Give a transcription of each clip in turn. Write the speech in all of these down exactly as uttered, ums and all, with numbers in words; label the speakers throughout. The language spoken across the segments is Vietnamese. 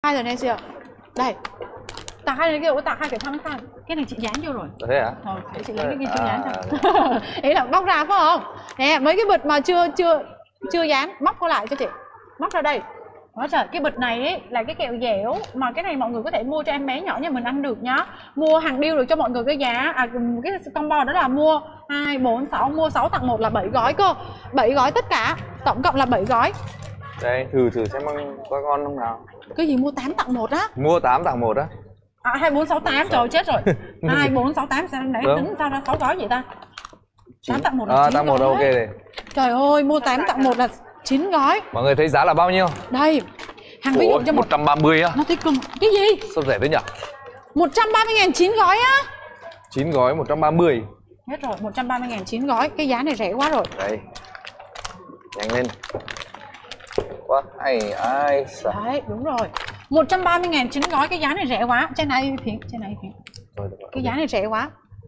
Speaker 1: Hai rồi này chị ạ. Đây. Tặng hai cái kia, tặng hai cái thăm thăm. Cái này chị dán vô rồi.
Speaker 2: Thế hả?
Speaker 1: Rồi, để chị lấy cái kia chị dán cho. Ý là bóc ra phải không? Nè, mấy cái bịch mà chưa chưa chưa dán, móc qua lại cho chị. Móc ra đây. Đó trời, cái bịch này ấy, là cái kẹo dẻo mà cái này mọi người có thể mua cho em bé nhỏ nhà mình ăn được nhá. Mua hàng deal được cho mọi người cái giá à cái combo đó là mua hai bốn sáu, mua sáu tặng một là bảy gói cơ. bảy gói tất cả, tổng cộng là bảy gói.
Speaker 2: Đây, thử thử xem có ngon không nào.
Speaker 1: Cái gì mua tám tặng một á?
Speaker 2: Mua tám tặng một á?
Speaker 1: À hai bốn sáu tám trời chết rồi. hai bốn sáu tám sao nãy tính sao ra sáu gói vậy ta? tám tặng một là
Speaker 2: à,
Speaker 1: chín
Speaker 2: tặng một ok này.
Speaker 1: Trời ơi, mua tám tặng một là chín gói.
Speaker 2: Mọi người thấy giá là bao nhiêu?
Speaker 1: Đây. Hàng ví dụ cho
Speaker 2: một trăm ba mươi á.
Speaker 1: Nó thấy cưng. Cái gì?
Speaker 2: Sao rẻ thế nhỉ?
Speaker 1: một trăm ba mươi ngàn chín gói á.
Speaker 2: chín gói một trăm ba mươi.
Speaker 1: Hết rồi, một trăm ba mươi ngàn chín gói. Cái giá này rẻ quá rồi.
Speaker 2: Đây. Nhanh lên. Quá hay ai sợ.
Speaker 1: Đấy, đúng rồi. một trăm ba mươi ngàn chín gói, cái giá này rẻ quá. Trên này phiền, trên này phiền. Cái giá này rẻ quá.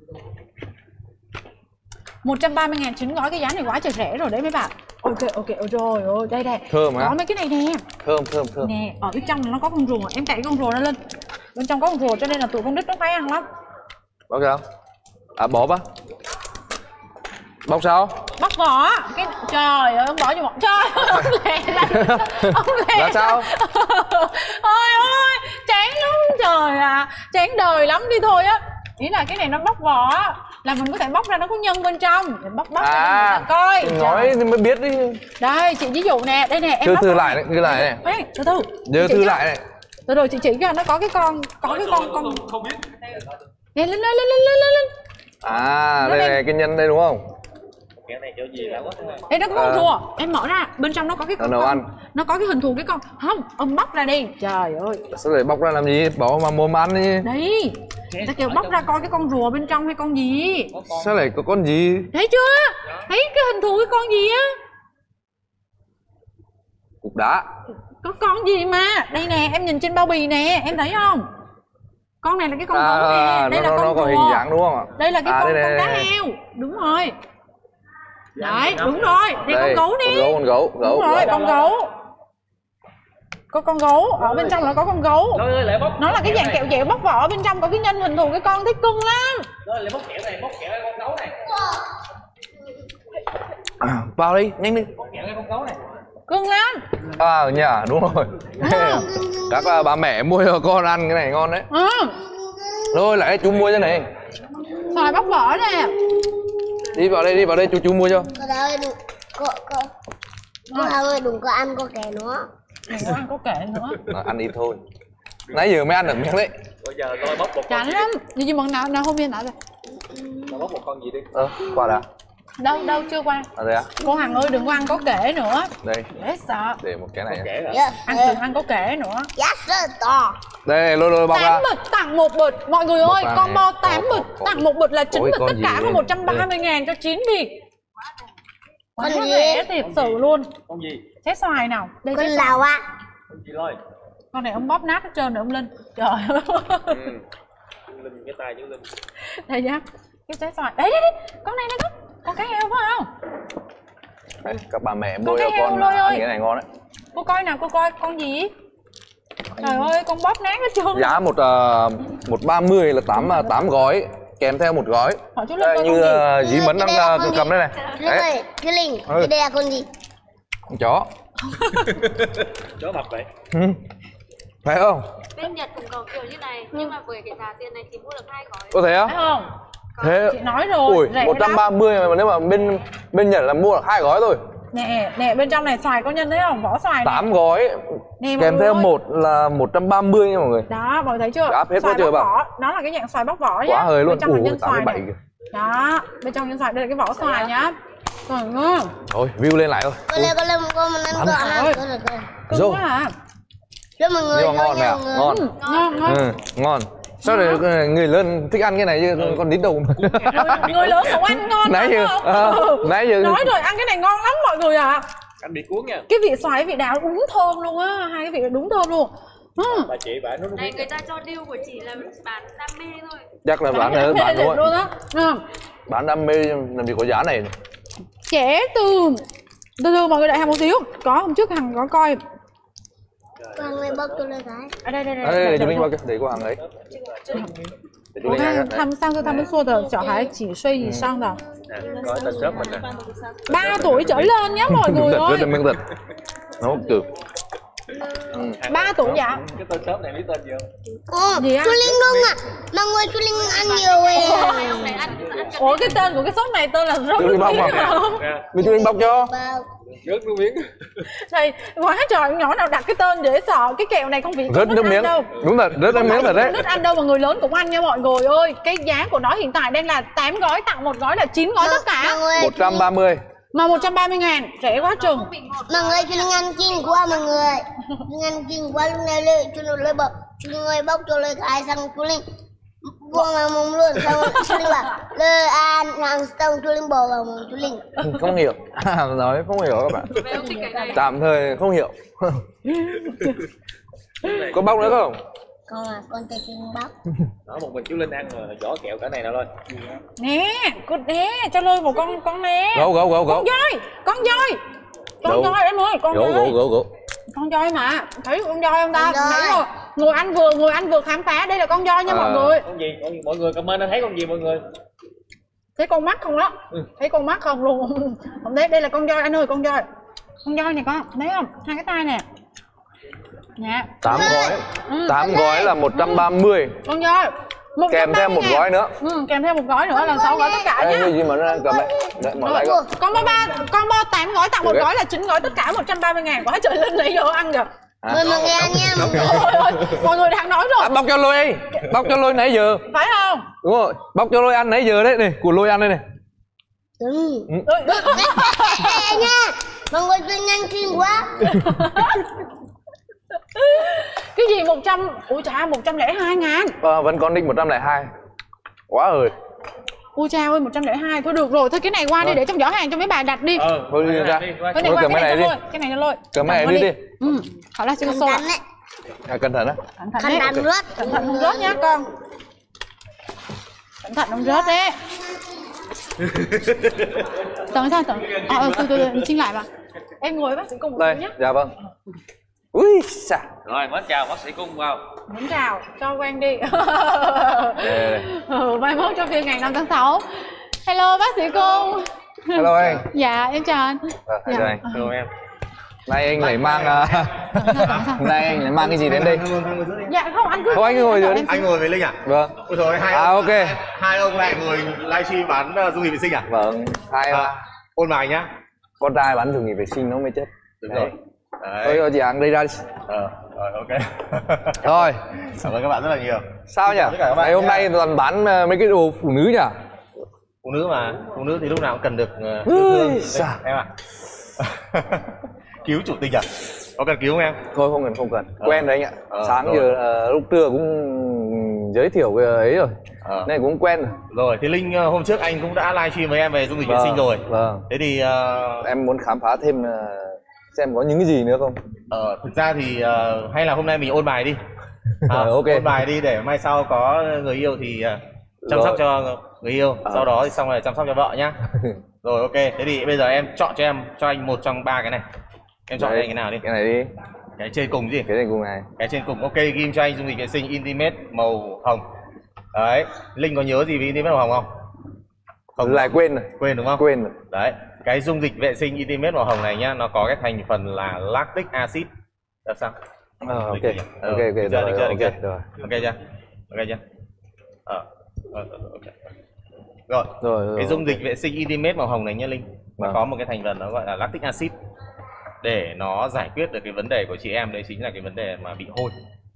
Speaker 1: một trăm ba mươi ngàn chín gói, cái giá này quá trời rẻ rồi đấy mấy bạn. Ok ok rồi ôi đây đây.
Speaker 2: Thơm á.
Speaker 1: Có mấy cái này nè.
Speaker 2: Thơm thơm thơm.
Speaker 1: Nè, ở bên trong nó có con rùa, em cạy con rùa nó lên. Bên trong có con rùa cho nên là tụi con nít nó khoái ăn lắm.
Speaker 2: Bóc sao? À bóp á. Bóc sao?
Speaker 1: Bóc vỏ. Cái trời ơi ông bỏ vô một. Trời ơi ông lẹ ra. Ông lẹ.
Speaker 2: Là sao?
Speaker 1: Ôi ôi, chán lắm trời à. Chán đời lắm đi thôi á. Ý là cái này nó bóc vỏ là mình có thể bóc ra nó có nhân bên trong. Mình bóc bóc
Speaker 2: à,
Speaker 1: ra coi.
Speaker 2: Nói thì mới biết đi.
Speaker 1: Đây chị ví dụ nè, đây nè em
Speaker 2: Thư
Speaker 1: bóc
Speaker 2: thư lại này, thư lại này.
Speaker 1: Ê, từ từ.
Speaker 2: Giờ thư lại này.
Speaker 1: Từ từ chị chỉ cho nó có cái con, có cái con con không biết. Nè lên lên lên lên lên lên.
Speaker 2: À, đây này cái nhân đây đúng không?
Speaker 3: Cái này chỗ gì lắm quá.
Speaker 1: Ê nó có con rùa, em mở ra, bên trong nó có cái con.
Speaker 2: Nấu ăn.
Speaker 1: Nó có cái hình thù cái con. Không, ông bóc ra đi. Trời ơi.
Speaker 2: Sao lại bóc ra làm gì? Bỏ vào mồm ăn đi.
Speaker 1: Đấy. Người ta kêu bóc ra coi cái con rùa bên trong hay con gì.
Speaker 2: Sao lại có con gì?
Speaker 1: Thấy chưa? Thấy cái hình thù cái con gì á?
Speaker 2: Cục đá.
Speaker 1: Có con gì mà. Đây nè, em nhìn trên bao bì nè, em thấy không? Con này là cái con
Speaker 2: à,
Speaker 1: gấu nè, đây
Speaker 2: nó,
Speaker 1: là con
Speaker 2: nó có
Speaker 1: rùa.
Speaker 2: hình dáng đúng không ạ?
Speaker 1: Đây là cái
Speaker 2: à,
Speaker 1: con,
Speaker 2: đây,
Speaker 1: con
Speaker 2: đây,
Speaker 1: cá
Speaker 2: đây.
Speaker 1: heo. Đúng rồi. Đấy, đúng rồi. Đây,
Speaker 2: đây
Speaker 1: con gấu nè.
Speaker 2: Con gấu, con gấu, gấu.
Speaker 1: Đúng rồi, con gấu. Có con gấu, ở bên trong là có con gấu. Nó là cái dạng kẹo dẻo bóc vỏ, bên trong có cái nhân hình thù cái con thích cưng lắm.
Speaker 3: Rồi lại bóc kẹo này, bóc kẹo con gấu này.
Speaker 2: À, vào đi, nhanh đi.
Speaker 3: Bóc kẹo con gấu này.
Speaker 1: Cưng lắm.
Speaker 2: À ở nhà đúng rồi.
Speaker 1: À.
Speaker 2: Các uh, bà mẹ mua cho con ăn cái này ngon đấy.
Speaker 1: À.
Speaker 2: Rồi lại chú mua cái này.
Speaker 1: Xoài bóc vỏ nè.
Speaker 2: Đi vào đây, đi vào đây chú chú mua cho.
Speaker 4: Cô Thảo ơi đừng, cô, cô, cô Thảo ơi đừng có ăn có kẻ nữa.
Speaker 1: Đừng có ăn có kệ nữa.
Speaker 2: Nó ăn ít thôi. Nãy giờ mới ăn được miếng đấy.
Speaker 3: Bây giờ tôi bóc một
Speaker 1: Chán lắm. Đi gì bằng nào nào hôm nay nào rồi.
Speaker 3: Tôi bóc một con gì đi.
Speaker 2: Ơ, ờ, qua đã.
Speaker 1: Đâu đâu chưa qua.
Speaker 2: À đây à?
Speaker 1: Cô Hằng ơi đừng có ăn có kể nữa.
Speaker 2: Đây.
Speaker 1: Dễ sợ.
Speaker 2: Để một cái này.
Speaker 3: Kể rồi.
Speaker 4: Yes,
Speaker 1: Ăn
Speaker 4: yes.
Speaker 1: đừng ăn có kể nữa.
Speaker 4: Yes, sir, to.
Speaker 2: Đây, lôi lôi bọc ra.
Speaker 1: tám bịch tặng một bịch. Mọi người ơi,
Speaker 2: Bọc ra
Speaker 1: combo
Speaker 2: này.
Speaker 1: tám
Speaker 2: Ồ,
Speaker 1: bịch
Speaker 2: ồ,
Speaker 1: tặng một bịch là chín
Speaker 2: ôi,
Speaker 1: bịch
Speaker 2: con
Speaker 1: tất cả
Speaker 2: gì
Speaker 1: là
Speaker 2: đây?
Speaker 1: một trăm ba mươi ngàn cho chín bịch. Quá
Speaker 4: Con gì?
Speaker 1: rẻ thiệt sự luôn.
Speaker 3: Con gì?
Speaker 1: Trái xoài nào. Đây
Speaker 4: Con
Speaker 1: trái xoài.
Speaker 4: nào ạ?
Speaker 3: Con gì thôi.
Speaker 1: Con này ông bóp nát hết trơn rồi ông Linh. Trời ơi.
Speaker 3: Ừ. Linh cái tay chứ Linh.
Speaker 1: Đây nhá. Cái trái xoài. Đấy đấy đấy. Con này này con. Con cá heo phải không?
Speaker 2: Đấy, các bà mẹ
Speaker 1: Con
Speaker 2: mua cho
Speaker 1: cái heo
Speaker 2: con
Speaker 1: lôi
Speaker 2: ăn
Speaker 1: ơi.
Speaker 2: cái này ngon đấy.
Speaker 1: Cô coi nào, cô coi con gì? Trời ơi, con bóp nát hết trơn.
Speaker 2: Giá một uh, một ba mươi là tám tám gói kèm theo một gói.
Speaker 1: Hỏi chú Linh
Speaker 2: Đây,
Speaker 1: coi
Speaker 2: như
Speaker 1: con
Speaker 2: uh, dí mấn đang uh, cầm đây này.
Speaker 4: Linh ơi, Thư Linh,
Speaker 2: Ừ.
Speaker 4: cái đây là con gì?
Speaker 2: Con chó.
Speaker 3: Chó mập vậy.
Speaker 2: Ừ. Phải không?
Speaker 5: Bên Nhật cũng có kiểu như này, nhưng mà với cái giá tiền này thì mua được hai gói.
Speaker 2: Có thể
Speaker 1: gì?
Speaker 2: á?
Speaker 1: Thấy không?
Speaker 2: Thế
Speaker 1: Chị nói rồi,
Speaker 2: ui,
Speaker 1: rẻ
Speaker 2: một trăm ba mươi mà nếu mà bên bên Nhật là mua được hai gói thôi.
Speaker 1: Nè, nè bên trong này xoài có nhân thấy không? Vỏ xoài này.
Speaker 2: tám gói
Speaker 1: Nè, mọi
Speaker 2: kèm
Speaker 1: người
Speaker 2: theo
Speaker 1: ơi.
Speaker 2: một là một trăm ba mươi nha mọi người.
Speaker 1: Đó, mọi người thấy chưa?
Speaker 2: Áp hết
Speaker 1: Xoài
Speaker 2: quá chưa
Speaker 1: bóc
Speaker 2: bà?
Speaker 1: vỏ, nó là cái dạng xoài bóc vỏ nhá.
Speaker 2: Quá hời luôn.
Speaker 1: Bên trong là
Speaker 2: Ủa,
Speaker 1: nhân
Speaker 2: tám mươi
Speaker 1: xoài
Speaker 2: bảy
Speaker 1: này.
Speaker 2: kìa.
Speaker 1: Đó, bên trong nhân xoài đây là cái vỏ xoài nhá. Trời ơi.
Speaker 2: Thôi, view lên lại thôi.
Speaker 4: Con lên, con lên, con mình ăn
Speaker 2: Bắn.
Speaker 4: con ăn.
Speaker 1: Ôi.
Speaker 4: Con là con.
Speaker 1: Cưng
Speaker 2: Dâu.
Speaker 1: quá à.
Speaker 4: Cho mọi người
Speaker 2: Nhưng mà ngon mẹ ạ, ngon.
Speaker 1: Ừ, ngon ngon.
Speaker 2: Ừ, ngon. Sao để người lớn thích ăn cái này chứ con đít đầu mà.
Speaker 1: Người, người lớn cũng ăn ngon
Speaker 2: Nãy
Speaker 1: lắm
Speaker 2: giờ,
Speaker 1: không?
Speaker 2: à,
Speaker 1: Ừ.
Speaker 2: nãy giờ.
Speaker 1: Nói rồi, ăn cái này ngon lắm mọi người ạ. À.
Speaker 3: Anh bị cuốn nha.
Speaker 1: Cái vị xoài, vị đào đúng thơm luôn á. Hai cái vị đúng thơm luôn. Ừ.
Speaker 3: Bà chị bà nó
Speaker 5: Này người ta cho deal của chị là bán đam mê thôi.
Speaker 2: Chắc là bán ở bán
Speaker 1: luôn
Speaker 2: luôn.
Speaker 1: á. Ừ.
Speaker 2: Bán đam mê làm gì có giá này.
Speaker 1: Trẻ từ từ từ mọi người đợi hàng một xíu. Có hôm trước Hằng có coi
Speaker 4: Con ơi bóc cho lên cái.
Speaker 1: À, đây đây đây.
Speaker 2: À, đây,
Speaker 1: đây,
Speaker 2: để chú
Speaker 1: đây.
Speaker 2: Linh bao kia, để cô hàng ấy. Để chú
Speaker 1: 我
Speaker 2: Linh hàng
Speaker 1: 看
Speaker 2: đấy.
Speaker 1: 他们上次他们说的小孩几岁以上的，
Speaker 3: Nè, có tên shop mình nè.
Speaker 1: ba tuổi trở lên nhé mọi người
Speaker 2: Miếng thịt,
Speaker 1: ơi.
Speaker 2: rất là miếng thịt. Nó từ.
Speaker 1: ba tuổi dạ.
Speaker 3: Cái tên shop này biết tên gì không?
Speaker 4: Ồ,
Speaker 1: Gì á?
Speaker 4: chú Linh đúng ạ. Mọi người chú Linh ăn nhiều rồi.
Speaker 5: Hai ông này ăn ăn cho
Speaker 1: Ủa cái tên của cái shop này tên là rất
Speaker 2: Chú Linh bóc
Speaker 1: biết
Speaker 2: à?
Speaker 1: không?
Speaker 3: Nè,
Speaker 2: Vì chú Linh bóc cho.
Speaker 4: Bao.
Speaker 3: rớt nước miếng.
Speaker 1: Này quá trời nhỏ nào đặt cái tên dễ sợ. Cái kẹo này không phải
Speaker 2: Rớt nước miếng.
Speaker 1: đâu.
Speaker 2: Đúng là rớt nước miếng rồi đấy.
Speaker 1: Rất ăn đâu mà người lớn cũng ăn nha mọi người ơi. Cái giá của nó hiện tại đang là tám gói tặng một gói là chín gói tất cả.
Speaker 4: Mọi người,
Speaker 2: một trăm ba mươi.
Speaker 1: Mà một trăm ba mươi ngàn, rẻ quá chừng.
Speaker 4: mọi người chú Linh ăn kinh quá mọi người. Chú Linh ăn kinh quá lúc này lên chú Linh lấy bọc. Chú Linh ơi bóc cho lên cái xong chú Linh buông vào mồm luôn. Xong rồi chú Linh bảo lơ ăn ăn xong chú Linh bỏ vào mồm chú Linh.
Speaker 2: Không hiểu. Nói không hiểu các bạn.
Speaker 5: Về ông thích cái này.
Speaker 2: Tạm thời không hiểu. Có bóc nữa không?
Speaker 4: Con à, con tay kinh bóc.
Speaker 3: Đó, một mình chú Linh ăn rồi vỏ kẹo cả này nào lên.
Speaker 1: Nè, cô nè, cho lôi một con con nè.
Speaker 2: Gấu gấu gấu gấu.
Speaker 1: Con voi, con voi. Con
Speaker 2: Gấu.
Speaker 1: voi em ơi, con
Speaker 2: Gấu
Speaker 1: voi.
Speaker 2: gấu gấu gấu.
Speaker 1: Con voi mà. Thấy con voi không ta?
Speaker 4: Con voi.
Speaker 1: Nãy rồi. Ngồi ăn vừa ngồi ăn vừa khám phá, đây là con voi nha
Speaker 2: À.
Speaker 1: mọi người.
Speaker 3: Con gì? Con gì? Mọi người comment thấy con gì mọi người?
Speaker 1: Thấy con mắt không đó?
Speaker 3: Ừ.
Speaker 1: Thấy con mắt không luôn. Không thấy đây là con voi anh ơi, con voi. Con voi này con, thấy không? Hai cái tay nè. Nè.
Speaker 2: tám gói.
Speaker 1: Ừ.
Speaker 2: tám gói là một trăm ba mươi.
Speaker 1: Con voi. một trăm
Speaker 2: Kèm
Speaker 1: ba mươi
Speaker 2: thêm một
Speaker 1: ngàn.
Speaker 2: gói nữa.
Speaker 1: Ừ, kèm thêm một gói nữa là sáu gói tất cả
Speaker 2: Ê,
Speaker 1: nhá.
Speaker 2: cái gì mà nó đang cầm ấy. Đấy, mở lại con.
Speaker 1: Combo ba, combo tám gói tặng một
Speaker 2: Được đấy.
Speaker 1: gói là chín gói tất cả một trăm ba mươi ngàn. Quá trời Linh nãy giờ ăn kìa.
Speaker 2: À.
Speaker 4: Mời mọi người ăn nha mọi người.
Speaker 1: Ôi ơi, mọi người đang nói rồi.
Speaker 2: À, bóc cho lôi đi. Bóc cho lôi nãy giờ.
Speaker 1: Phải không?
Speaker 2: Đúng rồi. Bóc cho lôi ăn nãy giờ đấy. Này, của lôi ăn đây này.
Speaker 4: Ừ.
Speaker 1: Ừ.
Speaker 4: Ê nha. Mọi người chú Linh ăn kinh quá.
Speaker 1: Cái gì một trăm, ui cha một trăm lẻ hai ngàn.
Speaker 2: Ờ, vẫn còn định một trăm lẻ hai. Quá rồi.
Speaker 1: Ui cha ơi một trăm lẻ hai. Thôi được rồi, thôi cái này qua đi
Speaker 2: Vâng.
Speaker 1: để trong giỏ hàng cho mấy bà đặt đi.
Speaker 3: Ờ,
Speaker 2: Thôi đi ra.
Speaker 3: qua.
Speaker 1: Cái này
Speaker 2: Thôi,
Speaker 1: qua,
Speaker 2: cầm
Speaker 1: cái
Speaker 2: cái
Speaker 1: này
Speaker 2: này
Speaker 1: cho
Speaker 2: đi.
Speaker 1: lôi. Cái này cho lôi.
Speaker 2: Cầm cái này
Speaker 1: qua
Speaker 2: đi đi.
Speaker 1: Ừ. Hỏi là xin
Speaker 4: Cẩn
Speaker 1: xô
Speaker 4: thận đấy.
Speaker 2: À, cẩn thận á.
Speaker 1: Cẩn thận
Speaker 4: Cẩn
Speaker 1: đấy.
Speaker 4: thận rớt.
Speaker 1: Cẩn thận không rớt nhá con. Cẩn thận không rớt đấy. Tưởng sao tưởng. Ờ ờ từ từ từ xin lại bà. Em ngồi với bác sĩ cùng một
Speaker 2: Đây,
Speaker 1: chút nhé.
Speaker 2: dạ vâng. Ui xà.
Speaker 3: Rồi, mến chào bác sĩ Cung vào.
Speaker 1: Muốn chào, cho quen đi.
Speaker 2: Đây, đây, đây.
Speaker 1: Ừ, mai mốt cho phiên ngày năm tháng sáu. Hello bác sĩ Cung.
Speaker 2: Hello anh.
Speaker 1: Dạ em chào anh.
Speaker 2: Ờ,
Speaker 1: Dạ.
Speaker 2: chào anh.
Speaker 3: Hello em.
Speaker 2: Nay anh lại mang à, hôm nay anh lại mang cái gì đến đây?
Speaker 1: Dạ không anh cứ.
Speaker 2: Thôi anh cứ ngồi dưới đi.
Speaker 6: Anh ngồi với Linh à?
Speaker 2: Vâng.
Speaker 6: Ôi trời ơi, hai
Speaker 2: À
Speaker 6: ông,
Speaker 2: ok.
Speaker 6: hai, hai ông lại ngồi livestream bán uh, dung dịch vệ sinh à?
Speaker 2: Vâng. Hai
Speaker 6: À, ôn bài nhá.
Speaker 2: con trai bán dùng nghỉ vệ sinh nó mới chết.
Speaker 6: Đúng
Speaker 2: Đấy.
Speaker 6: rồi.
Speaker 2: Thôi
Speaker 6: Đấy.
Speaker 2: rồi chị hàng đây ra đi.
Speaker 6: Ờ, rồi ok.
Speaker 2: Rồi.
Speaker 6: Cảm ơn các bạn rất là nhiều.
Speaker 2: Sao nhỉ?
Speaker 6: Tất cả các bạn
Speaker 2: Ngày hôm
Speaker 6: nhá.
Speaker 2: nay toàn bán à, mấy cái đồ phụ nữ nhỉ?
Speaker 6: Phụ nữ mà, phụ nữ thì lúc nào cũng cần được uh,
Speaker 2: Ui,
Speaker 6: yêu thương. Đây,
Speaker 2: xa.
Speaker 6: em ạ. Cứu chủ tịch à? Có cần cứu không em?
Speaker 2: Thôi không cần không cần.
Speaker 6: Ờ.
Speaker 2: Quen đấy anh ạ.
Speaker 6: Ờ,
Speaker 2: Sáng
Speaker 6: rồi.
Speaker 2: giờ à, lúc trưa cũng giới thiệu cái ấy rồi.
Speaker 6: Ờ.
Speaker 2: Này cũng quen rồi.
Speaker 6: Rồi, thì Linh uh, hôm trước anh cũng đã livestream với em về dung dịch vệ
Speaker 2: Vâng,
Speaker 6: sinh rồi.
Speaker 2: Vâng.
Speaker 6: Thế thì uh,
Speaker 2: Em muốn khám phá thêm à, xem có những cái gì nữa không?
Speaker 6: Ờ, thực ra thì uh, hay là hôm nay mình ôn bài đi.
Speaker 2: Rồi, ok.
Speaker 6: Ôn bài đi để mai sau có người yêu thì uh, chăm
Speaker 2: Rồi.
Speaker 6: sóc cho người yêu,
Speaker 2: Ờ.
Speaker 6: sau đó thì xong rồi chăm sóc cho vợ nhá. Rồi ok, thế thì bây giờ em chọn cho em cho anh một trong ba cái này. Em chọn cho
Speaker 2: Đấy,
Speaker 6: anh cái nào đi?
Speaker 2: cái này đi.
Speaker 6: Cái trên cùng gì?
Speaker 2: Cái này cùng này.
Speaker 6: Cái trên cùng, ok, ghim cho anh dung dịch vệ sinh Intimate màu hồng. Đấy, Linh có nhớ gì về Intimate màu hồng không? Không,
Speaker 2: Lại quên rồi.
Speaker 6: quên đúng không?
Speaker 2: Quên rồi.
Speaker 6: Đấy, cái dung dịch vệ sinh Intimate màu hồng này nhá, nó có cái thành phần là lactic acid. Được sao?
Speaker 2: Ờ, ok.
Speaker 6: Được chưa?
Speaker 2: Ok ok
Speaker 6: Được chưa?
Speaker 2: rồi,
Speaker 6: Được chưa?
Speaker 2: ok,
Speaker 6: Được chưa?
Speaker 2: rồi.
Speaker 6: Ok chưa? Ok chưa? Ờ, ờ, ờ, ok. Rồi,
Speaker 2: Rồi, rồi,
Speaker 6: cái dung
Speaker 2: ok.
Speaker 6: dịch vệ sinh Intimate màu hồng này nhá Linh, nó
Speaker 2: Vâng.
Speaker 6: có một cái thành phần nó gọi là lactic acid để nó giải quyết được cái vấn đề của chị em, đấy chính là cái vấn đề mà bị hôi.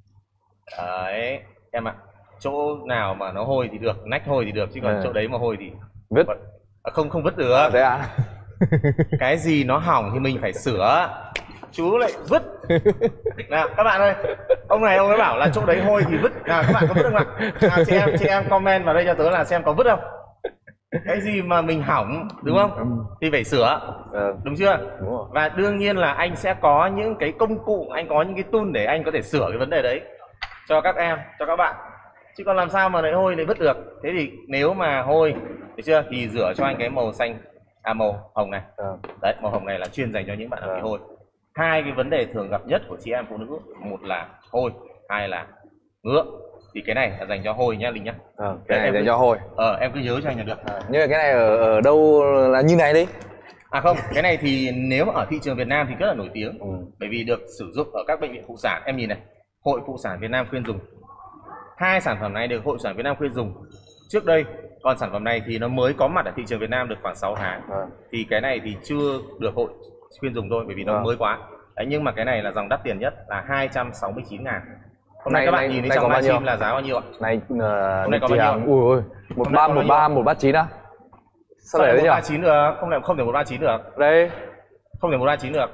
Speaker 6: Đấy, em ạ. Chỗ nào mà nó hôi thì được, nách hôi thì được, chứ còn
Speaker 2: Ừ.
Speaker 6: chỗ đấy mà hôi thì
Speaker 2: Vứt.
Speaker 6: à, không không vứt được.
Speaker 2: Thế à?
Speaker 6: Cái gì nó hỏng thì mình phải sửa, chú lại vứt. Nào các bạn ơi, ông này ông ấy bảo là chỗ đấy hôi thì vứt. Nào các bạn có vứt không ạ? Nào chị em chị em comment vào đây cho tớ là xem có vứt không. Cái gì mà mình hỏng đúng không thì phải sửa,
Speaker 2: Ờ,
Speaker 6: đúng chưa?
Speaker 2: đúng rồi.
Speaker 6: Và đương nhiên là anh sẽ có những cái công cụ, anh có những cái tool để anh có thể sửa cái vấn đề đấy cho các em, cho các bạn. Chứ còn làm sao mà lại hôi lại vứt được. Thế thì nếu mà hôi, được chưa, thì rửa cho anh cái màu xanh, à màu hồng này.
Speaker 2: Ờ.
Speaker 6: Đấy, màu hồng này là chuyên dành cho những bạn nào bị
Speaker 2: Ờ.
Speaker 6: hôi. hai cái vấn đề thường gặp nhất của chị em phụ nữ, một là hôi, hai là ngứa. Thì cái này là dành cho hôi nhá Linh nhá.
Speaker 2: Ờ, cái này
Speaker 6: em
Speaker 2: dành
Speaker 6: cứ-
Speaker 2: cho hôi.
Speaker 6: Ờ em cứ nhớ cho anh là được.
Speaker 2: Nhưng mà cái này ở ở đâu là như này đi?
Speaker 6: À không, cái này thì nếu mà ở thị trường Việt Nam thì rất là nổi tiếng.
Speaker 2: Ừ.
Speaker 6: Bởi vì được sử dụng ở các bệnh viện phụ sản. Em nhìn này, Hội Phụ sản Việt Nam khuyên dùng. Hai sản phẩm này được Hội Phụ sản Việt Nam khuyên dùng trước đây. Còn sản phẩm này thì nó mới có mặt ở thị trường Việt Nam được khoảng sáu tháng.
Speaker 2: À.
Speaker 6: Thì cái này thì chưa được Hội khuyên dùng thôi, bởi vì nó
Speaker 2: À.
Speaker 6: mới quá. Đấy, nhưng mà cái này là dòng đắt tiền nhất là hai trăm sáu mươi chín ngàn. Hôm nay
Speaker 2: Này-
Speaker 6: các bạn
Speaker 2: này-
Speaker 6: nhìn thấy
Speaker 2: này
Speaker 6: trong
Speaker 2: có bao
Speaker 6: livestream
Speaker 2: nhiêu?
Speaker 6: là giá bao nhiêu ạ?
Speaker 2: Này uh,
Speaker 6: Hôm nay có bao nhiêu?
Speaker 2: ui ôi, một
Speaker 6: Hôm nay
Speaker 2: ba
Speaker 6: có
Speaker 2: một
Speaker 6: bao
Speaker 2: ba
Speaker 6: nhiêu?
Speaker 2: một ba chín á? Sao để
Speaker 6: một
Speaker 2: đấy nhỉ?
Speaker 6: ba chín được, không thể không thể một ba chín được.
Speaker 2: Đây,
Speaker 6: Không thể một ba chín được.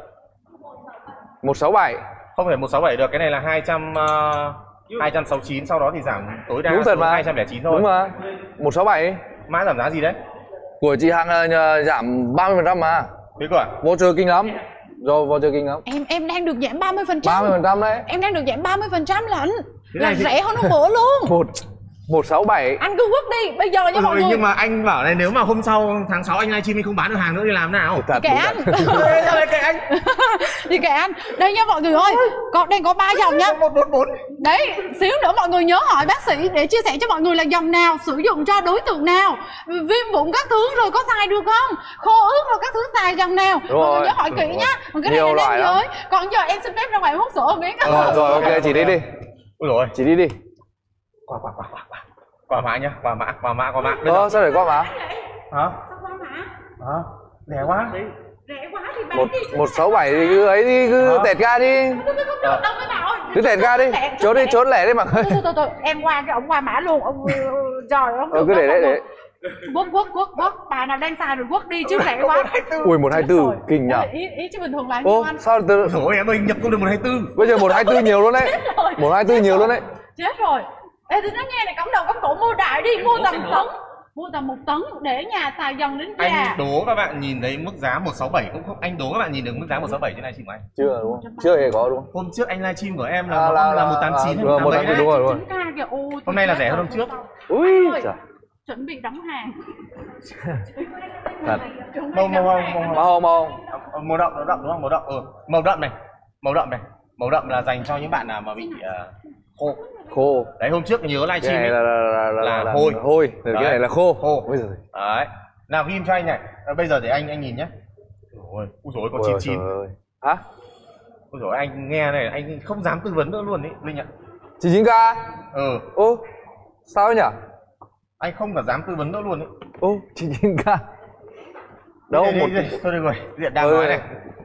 Speaker 2: một sáu bảy.
Speaker 6: Không thể một sáu bảy được, cái này là hai trăm uh, hai trăm sáu mươi chín, sau đó thì giảm tối đa
Speaker 2: Đúng thật
Speaker 6: xuống
Speaker 2: mà.
Speaker 6: hai trăm lẻ chín thôi.
Speaker 2: Đúng mà. một sáu bảy.
Speaker 6: Mã giảm giá gì đấy?
Speaker 2: Của chị Hằng ờ, nhờ giảm ba mươi phần trăm mà.
Speaker 6: Thế cơ à?
Speaker 2: Voucher kinh lắm. Do voucher kinh lắm.
Speaker 1: Em em đang được giảm ba mươi phần trăm.
Speaker 2: ba mươi phần trăm đấy.
Speaker 1: Em đang được giảm ba mươi phần trăm lận.
Speaker 6: Thế
Speaker 1: Là
Speaker 6: này thì-
Speaker 1: rẻ hơn hôm bữa luôn.
Speaker 2: một một sáu bảy.
Speaker 1: Anh cứ quất đi, bây giờ nha mọi
Speaker 6: Rồi,
Speaker 1: người.
Speaker 6: nhưng mà anh bảo này, nếu mà hôm sau tháng sáu anh livestream anh không bán được hàng nữa thì làm nào?
Speaker 2: Thật.
Speaker 1: Kệ
Speaker 2: đúng
Speaker 1: anh.
Speaker 2: thật.
Speaker 6: Sao lại kệ anh?
Speaker 1: Thì kệ anh. Đây nha mọi người ơi. Còn đang có ba dòng nha.
Speaker 6: một bốn bốn.
Speaker 1: Đấy, xíu nữa mọi người nhớ hỏi bác sĩ để chia sẻ cho mọi người là dòng nào, sử dụng cho đối tượng nào, viêm vụn các thứ rồi có xài được không, khô ướt rồi các thứ xài dòng nào.
Speaker 2: Đúng
Speaker 1: Mọi người
Speaker 2: rồi.
Speaker 1: nhớ hỏi kỹ nhá. Còn cái này
Speaker 2: Nhiều
Speaker 1: là
Speaker 2: loại
Speaker 1: nam
Speaker 2: lắm.
Speaker 1: giới. Còn giờ em xin phép ra ngoài hút sữa một miếng.
Speaker 2: Ờ, rồi ok, chị đi đi.
Speaker 6: Ôi rồi,
Speaker 2: Chị đi đi.
Speaker 6: qua qua qua qua qua. Qua mã nhá, qua mã, qua mã, qua mã. Bây
Speaker 2: Ờ,
Speaker 6: giờ-
Speaker 2: sao để qua mà?
Speaker 6: Hả? Hả? Rẻ quá.
Speaker 1: Rẻ quá thì bán
Speaker 2: Một
Speaker 1: đi.
Speaker 2: một sáu bảy thì cứ ấy đi, cứ
Speaker 6: Hả?
Speaker 2: tẹt ga đi.
Speaker 1: Không được đâu các bạn ơi.
Speaker 2: Cứ tẹt ga đi.
Speaker 1: Tẹt,
Speaker 2: Trốn đi,
Speaker 1: tẹt.
Speaker 2: trốn lẻ đi mà.
Speaker 1: Thôi, thôi, thôi, thôi, em qua cái ông qua mã luôn, ông trời ông
Speaker 2: Ờ, cứ để đấy để.
Speaker 1: quất quất quất quất, bà nào đang xài rồi quất đi chứ rẻ quá.
Speaker 2: Ui một hai tư kinh nhở.
Speaker 1: Ý ý chứ bình thường là nhiêu
Speaker 2: Ô,
Speaker 1: anh?
Speaker 2: sao từ
Speaker 6: Rồi em ơi, nhập cũng được một hai tư.
Speaker 2: bây giờ một hai tư nhiều luôn đấy. một hai tư nhiều luôn đấy.
Speaker 1: Chết rồi. Ê thì nói nghe này, cổng đầu cổng cổ mua đại đi, mua tầm tấn, mua tầm một tấn để nhà xài dần đến già.
Speaker 6: Anh đố các bạn nhìn thấy mức giá một sáu bảy cũng không, anh đố các bạn nhìn được mức giá một sáu bảy trên livestream của anh.
Speaker 2: Chưa đúng không? Chưa hề có đúng không?
Speaker 6: Hôm trước anh livestream của em là
Speaker 2: À,
Speaker 6: nó
Speaker 2: là-
Speaker 6: là
Speaker 2: là-
Speaker 6: một tám chín hay
Speaker 2: là-
Speaker 6: một tám
Speaker 2: một
Speaker 6: bảy
Speaker 2: tám chín đúng
Speaker 6: đấy.
Speaker 2: rồi.
Speaker 1: Chính ca kìa, ôi,
Speaker 6: Hôm nay là
Speaker 1: chết
Speaker 6: rẻ hơn
Speaker 1: rồi.
Speaker 6: hôm trước.
Speaker 2: Ui
Speaker 1: Ôi,
Speaker 2: trời.
Speaker 1: chuẩn bị đóng hàng.
Speaker 2: Thật.
Speaker 1: Chuẩn bị
Speaker 6: Màu màu
Speaker 1: đóng
Speaker 6: màu
Speaker 1: hàng.
Speaker 6: màu
Speaker 2: Màu màu.
Speaker 6: màu đậm, màu đậm đúng không? Màu đậm. Ừ, màu đậm này. Màu đậm này. Màu đậm là dành cho những bạn nào mà bị ờ, khô.
Speaker 2: Khô.
Speaker 6: Đấy, hôm trước nhớ
Speaker 2: Cái
Speaker 6: livestream
Speaker 2: này
Speaker 6: ấy.
Speaker 2: là là là,
Speaker 6: Là
Speaker 2: là
Speaker 6: hôi.
Speaker 2: hôi. Rồi cái
Speaker 6: Đấy.
Speaker 2: này là khô.
Speaker 6: Khô.
Speaker 2: Ôi giời.
Speaker 6: Đấy. Nào ghim cho anh này. À, bây giờ để anh anh nhìn nhé. Ôi, ui dồi, có
Speaker 2: Ôi
Speaker 6: chín
Speaker 2: trời
Speaker 6: chín.
Speaker 2: ơi. Hả?
Speaker 6: Ôi dồi, anh nghe này, anh không dám tư vấn nữa luôn đấy, Linh ạ.
Speaker 2: chín chín k.
Speaker 6: Ừ,
Speaker 2: Ô. Sao ấy nhỉ?
Speaker 6: anh không cả dám tư vấn nữa luôn đấy.
Speaker 2: Ô, chín chín k. Đâu
Speaker 6: Đây,
Speaker 2: một
Speaker 6: đây, đây. Thôi được rồi, Diện đang
Speaker 2: Ừ.
Speaker 6: nói này.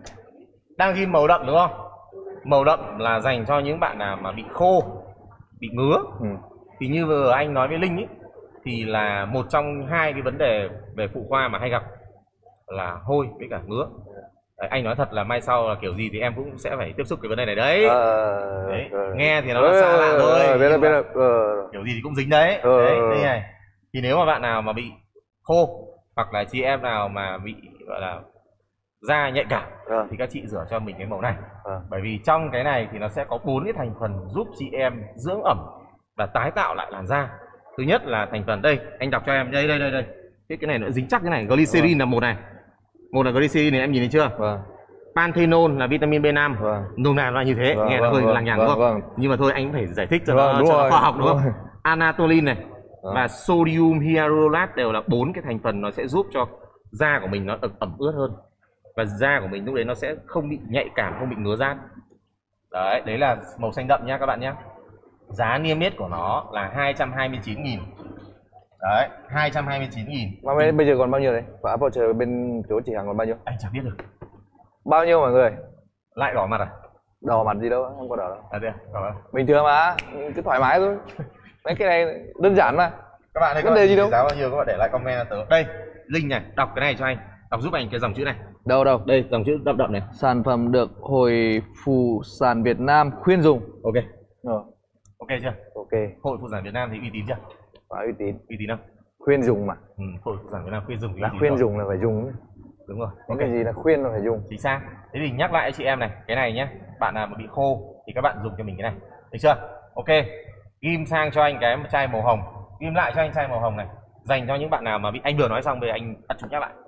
Speaker 6: Đang ghim màu đậm đúng không? Màu đậm là dành cho những bạn nào mà bị khô, bị ngứa.
Speaker 2: Ừ.
Speaker 6: Thì như vừa anh nói với Linh ấy, thì là một trong hai cái vấn đề về phụ khoa mà hay gặp là hôi với cả ngứa. Đấy, anh nói thật là mai sau là kiểu gì thì em cũng sẽ phải tiếp xúc cái vấn đề này đấy.
Speaker 2: Ờ,
Speaker 6: Đấy,
Speaker 2: ờ.
Speaker 6: nghe thì nó là xa lạ thôi.
Speaker 2: Ờ, biết rồi,
Speaker 6: nhưng
Speaker 2: biết
Speaker 6: mà
Speaker 2: rồi. Ờ.
Speaker 6: kiểu gì thì cũng dính đấy.
Speaker 2: Ờ.
Speaker 6: Đấy, đây này. Thì nếu mà bạn nào mà bị khô hoặc là chị em nào mà bị gọi là da nhạy cảm
Speaker 2: Ờ.
Speaker 6: thì các chị rửa cho mình cái màu này.
Speaker 2: Ờ.
Speaker 6: Bởi vì trong cái này thì nó sẽ có bốn cái thành phần giúp chị em dưỡng ẩm và tái tạo lại làn da. Thứ nhất là thành phần đây, anh đọc cho em đây đây đây đây. Cái cái này nó dính chắc cái này, glycerin là một này. Một là glycerin này, em nhìn thấy chưa?
Speaker 2: Vâng.
Speaker 6: Panthenol là vitamin B năm.
Speaker 2: Vâng.
Speaker 6: Nôm na là như thế,
Speaker 2: Vâng,
Speaker 6: nghe nó
Speaker 2: vâng,
Speaker 6: hơi
Speaker 2: vâng,
Speaker 6: lằng nhằng
Speaker 2: vâng,
Speaker 6: đúng không?
Speaker 2: vâng.
Speaker 6: Nhưng mà thôi anh cũng phải giải thích cho
Speaker 2: Vâng,
Speaker 6: nó,
Speaker 2: đúng
Speaker 6: cho nó
Speaker 2: rồi,
Speaker 6: khoa học đúng
Speaker 2: đúng
Speaker 6: không?
Speaker 2: rồi.
Speaker 6: Anatolin này
Speaker 2: Vâng.
Speaker 6: và sodium hyaluronate đều là bốn cái thành phần nó sẽ giúp cho da của mình nó ẩm, ẩm ướt hơn. Và da của mình lúc đấy nó sẽ không bị nhạy cảm, không bị ngứa rát. Đấy, đấy là màu xanh đậm nha các bạn nhé. Giá niêm yết của nó là hai trăm hai mươi chín nghìn. Đấy, hai trăm hai mươi chín nghìn.
Speaker 2: Mà bây bây giờ còn bao nhiêu đấy? Và voucher bên chỗ chị Hằng còn bao nhiêu?
Speaker 6: Anh chẳng biết được.
Speaker 2: Bao nhiêu mọi người?
Speaker 6: Lại đỏ mặt à?
Speaker 2: Đỏ mặt gì đâu, không có đỏ đâu.
Speaker 6: À đây, đỏ mặt.
Speaker 2: Bình thường mà, cứ thoải mái thôi. Mấy cái này đơn giản mà.
Speaker 6: Các bạn ơi, các
Speaker 2: Vấn
Speaker 6: bạn
Speaker 2: đề gì
Speaker 6: nhìn
Speaker 2: đâu.
Speaker 6: giá bao nhiêu các bạn để lại comment là tớ. Đây, Linh này, đọc cái này cho anh. Đọc giúp anh cái dòng chữ này.
Speaker 2: Đâu đâu.
Speaker 6: Đây, dòng chữ đậm đậm này.
Speaker 2: Sản phẩm được Hội Phụ sản Việt Nam khuyên dùng.
Speaker 6: Ok.
Speaker 2: Rồi,
Speaker 6: Ok chưa?
Speaker 2: ok.
Speaker 6: Hội Phụ sản Việt Nam thì uy tín chưa?
Speaker 2: Quá uy tín.
Speaker 6: Uy tín không?
Speaker 2: Khuyên dùng mà.
Speaker 6: Ừ, Hội Phụ sản Việt Nam khuyên dùng thì
Speaker 2: Đã
Speaker 6: uy tín
Speaker 2: khuyên
Speaker 6: rồi.
Speaker 2: dùng là phải dùng.
Speaker 6: Đúng rồi.
Speaker 2: Những
Speaker 6: Ok.
Speaker 2: cái gì là khuyên là phải dùng.
Speaker 6: Chính xác. Thế thì nhắc lại cho chị em này, cái này nhé. Bạn nào mà bị khô thì các bạn dùng cho mình cái này. Được chưa? Ok. Ghim sang cho anh cái chai màu hồng. Ghim lại cho anh chai màu hồng này. Dành cho những bạn nào mà bị, anh vừa nói xong về anh bắt chúng nhắc lại.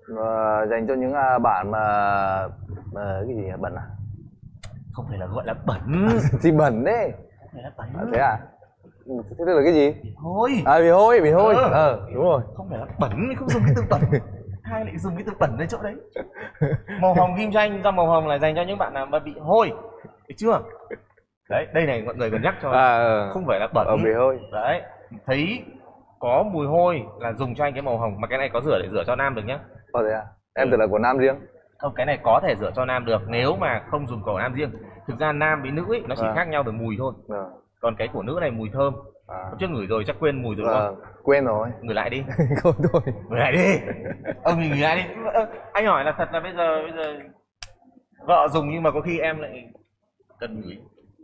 Speaker 2: Ờ, dành cho những à, bạn mà ờ, cái gì à? Bẩn à?
Speaker 6: Không phải là gọi là bẩn.
Speaker 2: Gì bẩn đấy?
Speaker 6: Không phải là bẩn.
Speaker 2: À, thế à? Thế tức là cái gì?
Speaker 6: Hôi.
Speaker 2: À bị hôi, bị hôi.
Speaker 6: Ừ.
Speaker 2: Ờ, đúng rồi.
Speaker 6: Không phải là bẩn, không dùng cái từ bẩn. Hai lại dùng cái từ bẩn đến chỗ đấy. Màu hồng ghim tranh do màu hồng là dành cho những bạn nào mà bị hôi, được chưa? Đấy, đây này mọi người còn nhắc cho.
Speaker 2: À,
Speaker 6: Không phải là bẩn.
Speaker 2: ờ, bị hôi.
Speaker 6: Đấy, thấy có mùi hôi là dùng cho anh cái màu hồng, mà cái này có rửa để rửa cho nam được nhá.
Speaker 2: Ờ, thế à? Em tưởng là của nam riêng.
Speaker 6: Không, cái này có thể rửa cho nam được nếu mà không dùng của nam riêng. Thực ra nam với nữ ấy, nó chỉ
Speaker 2: À.
Speaker 6: khác nhau về mùi thôi.
Speaker 2: Ờ.
Speaker 6: Còn cái của nữ này mùi thơm.
Speaker 2: À.
Speaker 6: Hôm trước ngửi rồi chắc quên mùi rồi đúng
Speaker 2: Ờ,
Speaker 6: không?
Speaker 2: quên rồi.
Speaker 6: Ngửi lại đi.
Speaker 2: Không thôi.
Speaker 6: Ngửi lại đi. Ông mình ngửi lại đi. Ơ, anh hỏi là thật là bây giờ bây giờ vợ dùng nhưng mà có khi em lại cần ngửi.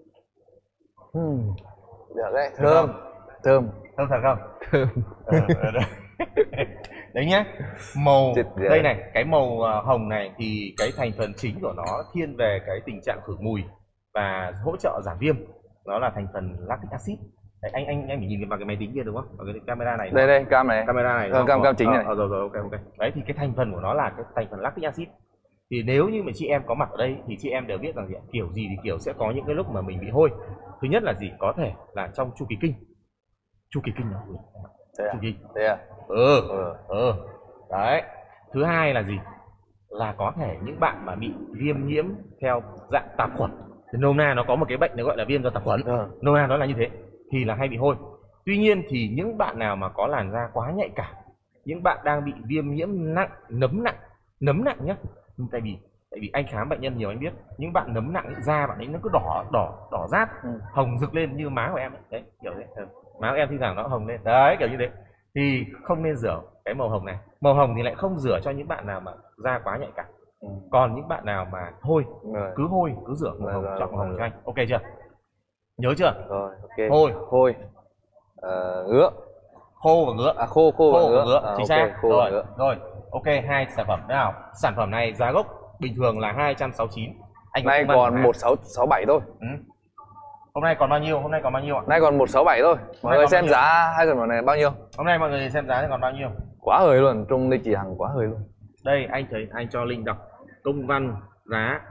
Speaker 2: Hmm. Được đấy,
Speaker 6: Được
Speaker 2: thơm.
Speaker 6: không?
Speaker 2: Thơm.
Speaker 6: Thơm thật không?
Speaker 2: Thơm.
Speaker 6: Ờ, ờ, đấy. Đấy nhá, màu
Speaker 2: Chết rồi.
Speaker 6: đây này, cái màu ờ, hồng này thì cái thành phần chính của nó thiên về cái tình trạng khử mùi và hỗ trợ giảm viêm. Nó là thành phần lactic acid. Đấy, anh anh anh phải nhìn vào cái máy tính kia đúng không? Vào cái camera này.
Speaker 2: Đây đây, cam này.
Speaker 6: Camera này.
Speaker 2: Ờ, cam cam chính này.
Speaker 6: Ờ, rồi rồi ok ok. Đấy thì cái thành phần của nó là cái thành phần lactic acid. Thì nếu như mà chị em có mặt ở đây thì chị em đều biết rằng gì ạ? Kiểu gì thì kiểu sẽ có những cái lúc mà mình bị hôi. Thứ nhất là gì? Có thể là trong chu kỳ kinh. Chu kỳ kinh nó
Speaker 2: Thế à?
Speaker 6: chu kỳ.
Speaker 2: Thế à?
Speaker 6: Ừ.
Speaker 2: Ừ.
Speaker 6: Ừ. Đấy. Thứ hai là gì? Là có thể những bạn mà bị viêm nhiễm theo dạng tạp khuẩn. Thì nôm na nó có một cái bệnh nó gọi là viêm do tạp khuẩn.
Speaker 2: Ừ.
Speaker 6: Nôm na nó là như thế thì là hay bị hôi. Tuy nhiên thì những bạn nào mà có làn da quá nhạy cảm, những bạn đang bị viêm nhiễm nặng, nấm nặng, nấm nặng nhá. Tại vì tại vì anh khám bệnh nhân nhiều anh biết, những bạn nấm nặng da bạn ấy nó cứ đỏ đỏ đỏ rát,
Speaker 2: Ừ.
Speaker 6: hồng rực lên như má của em ấy. Đấy, kiểu thế. Ừ. Má của em thi thoảng nó hồng lên. Đấy, kiểu như thế. Thì không nên rửa cái màu hồng này. Màu hồng thì lại không rửa cho những bạn nào mà da quá nhạy cảm.
Speaker 2: Ừ.
Speaker 6: Còn những bạn nào mà thôi,
Speaker 2: Rồi.
Speaker 6: cứ hôi, cứ rửa màu
Speaker 2: Rồi,
Speaker 6: hồng,
Speaker 2: rồi,
Speaker 6: chọn màu hồng
Speaker 2: rồi.
Speaker 6: cho anh. Ok chưa? Nhớ chưa?
Speaker 2: Rồi, ok.
Speaker 6: Hôi.
Speaker 2: Hôi. Ờ, ngứa.
Speaker 6: Khô và ngứa.
Speaker 2: À, khô, khô,
Speaker 6: Khô
Speaker 2: và
Speaker 6: và
Speaker 2: ngứa.
Speaker 6: ngứa,
Speaker 2: À,
Speaker 6: chính
Speaker 2: ok,
Speaker 6: xác.
Speaker 2: khô và
Speaker 6: Rồi,
Speaker 2: ngứa.
Speaker 6: rồi. Ok, hai sản phẩm nào? Sản phẩm này giá gốc bình thường là hai trăm sáu mươi chín. Anh có
Speaker 2: Nay
Speaker 6: công văn
Speaker 2: còn
Speaker 6: của
Speaker 2: một sáu sáu bảy thôi.
Speaker 6: Ừ. Hôm nay còn bao nhiêu? Hôm nay còn bao nhiêu ạ?
Speaker 2: Nay còn một sáu bảy thôi. Mọi
Speaker 6: nay
Speaker 2: người
Speaker 6: còn
Speaker 2: xem
Speaker 6: bao nhiêu?
Speaker 2: giá hai sản phẩm này bao nhiêu?
Speaker 6: Hôm nay mọi người xem giá thì còn bao nhiêu?
Speaker 2: Quá hời luôn, trong lịch chỉ hàng quá hời luôn.
Speaker 6: Đây anh thấy anh cho Linh đọc công văn giá.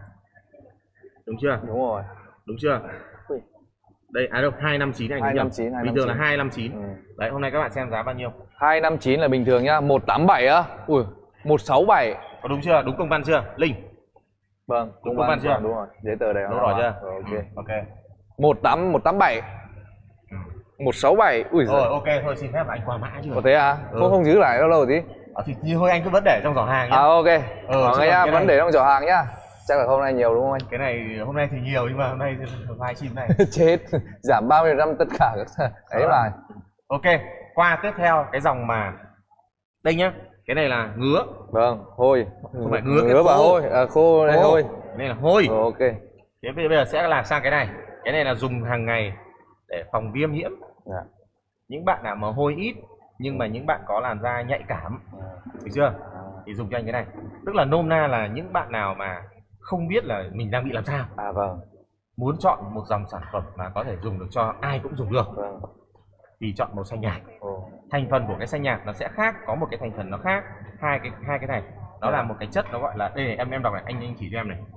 Speaker 6: Đúng chưa?
Speaker 2: Đúng rồi.
Speaker 6: Đúng chưa?
Speaker 2: Ui.
Speaker 6: Đây à đâu, hai năm chín anh
Speaker 2: hai
Speaker 6: nhầm.
Speaker 2: năm chín,
Speaker 6: Bình thường là hai năm chín.
Speaker 2: Ừ.
Speaker 6: Đấy, hôm nay các bạn xem giá bao nhiêu?
Speaker 2: hai năm chín là bình thường nhá, một tám bảy á. Ui, một sáu bảy.
Speaker 6: Có đúng chưa? Đúng công văn chưa? Linh.
Speaker 2: Vâng,
Speaker 6: Đúng công văn chưa?
Speaker 2: Đúng rồi, giấy tờ đây.
Speaker 6: Đúng rồi chưa?
Speaker 2: Rồi, ok.
Speaker 6: Ừ, ok.
Speaker 2: một tám một tám bảy. một sáu bảy. Ui giời.
Speaker 6: Rồi ok, thôi xin phép là anh qua mã chưa?
Speaker 2: Có thế à?
Speaker 6: Ừ.
Speaker 2: Không không giữ lại đâu lâu tí.
Speaker 6: À, thì như thôi anh cứ vẫn để trong giỏ hàng nhá.
Speaker 2: À ok.
Speaker 6: Ừ,
Speaker 2: Mọi
Speaker 6: chứ
Speaker 2: người
Speaker 6: còn
Speaker 2: nhá,
Speaker 6: cái
Speaker 2: vẫn
Speaker 6: này-
Speaker 2: để trong giỏ hàng nhá. Chắc là hôm nay nhiều đúng không anh?
Speaker 6: Cái này hôm nay thì nhiều nhưng mà hôm nay live stream này.
Speaker 2: Chết, giảm ba mươi phần trăm tất cả các ấy
Speaker 6: Đó.
Speaker 2: mà.
Speaker 6: Ok, qua tiếp theo cái dòng mà đây nhá. Cái này là ngứa.
Speaker 2: Vâng, hôi.
Speaker 6: Không phải ngứa, cái
Speaker 2: ngứa và
Speaker 6: khô.
Speaker 2: hôi, à, khô đây hôi.
Speaker 6: Cái này là hôi.
Speaker 2: Rồi, ok.
Speaker 6: Thế bây giờ sẽ là sang cái này. Cái này là dùng hàng ngày để phòng viêm nhiễm.
Speaker 2: Dạ.
Speaker 6: Những bạn nào mà hôi ít nhưng mà những bạn có làn da nhạy cảm, được chưa? Thì dùng cho anh cái này. Tức là nôm na là những bạn nào mà không biết là mình đang bị làm sao,
Speaker 2: À vâng,
Speaker 6: muốn chọn một dòng sản phẩm mà có thể dùng được cho ai cũng dùng được
Speaker 2: vâng.
Speaker 6: thì chọn màu xanh nhạt.
Speaker 2: Ồ.
Speaker 6: Thành phần của cái xanh nhạt nó sẽ khác, có một cái thành phần nó khác. Hai cái hai cái này nó là một cái chất nó gọi là đây này, em em đọc này, anh anh chỉ cho em này.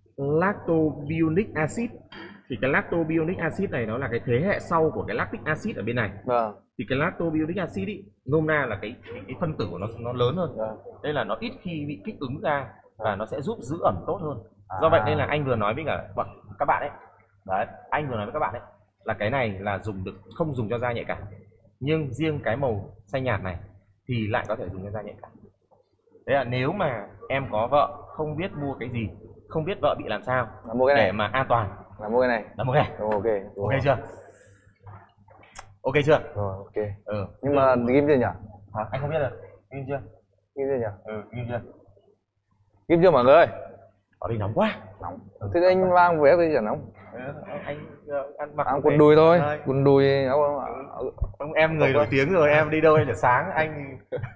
Speaker 6: Lactobionic acid. Thì cái lactobionic acid này nó là cái thế hệ sau của cái lactic acid ở bên này.
Speaker 2: Vâng,
Speaker 6: Thì cái lactobionic acid ý, nôm na là cái, cái cái phân tử của nó nó lớn hơn.
Speaker 2: vâng.
Speaker 6: Đây là nó ít khi bị kích ứng ra và nó sẽ giúp giữ ẩm tốt hơn.
Speaker 2: À.
Speaker 6: Do vậy nên là anh vừa nói với cả bọn các bạn ấy. Đấy, anh vừa nói với các bạn ấy là cái này là dùng được, không dùng cho da nhạy cảm. Nhưng riêng cái màu xanh nhạt này thì lại có thể dùng cho da nhạy cảm. Thế là nếu mà em có vợ không biết mua cái gì, không biết vợ bị làm sao,
Speaker 2: Là mua cái
Speaker 6: để
Speaker 2: này,
Speaker 6: mà an toàn
Speaker 2: là mua cái này.
Speaker 6: là mua cái này.
Speaker 2: Đúng, ok. Đúng
Speaker 6: Ok
Speaker 2: rồi.
Speaker 6: chưa? Ok chưa?
Speaker 2: Rồi, ok.
Speaker 6: Ừ.
Speaker 2: Nhưng mà ghim chưa nhỉ?
Speaker 6: Hả? Anh không biết rồi. Ghim chưa?
Speaker 2: Ghim chưa nhỉ?
Speaker 6: Ừ, ghim chưa?
Speaker 2: Ghim chưa mọi người?
Speaker 6: Ở đây nóng quá.
Speaker 2: Nóng. Thế anh mang về thì chẳng nóng.
Speaker 6: Ừ, anh ờ, ăn mặc
Speaker 2: Ăn
Speaker 6: thế.
Speaker 2: quần đùi thôi,
Speaker 6: Đấy.
Speaker 2: quần đùi áo áo- áo-
Speaker 6: Ông em người nổi tiếng rồi, em đi đâu em để sáng, anh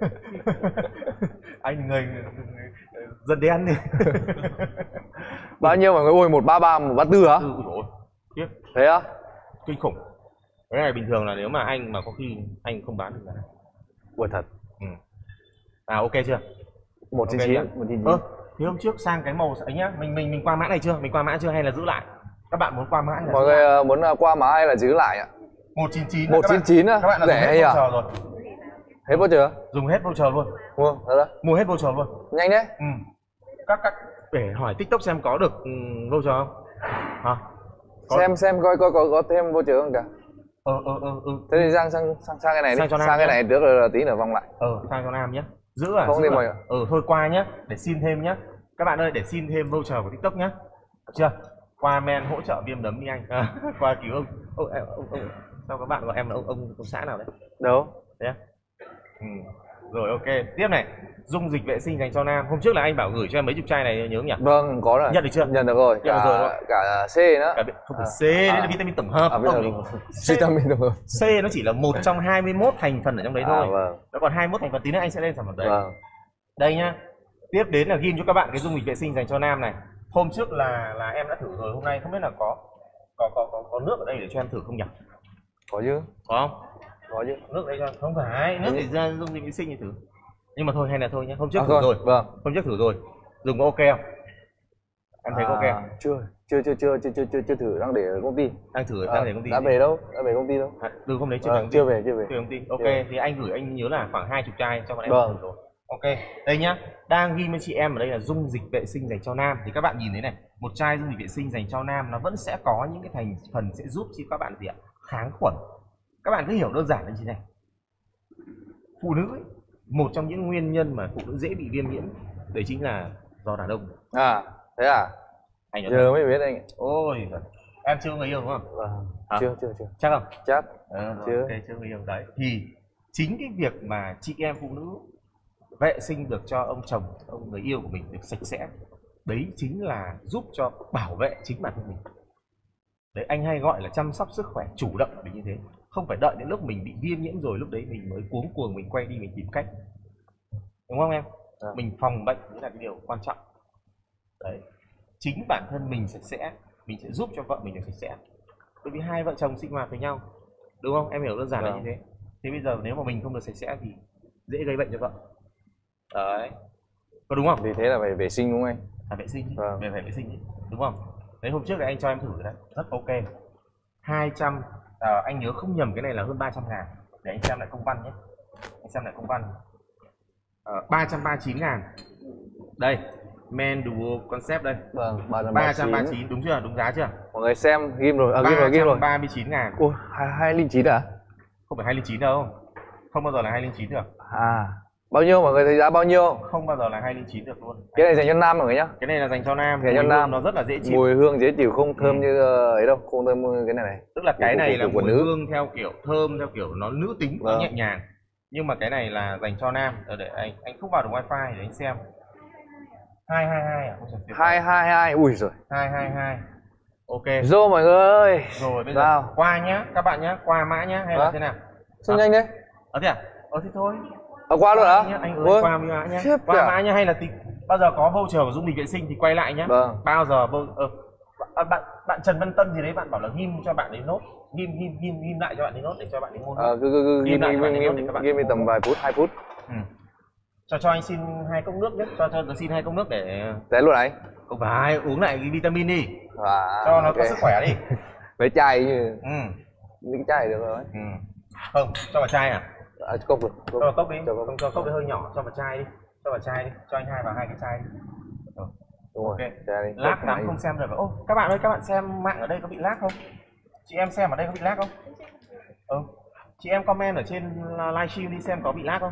Speaker 6: anh người, người dân đen đi.
Speaker 2: bao nhiêu mọi người? Ôi một ba ba, một ba tư hả?
Speaker 6: Ừ, ôi dồi ôi, tiếp
Speaker 2: Thế á?
Speaker 6: kinh khủng. Cái này bình thường là nếu mà anh mà có khi anh không bán được giá.
Speaker 2: Ui thật.
Speaker 6: Ừ. À ok chưa?
Speaker 2: một chín
Speaker 6: Ok
Speaker 2: chín
Speaker 6: chưa?
Speaker 2: một chín
Speaker 6: Ơ,
Speaker 2: chín.
Speaker 6: thì hôm trước sang cái màu ấy nhá, mình mình mình qua mã này chưa? Mình qua mã chưa hay là giữ lại? Các bạn muốn qua mã hay là
Speaker 2: Mọi
Speaker 6: giữ
Speaker 2: người
Speaker 6: lại?
Speaker 2: ờ, muốn ờ, qua mã hay là giữ lại ạ?
Speaker 6: một chín chín.
Speaker 2: một chín chín á,
Speaker 6: Các bạn là
Speaker 2: rẻ
Speaker 6: dùng
Speaker 2: hay
Speaker 6: hết
Speaker 2: à?
Speaker 6: voucher rồi.
Speaker 2: Hết vô chưa?
Speaker 6: Dùng hết voucher luôn.
Speaker 2: Mua, đó đó.
Speaker 6: Mua hết voucher luôn.
Speaker 2: Nhanh đấy.
Speaker 6: Ừ. Các các để hỏi TikTok xem có được um, voucher không? Hả? Có.
Speaker 2: Xem xem coi coi có có thêm vô chưa không cả.
Speaker 6: Ờ ờ ờ ờ.
Speaker 2: Thế thì sang sang sang sang cái này đi.
Speaker 6: Sang cho Nam
Speaker 2: Sang cái
Speaker 6: nhá.
Speaker 2: này trước rồi là tí nữa vòng lại.
Speaker 6: Ờ, sang cho Nam nhé. Giữ à?
Speaker 2: Không
Speaker 6: giữ
Speaker 2: thì
Speaker 6: à?
Speaker 2: mọi-
Speaker 6: Ừ, thôi qua nhé, để xin thêm nhé. Các bạn ơi, để xin thêm voucher của TikTok nhé. Được chưa? Qua men hỗ trợ viêm đấm đi anh. À, qua cứu ông. Ông, ông, ông, ông. Sao các bạn gọi em là ông, ông, ông xã nào đấy?
Speaker 2: Đâu?
Speaker 6: Thế à? Ừ. Rồi ok, tiếp này. Dung dịch vệ sinh dành cho nam. Hôm trước là anh bảo gửi cho em mấy chục chai này nhớ không nhỉ?
Speaker 2: Vâng, có rồi.
Speaker 6: Nhận được chưa?
Speaker 2: Nhận được rồi.
Speaker 6: Nhận được
Speaker 2: Cả
Speaker 6: rồi đúng không?
Speaker 2: cả C nữa.
Speaker 6: Cả bị- không phải
Speaker 2: À.
Speaker 6: C, đấy
Speaker 2: À.
Speaker 6: là vitamin tổng hợp.
Speaker 2: À, bây giờ
Speaker 6: Không,
Speaker 2: đúng rồi.
Speaker 6: C,
Speaker 2: Vitamin tổng hợp.
Speaker 6: C nó chỉ là một trong hai mươi mốt thành phần ở trong đấy
Speaker 2: À,
Speaker 6: thôi.
Speaker 2: vâng.
Speaker 6: Nó còn hai mươi mốt thành phần, tí nữa anh sẽ lên sản phẩm đấy.
Speaker 2: Vâng.
Speaker 6: Đây nhá. Tiếp đến là ghim cho các bạn cái dung dịch vệ sinh dành cho nam này. Hôm trước là là em đã thử rồi, hôm nay không biết là có có có có, có nước ở đây để cho em thử không nhỉ?
Speaker 2: Có chứ.
Speaker 6: Có không?
Speaker 2: Có chứ.
Speaker 6: Nước đây cho không phải, nước để ra dung dịch vệ sinh thì thử. Nhưng mà thôi hay là thôi nhá, hôm trước
Speaker 2: À,
Speaker 6: thử
Speaker 2: thôi,
Speaker 6: rồi.
Speaker 2: vâng.
Speaker 6: Hôm trước thử rồi. Dùng có ok không? Em thấy có ok
Speaker 2: À,
Speaker 6: không?
Speaker 2: chưa chưa chưa chưa chưa chưa chưa chưa thử, đang để ở công ty.
Speaker 6: Đang thử
Speaker 2: À,
Speaker 6: đang để công ty.
Speaker 2: đã về đâu? Đã về công ty đâu?
Speaker 6: À, từ hôm đấy chưa
Speaker 2: Vâng,
Speaker 6: về công ty.
Speaker 2: chưa về chưa về.
Speaker 6: Chưa về công ty. Ok,
Speaker 2: Chưa.
Speaker 6: thì anh gửi anh nhớ là khoảng hai chục chai cho bọn em
Speaker 2: Vâng.
Speaker 6: thử rồi. Ok, đây nhá, đang ghi với chị em ở đây là dung dịch vệ sinh dành cho nam. Thì các bạn nhìn thấy này, một chai dung dịch vệ sinh dành cho nam nó vẫn sẽ có những cái thành phần sẽ giúp cho các bạn gì ạ? Kháng khuẩn. Các bạn cứ hiểu đơn giản là như thế này. Phụ nữ ấy, một trong những nguyên nhân mà phụ nữ dễ bị viêm nhiễm đấy chính là do đàn ông.
Speaker 2: À, thế à?
Speaker 6: Anh nói
Speaker 2: Giờ mới biết anh.
Speaker 6: ôi giời. Em chưa có người yêu đúng không?
Speaker 2: Vâng.
Speaker 6: Hả?
Speaker 2: Chưa chưa chưa.
Speaker 6: Chắc không?
Speaker 2: Chắc.
Speaker 6: Ờ,
Speaker 2: Chưa.
Speaker 6: ok, chưa người yêu đấy. Thì chính cái việc mà chị em phụ nữ vệ sinh được cho ông chồng, ông người yêu của mình được sạch sẽ, đấy chính là giúp cho bảo vệ chính bản thân mình. Đấy, anh hay gọi là chăm sóc sức khỏe chủ động là như thế. Không phải đợi đến lúc mình bị viêm nhiễm rồi lúc đấy mình mới cuống cuồng mình quay đi mình tìm cách. Đúng không em?
Speaker 2: À.
Speaker 6: Mình phòng bệnh mới là cái điều quan trọng. Đấy. Chính bản thân mình sạch sẽ, mình sẽ giúp cho vợ mình được sạch sẽ. Bởi vì hai vợ chồng sinh hoạt với nhau, đúng không? Em hiểu đơn giản là
Speaker 2: Vâng.
Speaker 6: như thế. Thế bây giờ nếu mà mình không được sạch sẽ thì dễ gây bệnh cho vợ. Đấy. Có đúng không?
Speaker 2: Vì thế là phải vệ sinh đúng không anh?
Speaker 6: Phải vệ sinh,
Speaker 2: Vâng.
Speaker 6: về phải vệ sinh, đúng không? Đấy, hôm trước là anh cho em thử rồi đấy, rất ok. hai trăm, à, anh nhớ không nhầm cái này là hơn ba trăm ngàn. Để anh xem lại công văn nhé. Anh xem lại công văn. À, ba trăm ba mươi chín ngàn. Đây, Men Duo Concept đây.
Speaker 2: Vâng, ba
Speaker 6: ba trăm ba mươi chín, đúng chưa? Đúng giá chưa?
Speaker 2: Mọi người xem ghim rồi, à ghim rồi, ghim rồi.
Speaker 6: ba trăm ba mươi chín ngàn.
Speaker 2: Ôi, hai hai linh chín à?
Speaker 6: Không phải hai linh chín đâu. Không bao giờ là hai linh chín được.
Speaker 2: À, bao nhiêu mọi người thấy giá bao nhiêu?
Speaker 6: Không bao giờ là hai linh chín được luôn.
Speaker 2: Cái này dành cho nam mọi người nhá.
Speaker 6: Cái này là dành cho nam,
Speaker 2: Dành cho
Speaker 6: mùi
Speaker 2: nam.
Speaker 6: hương nó rất là dễ chịu.
Speaker 2: Mùi hương dễ chịu, không thơm
Speaker 6: Ừ.
Speaker 2: như ờ, ấy đâu, không thơm như cái này này.
Speaker 6: Tức là cái
Speaker 2: của-
Speaker 6: này
Speaker 2: của-
Speaker 6: là
Speaker 2: của- của
Speaker 6: mùi
Speaker 2: nữ.
Speaker 6: hương theo kiểu thơm, theo kiểu nó nữ tính, nó
Speaker 2: Vâng.
Speaker 6: nhẹ nhàng. Nhưng mà cái này là dành cho nam. Ờ, để anh anh không vào được wifi để anh xem. hai hai hai à? Ôi giời, tuyệt vời.
Speaker 2: Hai hai hai, ui rồi.
Speaker 6: hai hai hai. Ok.
Speaker 2: Rồi mọi người ơi.
Speaker 6: Rồi bây giờ
Speaker 2: Sao?
Speaker 6: qua nhá, các bạn nhá, qua mã nhá hay là
Speaker 2: Hả?
Speaker 6: thế nào?
Speaker 2: Sao nhanh đấy?
Speaker 6: Ờ thế à? Ờ thế thôi.
Speaker 2: À, qua luôn
Speaker 6: Nhá,
Speaker 2: hả?
Speaker 6: anh ơi
Speaker 2: Ui,
Speaker 6: qua mã nhá.
Speaker 2: khiếp
Speaker 6: Qua
Speaker 2: kìa.
Speaker 6: mã nhá hay là tí bao giờ có voucher của dung dịch vệ sinh thì quay lại nhá.
Speaker 2: Vâng.
Speaker 6: Bao giờ vô ờ, à, bạn bạn Trần Văn Tân gì đấy bạn bảo là ghim cho bạn ấy nốt, ghim ghim ghim ghim lại cho bạn ấy nốt để cho bạn ấy mua nốt.
Speaker 2: Ờ, cứ cứ cứ
Speaker 6: Ghim
Speaker 2: ghim
Speaker 6: lại
Speaker 2: ghim
Speaker 6: cho bạn
Speaker 2: ghim
Speaker 6: ấy nốt để các bạn
Speaker 2: ghim đi
Speaker 6: mua
Speaker 2: tầm
Speaker 6: nốt.
Speaker 2: vài phút, hai phút.
Speaker 6: Ừ. Cho cho anh xin hai cốc nước nhé, cho cho tôi xin hai cốc nước để
Speaker 2: Thế luôn đấy.
Speaker 6: không phải uống lại cái vitamin đi,
Speaker 2: À,
Speaker 6: cho nó
Speaker 2: ok.
Speaker 6: có sức khỏe đi.
Speaker 2: Với chai như
Speaker 6: Ừ.
Speaker 2: những cái chai được rồi.
Speaker 6: Ừ. Không, cho vào chai à?
Speaker 2: À, cốc được.
Speaker 6: Cho vào cốc đi,
Speaker 2: Cho vào
Speaker 6: không cho cốc đấy hơi nhỏ, cho vào chai đi, cho vào chai đi, cho anh hai vào hai cái chai đi. Rồi.
Speaker 2: Đúng rồi.
Speaker 6: Ok.
Speaker 2: Chai đi.
Speaker 6: Lag
Speaker 2: Cốc
Speaker 6: lắm
Speaker 2: này.
Speaker 6: không xem được. Ô, các bạn ơi, các bạn xem mạng ở đây có bị lag không? Chị em xem ở đây có bị lag không? Ừ. Chị em comment ở trên livestream đi xem có bị lag không?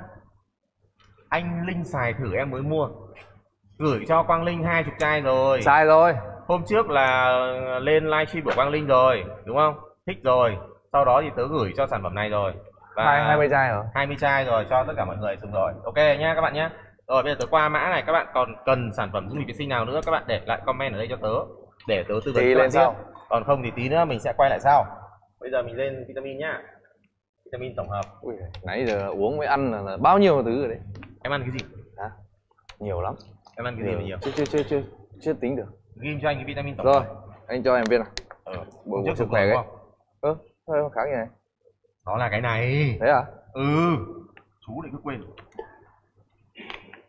Speaker 6: Anh Linh xài thử em mới mua. Gửi cho Quang Linh hai chục chai rồi.
Speaker 2: Sai rồi.
Speaker 6: Hôm trước là lên livestream của Quang Linh rồi, đúng không? Thích rồi. Sau đó thì tớ gửi cho sản phẩm này rồi. Và
Speaker 2: Hai hai mươi chai rồi.
Speaker 6: hai mươi chai rồi cho tất cả mọi người dùng rồi. Ok nhá các bạn nhá. Rồi bây giờ tớ qua mã này, các bạn còn cần sản phẩm dung dịch vệ sinh nào nữa các bạn để lại comment ở đây cho tớ để tớ tư vấn
Speaker 2: Tí
Speaker 6: các bạn
Speaker 2: lên sau.
Speaker 6: tiếp. Còn không thì tí nữa mình sẽ quay lại sau. Bây giờ mình lên vitamin nhá. Vitamin tổng hợp.
Speaker 2: Ui, nãy giờ uống với ăn là, là bao nhiêu thứ rồi đấy.
Speaker 6: Em ăn cái gì?
Speaker 2: Hả? Nhiều lắm.
Speaker 6: Em ăn cái gì mà nhiều?
Speaker 2: Chưa chưa chưa chưa chưa tính được.
Speaker 6: Ghim cho anh cái vitamin tổng
Speaker 2: Rồi,
Speaker 6: hợp.
Speaker 2: anh cho em viên này.
Speaker 6: Ờ,
Speaker 2: Bổ
Speaker 6: hôm trước
Speaker 2: sức
Speaker 6: dùng
Speaker 2: khỏe
Speaker 6: đúng
Speaker 2: cái.
Speaker 6: không?
Speaker 2: Ơ, sao kháng như này?
Speaker 6: Đó là cái này.
Speaker 2: Thế à?
Speaker 6: Ừ. Chú lại cứ quên.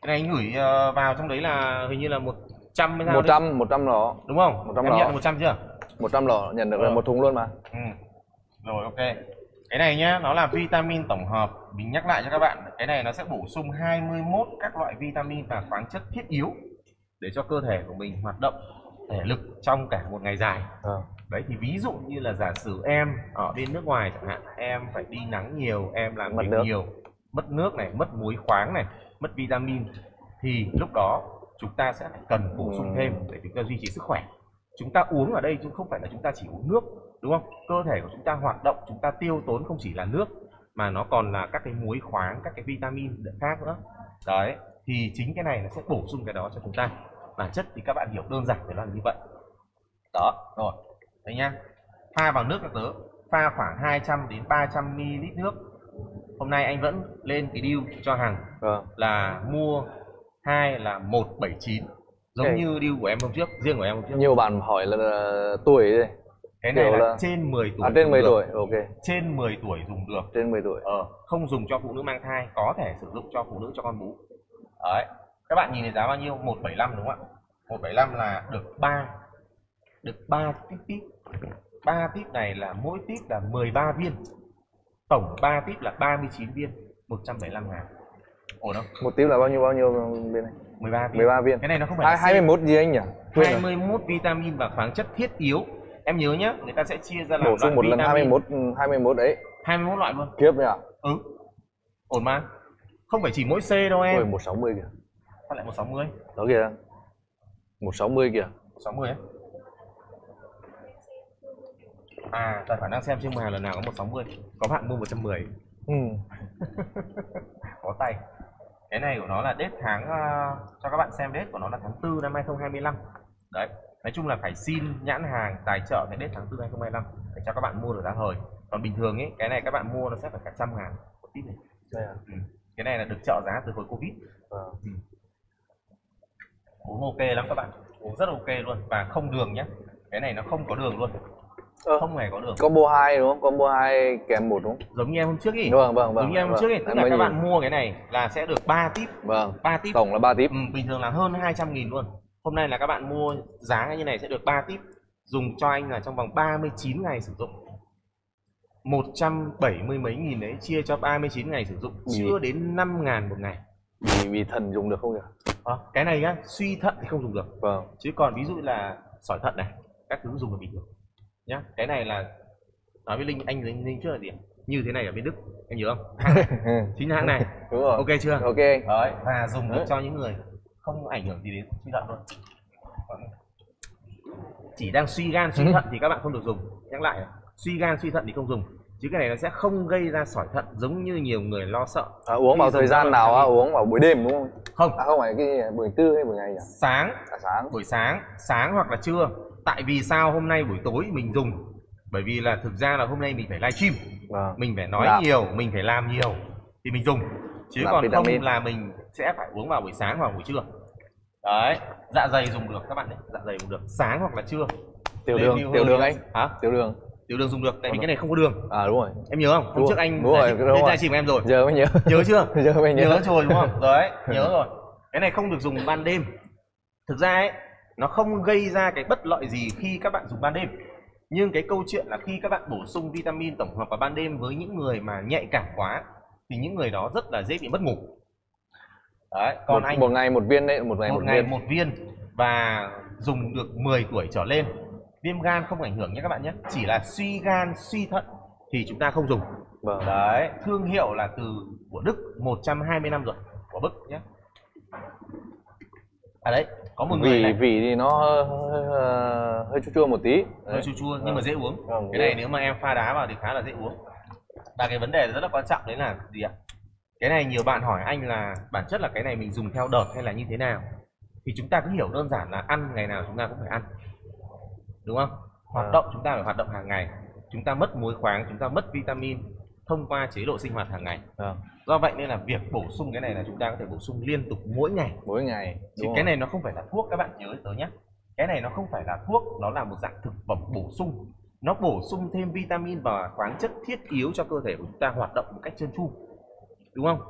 Speaker 6: Cái này anh gửi ờ, vào trong đấy là hình như là một trăm hay sao
Speaker 2: một
Speaker 6: đấy.
Speaker 2: trăm một trăm lọ.
Speaker 6: Đúng không?
Speaker 2: một trăm
Speaker 6: Em
Speaker 2: lọ.
Speaker 6: nhận được một trăm chưa?
Speaker 2: một trăm lọ nhận được
Speaker 6: Ờ.
Speaker 2: là một thùng luôn mà.
Speaker 6: Ừ. Rồi ok. Cái này nhá, nó là vitamin tổng hợp. Mình nhắc lại cho các bạn, cái này nó sẽ bổ sung hai mươi mốt các loại vitamin và khoáng chất thiết yếu để cho cơ thể của mình hoạt động thể lực trong cả một ngày dài.
Speaker 2: Ờ.
Speaker 6: Đấy thì ví dụ như là giả sử em ở bên nước ngoài chẳng hạn, em phải đi nắng nhiều, em làm
Speaker 2: Mất
Speaker 6: việc
Speaker 2: nước.
Speaker 6: nhiều, mất nước này, mất muối khoáng này, mất vitamin, thì lúc đó chúng ta sẽ phải cần bổ sung
Speaker 2: Ừ.
Speaker 6: thêm để chúng ta duy trì sức khỏe. Chúng ta uống ở đây chứ không phải là chúng ta chỉ uống nước, đúng không? Cơ thể của chúng ta hoạt động, chúng ta tiêu tốn không chỉ là nước mà nó còn là các cái muối khoáng, các cái vitamin khác nữa. Đấy, thì chính cái này nó sẽ bổ sung cái đó cho chúng ta. Bản chất thì các bạn hiểu đơn giản để là như vậy. Đó, rồi. Đấy nhá. Pha vào nước cho tớ, pha khoảng hai trăm đến ba trăm mi li lít nước. Hôm nay anh vẫn lên cái deal cho Hằng
Speaker 2: Vâng.
Speaker 6: là mua hai là một bảy chín, giống
Speaker 2: Okay.
Speaker 6: như deal của em hôm trước, riêng của em hôm trước.
Speaker 2: Nhiều bạn hỏi là, là tuổi đây.
Speaker 6: Cái này
Speaker 2: kiểu
Speaker 6: là,
Speaker 2: là-
Speaker 6: trên mười tuổi.
Speaker 2: À, trên
Speaker 6: dùng
Speaker 2: mười
Speaker 6: được.
Speaker 2: tuổi, ok.
Speaker 6: Trên mười tuổi dùng được.
Speaker 2: Trên mười tuổi.
Speaker 6: Ờ, không dùng cho phụ nữ mang thai, có thể sử dụng cho phụ nữ cho con bú. Đấy. Các bạn nhìn thấy giá bao nhiêu? một bảy lăm đúng không ạ? một bảy lăm là được ba được ba tip tip. ba tip này là mỗi tip là mười ba viên. Tổng ba tip là ba mươi chín viên, một trăm bảy mươi lăm ngàn. Ổn không?
Speaker 2: Một tiếp là bao nhiêu bao nhiêu bên này?
Speaker 6: mười ba viên.
Speaker 2: mười ba viên.
Speaker 6: Cái này nó không phải
Speaker 2: Hai
Speaker 6: là
Speaker 2: hai mươi mốt gì anh nhỉ? Quên
Speaker 6: hai
Speaker 2: rồi.
Speaker 6: mươi mốt vitamin và khoáng chất thiết yếu. Em nhớ nhá, người ta sẽ chia ra làm
Speaker 2: Bổ sung
Speaker 6: loại
Speaker 2: một lần
Speaker 6: vitamin.
Speaker 2: hai mươi mốt hai mươi mốt đấy.
Speaker 6: hai mươi mốt loại luôn.
Speaker 2: Kiếp đấy à?
Speaker 6: Ừ. Ổn mà. Không phải chỉ mỗi C đâu em.
Speaker 2: Ôi một sáu mươi kìa.
Speaker 6: Sao lại một sáu mươi?
Speaker 2: Đó kìa. một sáu mươi kìa.
Speaker 6: sáu mươi ấy. À, tài khoản đang xem trên màn lần nào có một sáu mươi. Có bạn mua một trăm mười.
Speaker 2: Ừ.
Speaker 6: Có tay. Cái này của nó là date tháng uh, cho các bạn xem date của nó là tháng tư năm hai không hai lăm. Đấy. Nói chung là phải xin nhãn hàng tài trợ cái date tháng tư năm hai không hai lăm để cho các bạn mua được giá hời. Còn bình thường ấy, cái này các bạn mua nó sẽ phải cả trăm ngàn một tip này.
Speaker 2: Đây à?
Speaker 6: Ừ. Cái này là được trợ giá từ hồi Covid.
Speaker 2: Vâng.
Speaker 6: Ừ. Uống ok lắm các bạn, uống rất ok luôn và không đường nhé. Cái này nó không có đường luôn,
Speaker 2: Ờ,
Speaker 6: không hề có đường.
Speaker 2: combo hai đúng không? Combo hai kèm một đúng không?
Speaker 6: Giống như em hôm trước ý.
Speaker 2: Vâng vâng vâng.
Speaker 6: Giống như em hôm
Speaker 2: vâng.
Speaker 6: trước ý, tức
Speaker 2: Em
Speaker 6: là
Speaker 2: mới
Speaker 6: các
Speaker 2: nhìn.
Speaker 6: bạn mua cái này là sẽ được ba tip,
Speaker 2: Vâng.
Speaker 6: ba tip.
Speaker 2: Tổng là ba tip.
Speaker 6: Ừ, bình thường là hơn hai trăm nghìn luôn. Hôm nay là các bạn mua giá như này sẽ được ba tip, dùng cho anh là trong vòng ba mươi chín ngày sử dụng. một trăm bảy mươi mấy nghìn đấy chia cho ba mươi chín ngày sử dụng,
Speaker 2: Ừ.
Speaker 6: chưa đến năm ngàn một ngày.
Speaker 2: Vì vì thần dùng được không nhỉ?
Speaker 6: À, cái này nhá, suy thận thì không dùng được.
Speaker 2: Vâng.
Speaker 6: Chứ còn ví dụ là sỏi thận này, các thứ dùng là bình thường nhá. Cái này là nói với Linh, anh Linh, Linh trước là gì ạ? Như thế này ở bên Đức, em nhớ không? Hãng này, chính hãng này.
Speaker 2: Đúng rồi.
Speaker 6: Ok chưa?
Speaker 2: Ok.
Speaker 6: Đấy, và dùng được
Speaker 2: Đấy.
Speaker 6: cho những người không ảnh hưởng gì đến suy thận luôn. Chỉ đang suy gan, suy thận thì các bạn không được dùng. Nhắc lại, suy gan, suy thận thì không dùng. Chứ cái này nó sẽ không gây ra sỏi thận giống như nhiều người lo sợ.
Speaker 2: À, uống vào
Speaker 6: Khi
Speaker 2: thời
Speaker 6: dùng các
Speaker 2: gian
Speaker 6: loại
Speaker 2: nào á?
Speaker 6: vitamin.
Speaker 2: Uống vào buổi đêm đúng không?
Speaker 6: Không,
Speaker 2: À không phải cái gì, buổi trưa hay buổi ngày nhỉ?
Speaker 6: sáng,
Speaker 2: À sáng.
Speaker 6: buổi sáng, sáng hoặc là trưa. Tại vì sao hôm nay buổi tối mình dùng? Bởi vì là thực ra là hôm nay mình phải livestream,
Speaker 2: Vâng.
Speaker 6: mình phải nói
Speaker 2: Làm.
Speaker 6: nhiều, mình phải làm nhiều thì mình dùng. Chứ
Speaker 2: Làm
Speaker 6: còn
Speaker 2: vitamin.
Speaker 6: không là mình sẽ phải uống vào buổi sáng hoặc buổi trưa. Đấy, dạ dày dùng được các bạn đấy, dạ dày dùng được sáng hoặc là trưa.
Speaker 2: Tiểu
Speaker 6: Lên
Speaker 2: đường,
Speaker 6: nhiều
Speaker 2: tiểu
Speaker 6: hơn
Speaker 2: đường
Speaker 6: nữa.
Speaker 2: anh.
Speaker 6: Hả?
Speaker 2: Tiểu đường.
Speaker 6: Tiểu đường dùng được, tại vì cái này không có đường.
Speaker 2: À đúng rồi.
Speaker 6: Em nhớ không? Hôm
Speaker 2: Đúng
Speaker 6: trước
Speaker 2: rồi.
Speaker 6: anh
Speaker 2: Đúng rồi,
Speaker 6: giải
Speaker 2: đúng
Speaker 6: thích
Speaker 2: rồi.
Speaker 6: giải trình em rồi.
Speaker 2: Giờ mới nhớ.
Speaker 6: Nhớ chưa?
Speaker 2: Giờ mới nhớ.
Speaker 6: Nhớ rồi đúng không? Đấy, nhớ rồi. Cái này không được dùng ban đêm. Thực ra ấy, nó không gây ra cái bất lợi gì khi các bạn dùng ban đêm. Nhưng cái câu chuyện là khi các bạn bổ sung vitamin tổng hợp vào ban đêm với những người mà nhạy cảm quá thì những người đó rất là dễ bị mất ngủ. Đấy, còn
Speaker 2: một,
Speaker 6: anh
Speaker 2: một ngày một viên đấy, một ngày
Speaker 6: một,
Speaker 2: một,
Speaker 6: ngày
Speaker 2: viên.
Speaker 6: một viên và dùng được mười tuổi trở lên. Viêm gan không ảnh hưởng nhé các bạn nhé. Chỉ là suy gan, suy thận thì chúng ta không dùng.
Speaker 2: Vâng.
Speaker 6: Đấy, thương hiệu là từ của Đức một trăm hai mươi năm rồi, của Đức nhé. À đấy, có một người
Speaker 2: Vị
Speaker 6: này
Speaker 2: vị thì nó hơi, hơi, hơi chua chua một tí.
Speaker 6: hơi
Speaker 2: Đấy.
Speaker 6: chua chua nhưng mà dễ uống.
Speaker 2: Vâng,
Speaker 6: Cái này nếu mà em pha đá vào thì khá là dễ uống. Và cái vấn đề rất là quan trọng đấy là gì ạ? Cái này nhiều bạn hỏi anh là bản chất là cái này mình dùng theo đợt hay là như thế nào? Thì chúng ta cứ hiểu đơn giản là ăn ngày nào chúng ta cũng phải ăn, đúng không? Hoạt
Speaker 2: À.
Speaker 6: động chúng ta phải hoạt động hàng ngày. Chúng ta mất muối khoáng, chúng ta mất vitamin thông qua chế độ sinh hoạt hàng ngày.
Speaker 2: Vâng.
Speaker 6: Do vậy nên là việc bổ sung cái này là chúng ta có thể bổ sung liên tục mỗi ngày.
Speaker 2: Mỗi ngày.
Speaker 6: Chứ
Speaker 2: Đúng
Speaker 6: cái
Speaker 2: rồi.
Speaker 6: này nó không phải là thuốc, các bạn nhớ tớ nhé. Cái này nó không phải là thuốc, nó là một dạng thực phẩm bổ sung. Nó bổ sung thêm vitamin và khoáng chất thiết yếu cho cơ thể của chúng ta hoạt động một cách trơn tru, đúng không?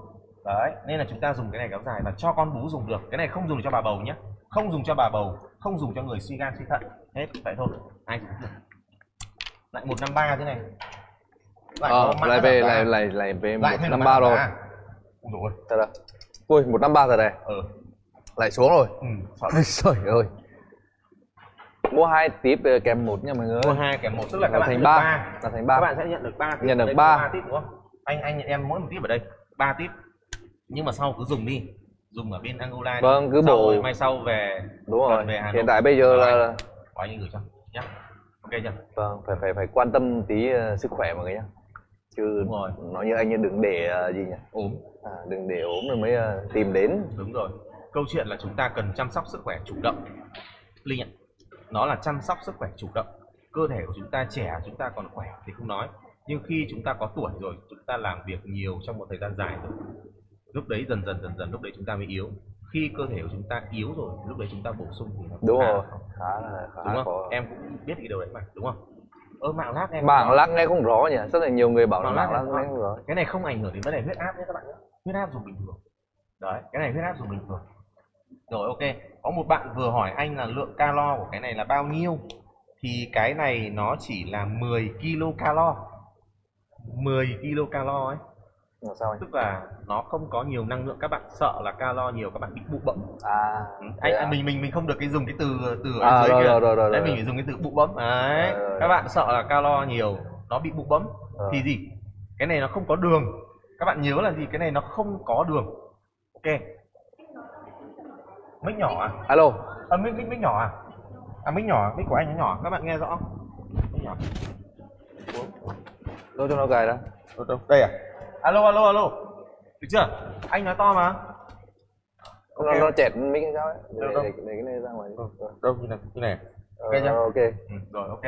Speaker 6: Đấy, nên là chúng ta dùng cái này kéo dài và cho con bú dùng được. Cái này không dùng cho bà bầu nhé, không dùng cho bà bầu, không dùng cho người suy gan suy thận. Hết vậy thôi. Ai dùng được. Lại một năm ba thế này.
Speaker 2: Lại, ờ, lại về lại lại lại về một năm ba rồi.
Speaker 6: Rồi.
Speaker 2: Thật à? Ui, một năm ba rồi này.
Speaker 6: Ừ.
Speaker 2: Lại xuống rồi.
Speaker 6: Ừ.
Speaker 2: Trời ơi. Mua hai tiếp kèm một nha mọi người.
Speaker 6: Mua hai kèm một tức là các
Speaker 2: là
Speaker 6: bạn
Speaker 2: thành
Speaker 6: nhận
Speaker 2: ba.
Speaker 6: ba.
Speaker 2: Là thành ba.
Speaker 6: Các bạn sẽ nhận được ba.
Speaker 2: Nhận được ba
Speaker 6: tiếp đúng không? Anh anh nhận em mỗi một tiếp ở đây, ba tiếp. Nhưng mà sau cứ dùng đi, dùng ở bên Angola.
Speaker 2: Vâng, cứ
Speaker 6: sau
Speaker 2: bổ.
Speaker 6: rồi, mai sau về.
Speaker 2: Đúng rồi.
Speaker 6: Về Hà Nội.
Speaker 2: Hiện tại bây giờ là
Speaker 6: có anh gửi cho nhá. Ok chưa?
Speaker 2: Vâng, phải phải phải quan tâm tí uh, sức khỏe mọi người nhá. Chứ
Speaker 6: đúng rồi.
Speaker 2: nói như anh như đừng để uh, gì nhỉ?
Speaker 6: Ốm.
Speaker 2: À, đừng để ốm rồi mới uh, tìm đến.
Speaker 6: Đúng rồi. Câu chuyện là chúng ta cần chăm sóc sức khỏe chủ động. Linh ạ. Nó là chăm sóc sức khỏe chủ động. Cơ thể của chúng ta trẻ, chúng ta còn khỏe thì không nói. Nhưng khi chúng ta có tuổi rồi, chúng ta làm việc nhiều trong một thời gian dài rồi, lúc đấy dần dần dần dần lúc đấy chúng ta mới yếu. Khi cơ thể của chúng ta yếu rồi, lúc đấy chúng ta bổ sung thì nó
Speaker 2: đúng
Speaker 6: khá
Speaker 2: rồi,
Speaker 6: là
Speaker 2: khá là khá
Speaker 6: đúng không?
Speaker 2: khó.
Speaker 6: Em cũng biết cái điều đấy mà, đúng không? Ở mạng lát em
Speaker 2: Bảng lắc nghe không rõ nhỉ? Rất là nhiều người bảo là
Speaker 6: Mạng
Speaker 2: bảng
Speaker 6: lát
Speaker 2: lắc nghe không rõ.
Speaker 6: cái này không ảnh hưởng đến vấn đề huyết áp nhé các bạn nhé. Huyết áp dùng bình thường. Đấy, cái này huyết áp dùng bình thường. Rồi ok, có một bạn vừa hỏi anh là lượng calo của cái này là bao nhiêu. Thì cái này nó chỉ là mười ki lô calo. mười ki lô calo ấy.
Speaker 2: Là sao anh?
Speaker 6: Tức là nó không có nhiều năng lượng, các bạn sợ là calo nhiều các bạn bị bụ bẫm.
Speaker 2: À,
Speaker 6: anh
Speaker 2: à.
Speaker 6: mình mình mình không được cái dùng cái từ từ ở
Speaker 2: à,
Speaker 6: dưới
Speaker 2: rồi,
Speaker 6: kia.
Speaker 2: rồi, rồi, rồi,
Speaker 6: Đấy
Speaker 2: rồi.
Speaker 6: mình phải dùng cái từ bụ bẫm. Đấy.
Speaker 2: Rồi, rồi,
Speaker 6: các bạn sợ là calo nhiều nó bị bụ bẫm.
Speaker 2: Rồi.
Speaker 6: Thì gì? Cái này nó không có đường. Các bạn nhớ là gì? Cái này nó không có đường. Ok. Mic nhỏ à?
Speaker 2: Alo.
Speaker 6: À, mic mic mic nhỏ à? À mic nhỏ, mic của anh nó nhỏ, các bạn nghe rõ không? Mic nhỏ.
Speaker 2: Đâu cho nó cài đó.
Speaker 6: Đâu, đâu? Đây à? Alo alo alo. Được chưa? Anh nói to mà.
Speaker 2: Okay. Nó, nó chẹt mic hay sao ấy. Để,
Speaker 6: Đâu,
Speaker 2: để, để, để cái này ra ngoài.
Speaker 6: Ừ, đâu như này, như này.
Speaker 2: Ờ,
Speaker 6: Ok chưa?
Speaker 2: ok.
Speaker 6: Ừ, rồi ok.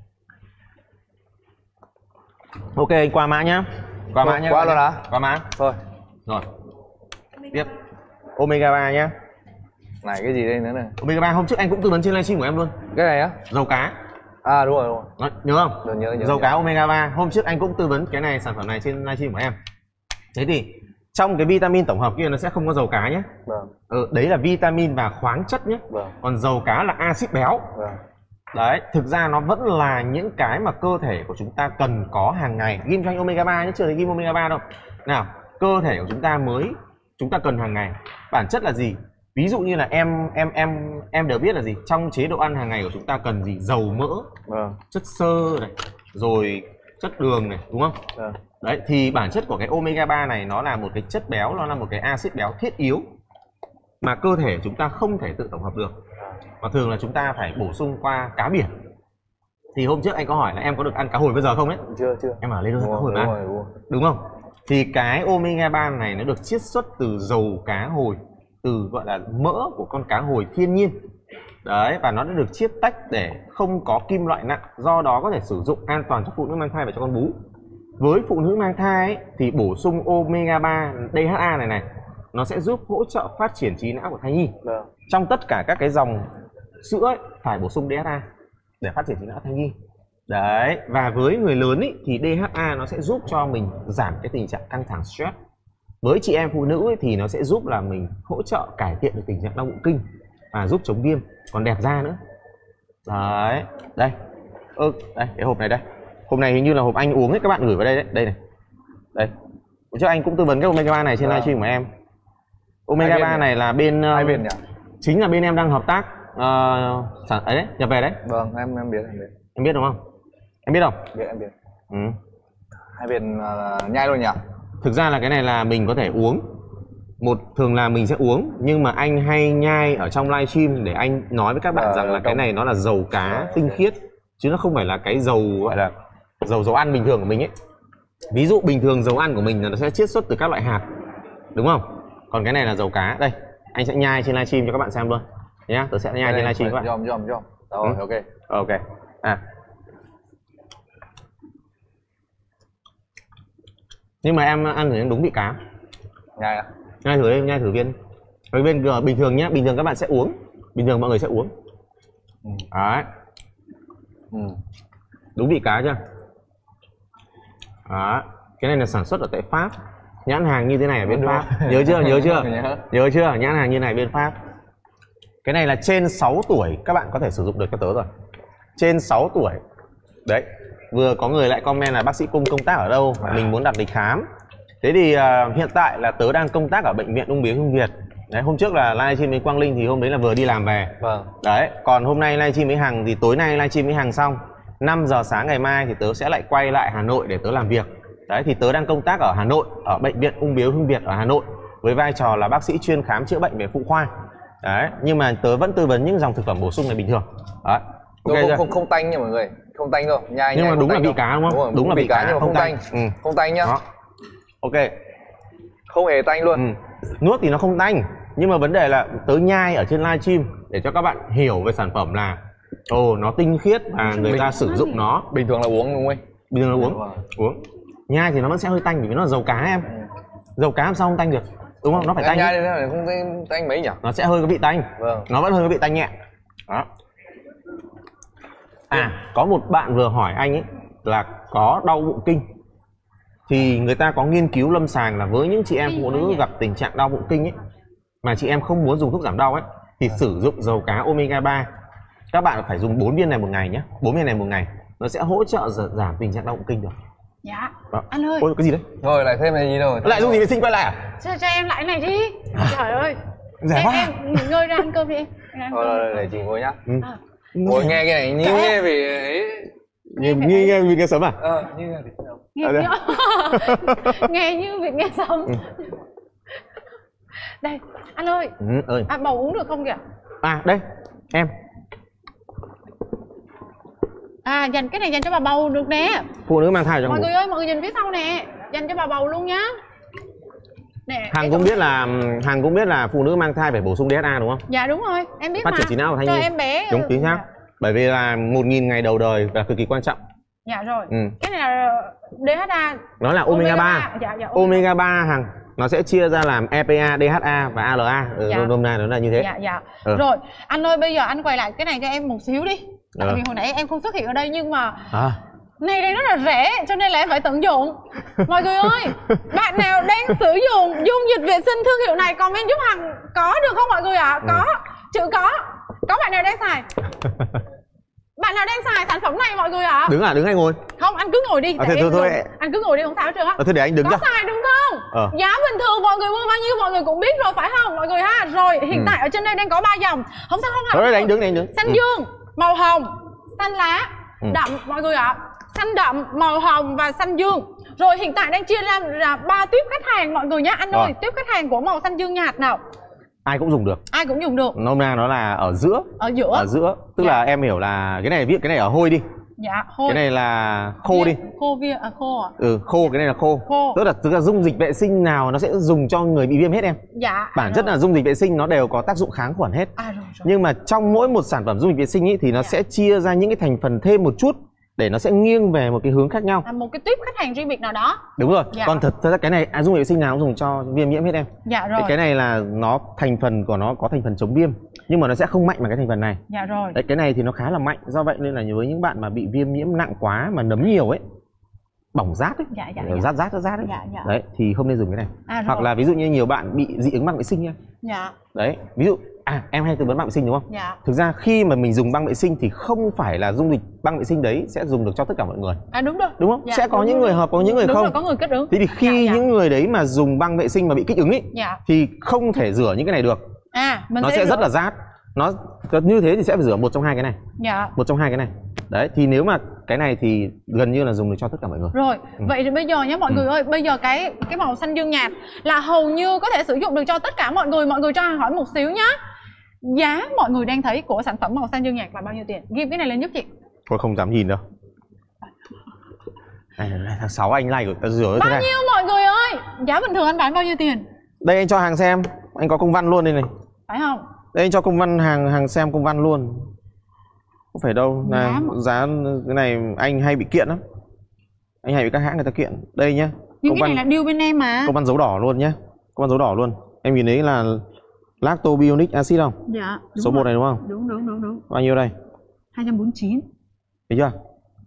Speaker 6: Ok anh qua mã nhá. Qua mã nhá.
Speaker 2: Qua luôn hả?
Speaker 6: Qua mã.
Speaker 2: Thôi.
Speaker 6: Rồi. Tiếp. Omega ba nhá.
Speaker 2: Này cái gì đây nữa này?
Speaker 6: Omega ba hôm trước anh cũng tư vấn trên livestream của em luôn.
Speaker 2: Cái này á?
Speaker 6: Dầu cá.
Speaker 2: À đúng rồi, đúng rồi.
Speaker 6: Đó, nhớ không?
Speaker 2: Rồi, nhớ, nhớ,
Speaker 6: Dầu
Speaker 2: nhớ.
Speaker 6: cá omega ba. Hôm trước anh cũng tư vấn cái này, sản phẩm này trên livestream của em. Thế thì trong cái vitamin tổng hợp kia nó sẽ không có dầu cá nhé.
Speaker 2: Vâng.
Speaker 6: Ừ, đấy là vitamin và khoáng chất nhé.
Speaker 2: Vâng.
Speaker 6: Còn dầu cá là axit béo.
Speaker 2: Vâng.
Speaker 6: Đấy, thực ra nó vẫn là những cái mà cơ thể của chúng ta cần có hàng ngày. Ghim cho anh omega ba nhé, chưa thấy ghim omega ba đâu. Nào, cơ thể của chúng ta mới chúng ta cần hàng ngày. Bản chất là gì? Ví dụ như là em em em em đều biết là gì? Trong chế độ ăn hàng ngày của chúng ta cần gì? Dầu mỡ,
Speaker 2: Vâng.
Speaker 6: chất xơ này, rồi chất đường này, đúng không?
Speaker 2: Vâng.
Speaker 6: Đấy, thì bản chất của cái omega ba này nó là một cái chất béo, nó là một cái axit béo thiết yếu mà cơ thể chúng ta không thể tự tổng hợp được. Và thường là chúng ta phải bổ sung qua cá biển. Thì hôm trước anh có hỏi là em có được ăn cá hồi bây giờ không ấy?
Speaker 2: Chưa, chưa.
Speaker 6: Em ở lên
Speaker 2: Đúng
Speaker 6: cá hồi
Speaker 2: rồi,
Speaker 6: mà.
Speaker 2: đúng rồi, đúng rồi.
Speaker 6: Đúng không? Thì cái omega ba này nó được chiết xuất từ dầu cá hồi, từ gọi là mỡ của con cá hồi thiên nhiên. Đấy, và nó đã được chiết tách để không có kim loại nặng, do đó có thể sử dụng an toàn cho phụ nữ mang thai và cho con bú. Với phụ nữ mang thai ấy, thì bổ sung omega ba đê hát a này này nó sẽ giúp hỗ trợ phát triển trí não của thai nhi.
Speaker 2: Vâng.
Speaker 6: Trong tất cả các cái dòng sữa ấy, phải bổ sung đê hát a để phát triển trí não thai nhi. Đấy, và với người lớn ấy, thì đê hát a nó sẽ giúp cho mình giảm cái tình trạng căng thẳng stress. Với chị em phụ nữ ấy, thì nó sẽ giúp là mình hỗ trợ cải thiện được tình trạng đau bụng kinh và giúp chống viêm, còn đẹp da nữa. Đấy, đây. Ừ, đây, cái hộp này đây. Hộp này hình như là hộp anh uống ấy, các bạn gửi vào đây đấy, đây này. Đây. Hôm trước anh cũng tư vấn cái omega ba này trên livestream của em. Omega ba này là bên
Speaker 2: Hai bên nhỉ?
Speaker 6: chính là bên em đang hợp tác uh, sản ấy đấy, nhập về đấy.
Speaker 2: Vâng, em em biết, em biết.
Speaker 6: Em biết đúng không? Em biết không?
Speaker 2: Biết, em biết.
Speaker 6: Ừ.
Speaker 2: Hai bên uh, nhai luôn nhỉ?
Speaker 6: Thực ra là cái này là mình có thể uống. Một thường là mình sẽ uống, nhưng mà anh hay nhai ở trong livestream để anh nói với các bạn
Speaker 2: ờ,
Speaker 6: rằng là
Speaker 2: trong...
Speaker 6: cái này nó là dầu cá tinh khiết, chứ nó không phải là cái dầu gọi là dầu dầu ăn bình thường của mình ấy. Ví dụ bình thường dầu ăn của mình là nó sẽ chiết xuất từ các loại hạt, đúng không? Còn cái này là dầu cá. Đây, anh sẽ nhai trên livestream cho các bạn xem luôn nhá. Tớ sẽ nhai trên livestream các bạn.
Speaker 2: Dòm dòm dòm. Rồi,
Speaker 6: ừ.
Speaker 2: ok.
Speaker 6: Ok. À. Nhưng mà em ăn thử đúng vị cá.
Speaker 2: Nhai à?
Speaker 6: Nhai thử đi, nhai thử viên. Cái viên bình thường nhá, bình thường các bạn sẽ uống. Bình thường mọi người sẽ uống.
Speaker 2: Ừ.
Speaker 6: Đấy.
Speaker 2: Ừ.
Speaker 6: Đúng vị cá chưa? Đó. Cái này là sản xuất ở tại Pháp. Nhãn hàng như thế này ở bên Pháp. Nhớ chưa? Nhớ chưa? Nhớ chưa? Nhãn hàng như này bên Pháp. Cái này là trên sáu tuổi các bạn có thể sử dụng được cho tớ rồi. Trên sáu tuổi. Đấy. Vừa có người lại comment là bác sĩ Cung công tác ở đâu, mình muốn đặt lịch khám. Thế thì uh, hiện tại là tớ đang công tác ở bệnh viện Ung Biếu Hưng Việt. Đấy, hôm trước là livestream với Quang Linh thì hôm đấy là vừa đi làm về.
Speaker 2: Vâng.
Speaker 6: Đấy, còn hôm nay livestream với Hằng thì tối nay livestream với Hằng xong, năm giờ sáng ngày mai thì tớ sẽ lại quay lại Hà Nội để tớ làm việc. Đấy, thì tớ đang công tác ở Hà Nội, ở bệnh viện Ung Biếu Hưng Việt ở Hà Nội với vai trò là bác sĩ chuyên khám chữa bệnh về phụ khoa. Đấy, nhưng mà tớ vẫn tư vấn những dòng thực phẩm bổ sung này bình thường. Đấy.
Speaker 2: Okay, không, không không tanh nha mọi người, không tanh đâu, nhai.
Speaker 6: Nhưng
Speaker 2: nhai
Speaker 6: mà đúng là bị
Speaker 2: đâu.
Speaker 6: cá đúng không?
Speaker 2: Đúng, rồi,
Speaker 6: đúng là bị cá, cá
Speaker 2: nhưng mà không tanh.
Speaker 6: Ừ.
Speaker 2: Không tanh nhá.
Speaker 6: Đó. Ok.
Speaker 2: Không hề tanh luôn.
Speaker 6: Ừ. Nuốt thì nó không tanh, nhưng mà vấn đề là tớ nhai ở trên livestream để cho các bạn hiểu về sản phẩm là ồ nó tinh khiết và người ta sử dụng nó.
Speaker 2: Bình thường là uống đúng không?
Speaker 6: Bình thường là uống. Uống. Nhai thì nó vẫn sẽ hơi tanh vì nó là dầu cá em. Dầu cá làm sao không tanh được? Đúng không? Nó phải tanh.
Speaker 2: Nhai thì nó không tanh mấy nhỉ?
Speaker 6: Nó sẽ hơi có vị tanh.
Speaker 2: Vâng.
Speaker 6: Nó vẫn hơi có vị tanh nhẹ. Đó. À, có một bạn vừa hỏi anh ấy là có đau bụng kinh. Thì người ta có nghiên cứu lâm sàng là với những chị em phụ nữ gặp tình trạng đau bụng kinh ấy mà chị em không muốn dùng thuốc giảm đau ấy thì sử dụng dầu cá omega ba. Các bạn phải dùng bốn viên này một ngày nhé. bốn viên này một ngày nó sẽ hỗ trợ giảm tình trạng đau bụng kinh được.
Speaker 1: Dạ.
Speaker 6: Đó.
Speaker 1: Anh ơi.
Speaker 6: Ôi cái gì đấy?
Speaker 2: Rồi lại thêm cái gì đâu?
Speaker 6: Lại dùng gì vệ sinh quay lại à?
Speaker 1: Cho, cho em lại cái này đi. Trời ơi.
Speaker 6: Rẻ
Speaker 1: Em,
Speaker 6: quá.
Speaker 1: em nghỉ ngơi ra ăn cơm đi em. Em ăn
Speaker 2: Thôi
Speaker 1: cơm.
Speaker 2: rồi để chị ngồi nhá.
Speaker 6: Ừ.
Speaker 1: À.
Speaker 2: Ngồi nghe cái này như nghe vì ấy.
Speaker 6: Nghe nghe nghe vì nghe sớm à?
Speaker 2: Ờ, như nghe thì sao?
Speaker 1: Nghe,
Speaker 6: À,
Speaker 1: như... nghe như việc nghe xong.
Speaker 6: Ừ.
Speaker 1: Đây, anh ơi.
Speaker 6: Ừ, ơi.
Speaker 1: À, bầu uống được không kìa?
Speaker 6: À đây, em.
Speaker 1: À, dành cái này dành cho bà bầu được nè.
Speaker 6: Phụ nữ mang thai cho
Speaker 1: Mọi
Speaker 6: ngủ.
Speaker 1: người ơi, mọi người nhìn phía sau nè. Dành cho bà bầu luôn nhá. Nè,
Speaker 6: Hằng cũng biết là Hằng cũng biết là phụ nữ mang thai phải bổ sung đê hát a đúng không?
Speaker 1: dạ đúng rồi, em biết
Speaker 6: Phát
Speaker 1: mà.
Speaker 6: triển trí não của thai
Speaker 1: cho
Speaker 6: nhi.
Speaker 1: em bé.
Speaker 6: Đúng chính xác.
Speaker 1: Dạ.
Speaker 6: Bởi vì là một nghìn ngày đầu đời là cực kỳ quan trọng.
Speaker 1: Dạ rồi.
Speaker 6: Ừ.
Speaker 1: Cái này là đê hát a.
Speaker 6: Nó là omega ba.
Speaker 1: Dạ, dạ,
Speaker 6: Omega ba Hằng nó sẽ chia ra làm e pê a, đê hát a và a lờ a. Ừ,
Speaker 1: Dạ.
Speaker 6: nôm na nó là như thế.
Speaker 1: Dạ dạ.
Speaker 6: Ừ.
Speaker 1: Rồi, anh ơi bây giờ anh quay lại cái này cho em một xíu đi. Tại
Speaker 6: Ừ.
Speaker 1: vì hồi nãy em không xuất hiện ở đây nhưng mà
Speaker 6: À.
Speaker 1: này đây rất là rẻ cho nên là em phải tận dụng. Mọi người ơi, bạn nào đang sử dụng dung dịch vệ sinh thương hiệu này comment giúp Hằng có được không mọi người ạ? À? Có, ừ. Chữ có. Có bạn nào đang xài? Bạn nào đang xài sản phẩm này mọi người ạ? À?
Speaker 6: Đứng à, đứng hay ngồi?
Speaker 1: Không, anh cứ ngồi đi.
Speaker 6: À, thôi, thôi, thôi.
Speaker 1: Anh cứ ngồi đi không sao hết trơn á.
Speaker 6: À, thôi để anh đứng
Speaker 1: có
Speaker 6: ra.
Speaker 1: xài đúng không?
Speaker 6: Ờ.
Speaker 1: Giá bình thường mọi người mua bao nhiêu mọi người cũng biết rồi phải không mọi người ha? Rồi hiện
Speaker 6: Ừ.
Speaker 1: tại ở trên đây đang có ba dòng. Không sao không
Speaker 6: Rồi
Speaker 1: ạ.
Speaker 6: để anh đứng, để anh đứng.
Speaker 1: Xanh
Speaker 6: Ừ.
Speaker 1: dương, màu hồng, xanh lá,
Speaker 6: Ừ.
Speaker 1: đậm mọi người ạ. Xanh đậm, màu hồng và xanh dương. Rồi hiện tại đang chia ra là ba tuyếp khách hàng mọi người nhé. Anh
Speaker 6: Rồi.
Speaker 1: ơi, tuyếp khách hàng của màu xanh dương nhạt nào?
Speaker 6: Ai cũng dùng được.
Speaker 1: Ai cũng dùng được.
Speaker 6: Nôm na nó là ở giữa.
Speaker 1: Ở giữa.
Speaker 6: Ở giữa. Tức
Speaker 1: Dạ.
Speaker 6: là em hiểu là cái này viết cái này ở hôi đi.
Speaker 1: Dạ, hôi.
Speaker 6: Cái này là khô đi.
Speaker 1: Khô viên à khô à?
Speaker 6: Ừ, khô, cái này là khô.
Speaker 1: Khô.
Speaker 6: Tức là, tức là dung dịch vệ sinh nào nó sẽ dùng cho người bị viêm hết em.
Speaker 1: Dạ.
Speaker 6: Bản chất là dung dịch vệ sinh nó đều có tác dụng kháng khuẩn hết.
Speaker 1: À rồi rồi.
Speaker 6: Nhưng mà trong mỗi một sản phẩm dung dịch vệ sinh ý, thì nó
Speaker 1: Dạ.
Speaker 6: sẽ chia ra những cái thành phần thêm một chút để nó sẽ nghiêng về một cái hướng khác nhau.
Speaker 1: À, một cái tuyếp khách hàng riêng biệt nào đó.
Speaker 6: Đúng rồi.
Speaker 1: Dạ.
Speaker 6: Còn thật ra cái này à, dung dịch vệ sinh nào cũng dùng cho viêm nhiễm hết em.
Speaker 1: Dạ rồi.
Speaker 6: Cái, cái này là nó thành phần của nó có thành phần chống viêm nhưng mà nó sẽ không mạnh bằng cái thành phần này.
Speaker 1: Dạ rồi.
Speaker 6: Đấy, cái này thì nó khá là mạnh, do vậy nên là với những bạn mà bị viêm nhiễm nặng quá mà nấm nhiều ấy, bỏng rát ấy,
Speaker 1: Dạ dạ.
Speaker 6: rát rát rát rát ấy,
Speaker 1: Dạ, dạ.
Speaker 6: đấy thì không nên dùng cái này.
Speaker 1: À, rồi.
Speaker 6: Hoặc là ví dụ như nhiều bạn bị dị ứng băng vệ sinh nha.
Speaker 1: Dạ.
Speaker 6: Đấy, ví dụ à em hay tư vấn băng vệ sinh đúng không?
Speaker 1: Dạ.
Speaker 6: Thực ra khi mà mình dùng băng vệ sinh thì không phải là dung dịch băng vệ sinh đấy sẽ dùng được cho tất cả mọi người.
Speaker 1: À đúng rồi.
Speaker 6: Đúng không?
Speaker 1: Dạ,
Speaker 6: Sẽ có
Speaker 1: đúng
Speaker 6: những
Speaker 1: rồi.
Speaker 6: người hợp, có những người
Speaker 1: Đúng
Speaker 6: không.
Speaker 1: rồi, có người kích ứng.
Speaker 6: Thế thì khi
Speaker 1: Dạ, dạ.
Speaker 6: những người đấy mà dùng băng vệ sinh mà bị kích ứng ấy
Speaker 1: Dạ.
Speaker 6: thì không thể rửa những cái này được.
Speaker 1: À, mình
Speaker 6: Nó sẽ
Speaker 1: rửa.
Speaker 6: rất là rát. Nó như thế thì sẽ phải rửa một trong hai cái này.
Speaker 1: Dạ.
Speaker 6: Một trong hai cái này. Đấy thì nếu mà cái này thì gần như là dùng được cho tất cả mọi người.
Speaker 1: Rồi,
Speaker 6: Ừ.
Speaker 1: vậy thì bây giờ nhé mọi
Speaker 6: Ừ.
Speaker 1: người ơi, bây giờ cái cái màu xanh dương nhạt là hầu như có thể sử dụng được cho tất cả mọi người. Mọi người cho Hằng hỏi một xíu nhá. Giá mọi người đang thấy của sản phẩm màu xanh dương nhạt là bao nhiêu tiền? Ghi cái này lên giúp chị.
Speaker 6: Thôi không dám nhìn đâu. Này, này, tháng sáu anh like của rửa thế
Speaker 1: Bao
Speaker 6: này.
Speaker 1: nhiêu mọi người ơi? Giá bình thường anh bán bao nhiêu tiền?
Speaker 6: Đây anh cho hàng xem, anh có công văn luôn đây này.
Speaker 1: Phải không?
Speaker 6: Đây anh cho công văn hàng hàng xem công văn luôn. Không phải đâu,
Speaker 1: Giá
Speaker 6: là
Speaker 1: mà.
Speaker 6: giá cái này anh hay bị kiện lắm. Anh hay bị các hãng người ta kiện. Đây nhá.
Speaker 1: Nhưng
Speaker 6: Công
Speaker 1: cái
Speaker 6: văn,
Speaker 1: này là deal bên em mà.
Speaker 6: công văn dấu đỏ luôn nhá. Công văn dấu đỏ luôn. Em nhìn thấy là lactobionic acid không?
Speaker 1: Dạ. Đúng
Speaker 6: Số
Speaker 1: rồi.
Speaker 6: một này đúng không?
Speaker 1: Đúng đúng đúng đúng.
Speaker 6: Bao nhiêu đây?
Speaker 1: hai trăm bốn mươi chín.
Speaker 6: Thấy chưa?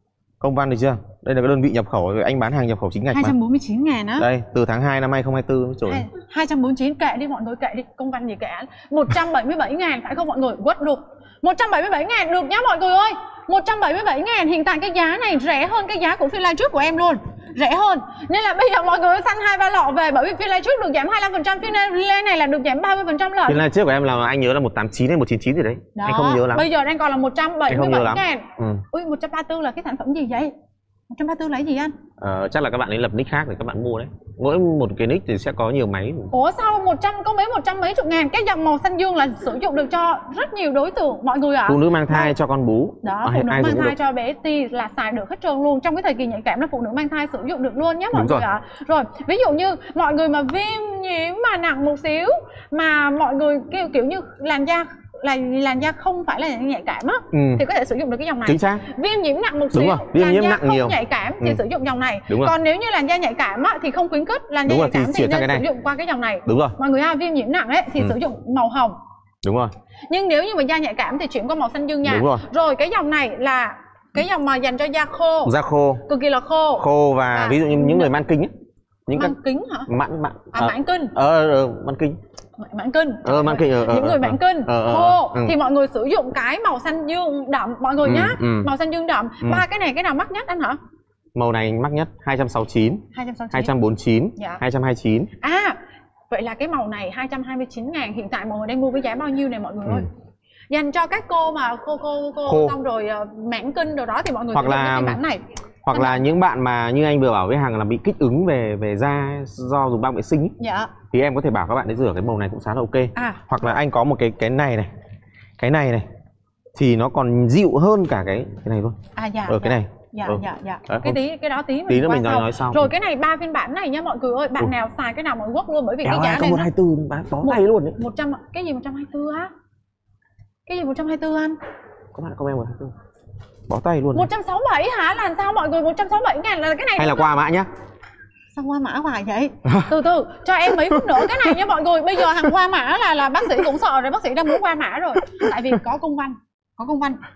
Speaker 6: Công văn được chưa? Đây là cái đơn vị nhập khẩu, anh bán hàng nhập khẩu chính ngạch
Speaker 1: hai
Speaker 6: mà.
Speaker 1: trăm bốn mươi chín ngàn á.
Speaker 6: Đây, từ tháng hai năm hai không hai tư trời.
Speaker 1: hai trăm bốn mươi chín, kệ đi mọi người, kệ đi, công văn gì kệ. một trăm bảy mươi bảy ngàn phải không mọi người? Quất được. một trăm bảy mươi bảy ngàn được nhá mọi người ơi. một trăm bảy mươi bảy ngàn, hiện tại cái giá này rẻ hơn cái giá của phiên live trước của em luôn. Rẻ hơn. Nên là bây giờ mọi người săn hai ba lọ về, bởi vì phiên live trước được giảm hai mươi lăm phần trăm, phiên live này là được giảm ba mươi phần trăm lợi.
Speaker 6: Phiên live trước của em là anh nhớ là một tám chín hay một chín chín gì đấy.
Speaker 1: Đó.
Speaker 6: Anh không nhớ lắm.
Speaker 1: Bây giờ đang còn là một trăm bảy mươi bảy ngàn.
Speaker 6: Ừ.
Speaker 1: Ui, một trăm ba mươi tư là cái sản phẩm gì vậy? một trăm ba mươi tư là cái gì anh?
Speaker 6: Ờ, chắc là các bạn ấy lập nick khác để các bạn mua đấy. Mỗi một cái nick thì sẽ có nhiều máy.
Speaker 1: Ủa sao một trăm có mấy một trăm mấy chục ngàn? Cái dòng màu xanh dương là sử dụng được cho rất nhiều đối tượng mọi người ạ. À.
Speaker 6: Phụ nữ mang thai cho con bú.
Speaker 1: Đó, phụ nữ mang thai được. Cho bé ti là xài được hết trơn luôn. Trong cái thời kỳ nhạy cảm là phụ nữ mang thai sử dụng được luôn nhé mọi
Speaker 6: Đúng
Speaker 1: người ạ. À. Rồi, ví dụ như mọi người mà viêm nhiễm mà nặng một xíu, mà mọi người kiểu, kiểu như làn da là làn da không phải là nhạy cảm á, ừ. thì có thể sử dụng được cái dòng này.
Speaker 6: Chính xác.
Speaker 1: Viêm nhiễm nặng một xíu,
Speaker 6: Đúng rồi. Viêm nhiễm
Speaker 1: làn da
Speaker 6: nặng
Speaker 1: không
Speaker 6: nhiều.
Speaker 1: nhạy cảm thì ừ. sử dụng dòng này.
Speaker 6: Đúng rồi.
Speaker 1: Còn nếu như làn da nhạy cảm á thì không khuyến khích, làn da
Speaker 6: Đúng
Speaker 1: nhạy
Speaker 6: rồi,
Speaker 1: cảm
Speaker 6: thì
Speaker 1: thì nên
Speaker 6: cái
Speaker 1: sử dụng qua cái dòng này.
Speaker 6: Đúng rồi.
Speaker 1: Mọi người ha, viêm nhiễm nặng ấy thì ừ. sử dụng màu hồng.
Speaker 6: Đúng rồi.
Speaker 1: Nhưng nếu như mà da nhạy cảm thì chuyển qua màu xanh dương nha.
Speaker 6: Đúng rồi.
Speaker 1: Rồi cái dòng này là cái dòng mà dành cho da khô.
Speaker 6: Da khô.
Speaker 1: Cực kỳ là khô.
Speaker 6: Khô và à, ví dụ như những người mãn kinh ấy. Những
Speaker 1: mãn kính hả?
Speaker 6: Mãn mãn.
Speaker 1: À, mãn kinh.
Speaker 6: Ờ, ờ mãn kinh.
Speaker 1: Mãn kinh.
Speaker 6: Ờ, mãn kinh. Ờ,
Speaker 1: những người mãn kinh
Speaker 6: ờ, ờ,
Speaker 1: khô
Speaker 6: ừ.
Speaker 1: thì mọi người sử dụng cái màu xanh dương đậm mọi người ừ, nhá. Ừ. Màu xanh dương đậm.
Speaker 6: Ừ.
Speaker 1: Ba cái này cái nào mắc nhất anh hả?
Speaker 6: Màu này mắc nhất hai trăm sáu mươi chín, hai trăm bốn mươi chín, dạ. hai trăm hai mươi chín.
Speaker 1: À, vậy là cái màu này hai trăm hai mươi chín ngàn, hiện tại mọi người đang mua với giá bao nhiêu này mọi người ơi? Ừ. Dành cho các cô mà cô cô cô khô. Xong rồi uh, mãn kinh đồ đó thì mọi người
Speaker 6: hoặc
Speaker 1: sử dụng
Speaker 6: là
Speaker 1: cái bản này.
Speaker 6: Hoặc là những bạn mà như anh vừa bảo với Hằng là bị kích ứng về về da do dùng băng vệ sinh ấy,
Speaker 1: dạ.
Speaker 6: thì em có thể bảo các bạn ấy rửa cái màu này cũng khá là ok. À. Hoặc là anh có một cái cái này này, cái này này thì nó còn dịu hơn cả cái cái này luôn.
Speaker 1: À dạ.
Speaker 6: Ở
Speaker 1: dạ.
Speaker 6: cái này.
Speaker 1: Dạ
Speaker 6: ừ.
Speaker 1: dạ dạ. Đấy, cái tí cái đó tí mình
Speaker 6: tí nữa mình nói, nói sau.
Speaker 1: Rồi cái này ba phiên bản này nha mọi người ơi, bạn ừ. nào xài cái nào mọi quất luôn, bởi vì Éo cái giá này
Speaker 6: một hai tư bán bó tay luôn đấy.
Speaker 1: một trăm cái gì một trăm hai mươi tư á? Cái gì một trăm hai mươi tư anh?
Speaker 6: Các bạn comment một hai tư. Bó tay luôn.
Speaker 1: một trăm sáu mươi bảy hả? Là sao mọi người? một trăm sáu mươi bảy ngàn là cái này.
Speaker 6: Hay là qua mã nhá.
Speaker 1: Sao qua mã hoài vậy? Từ từ, cho em mấy phút nữa cái này nha mọi người. Bây giờ hàng qua mã là là bác sĩ cũng sợ rồi, bác sĩ đang muốn qua mã rồi. Tại vì có công văn, có công văn.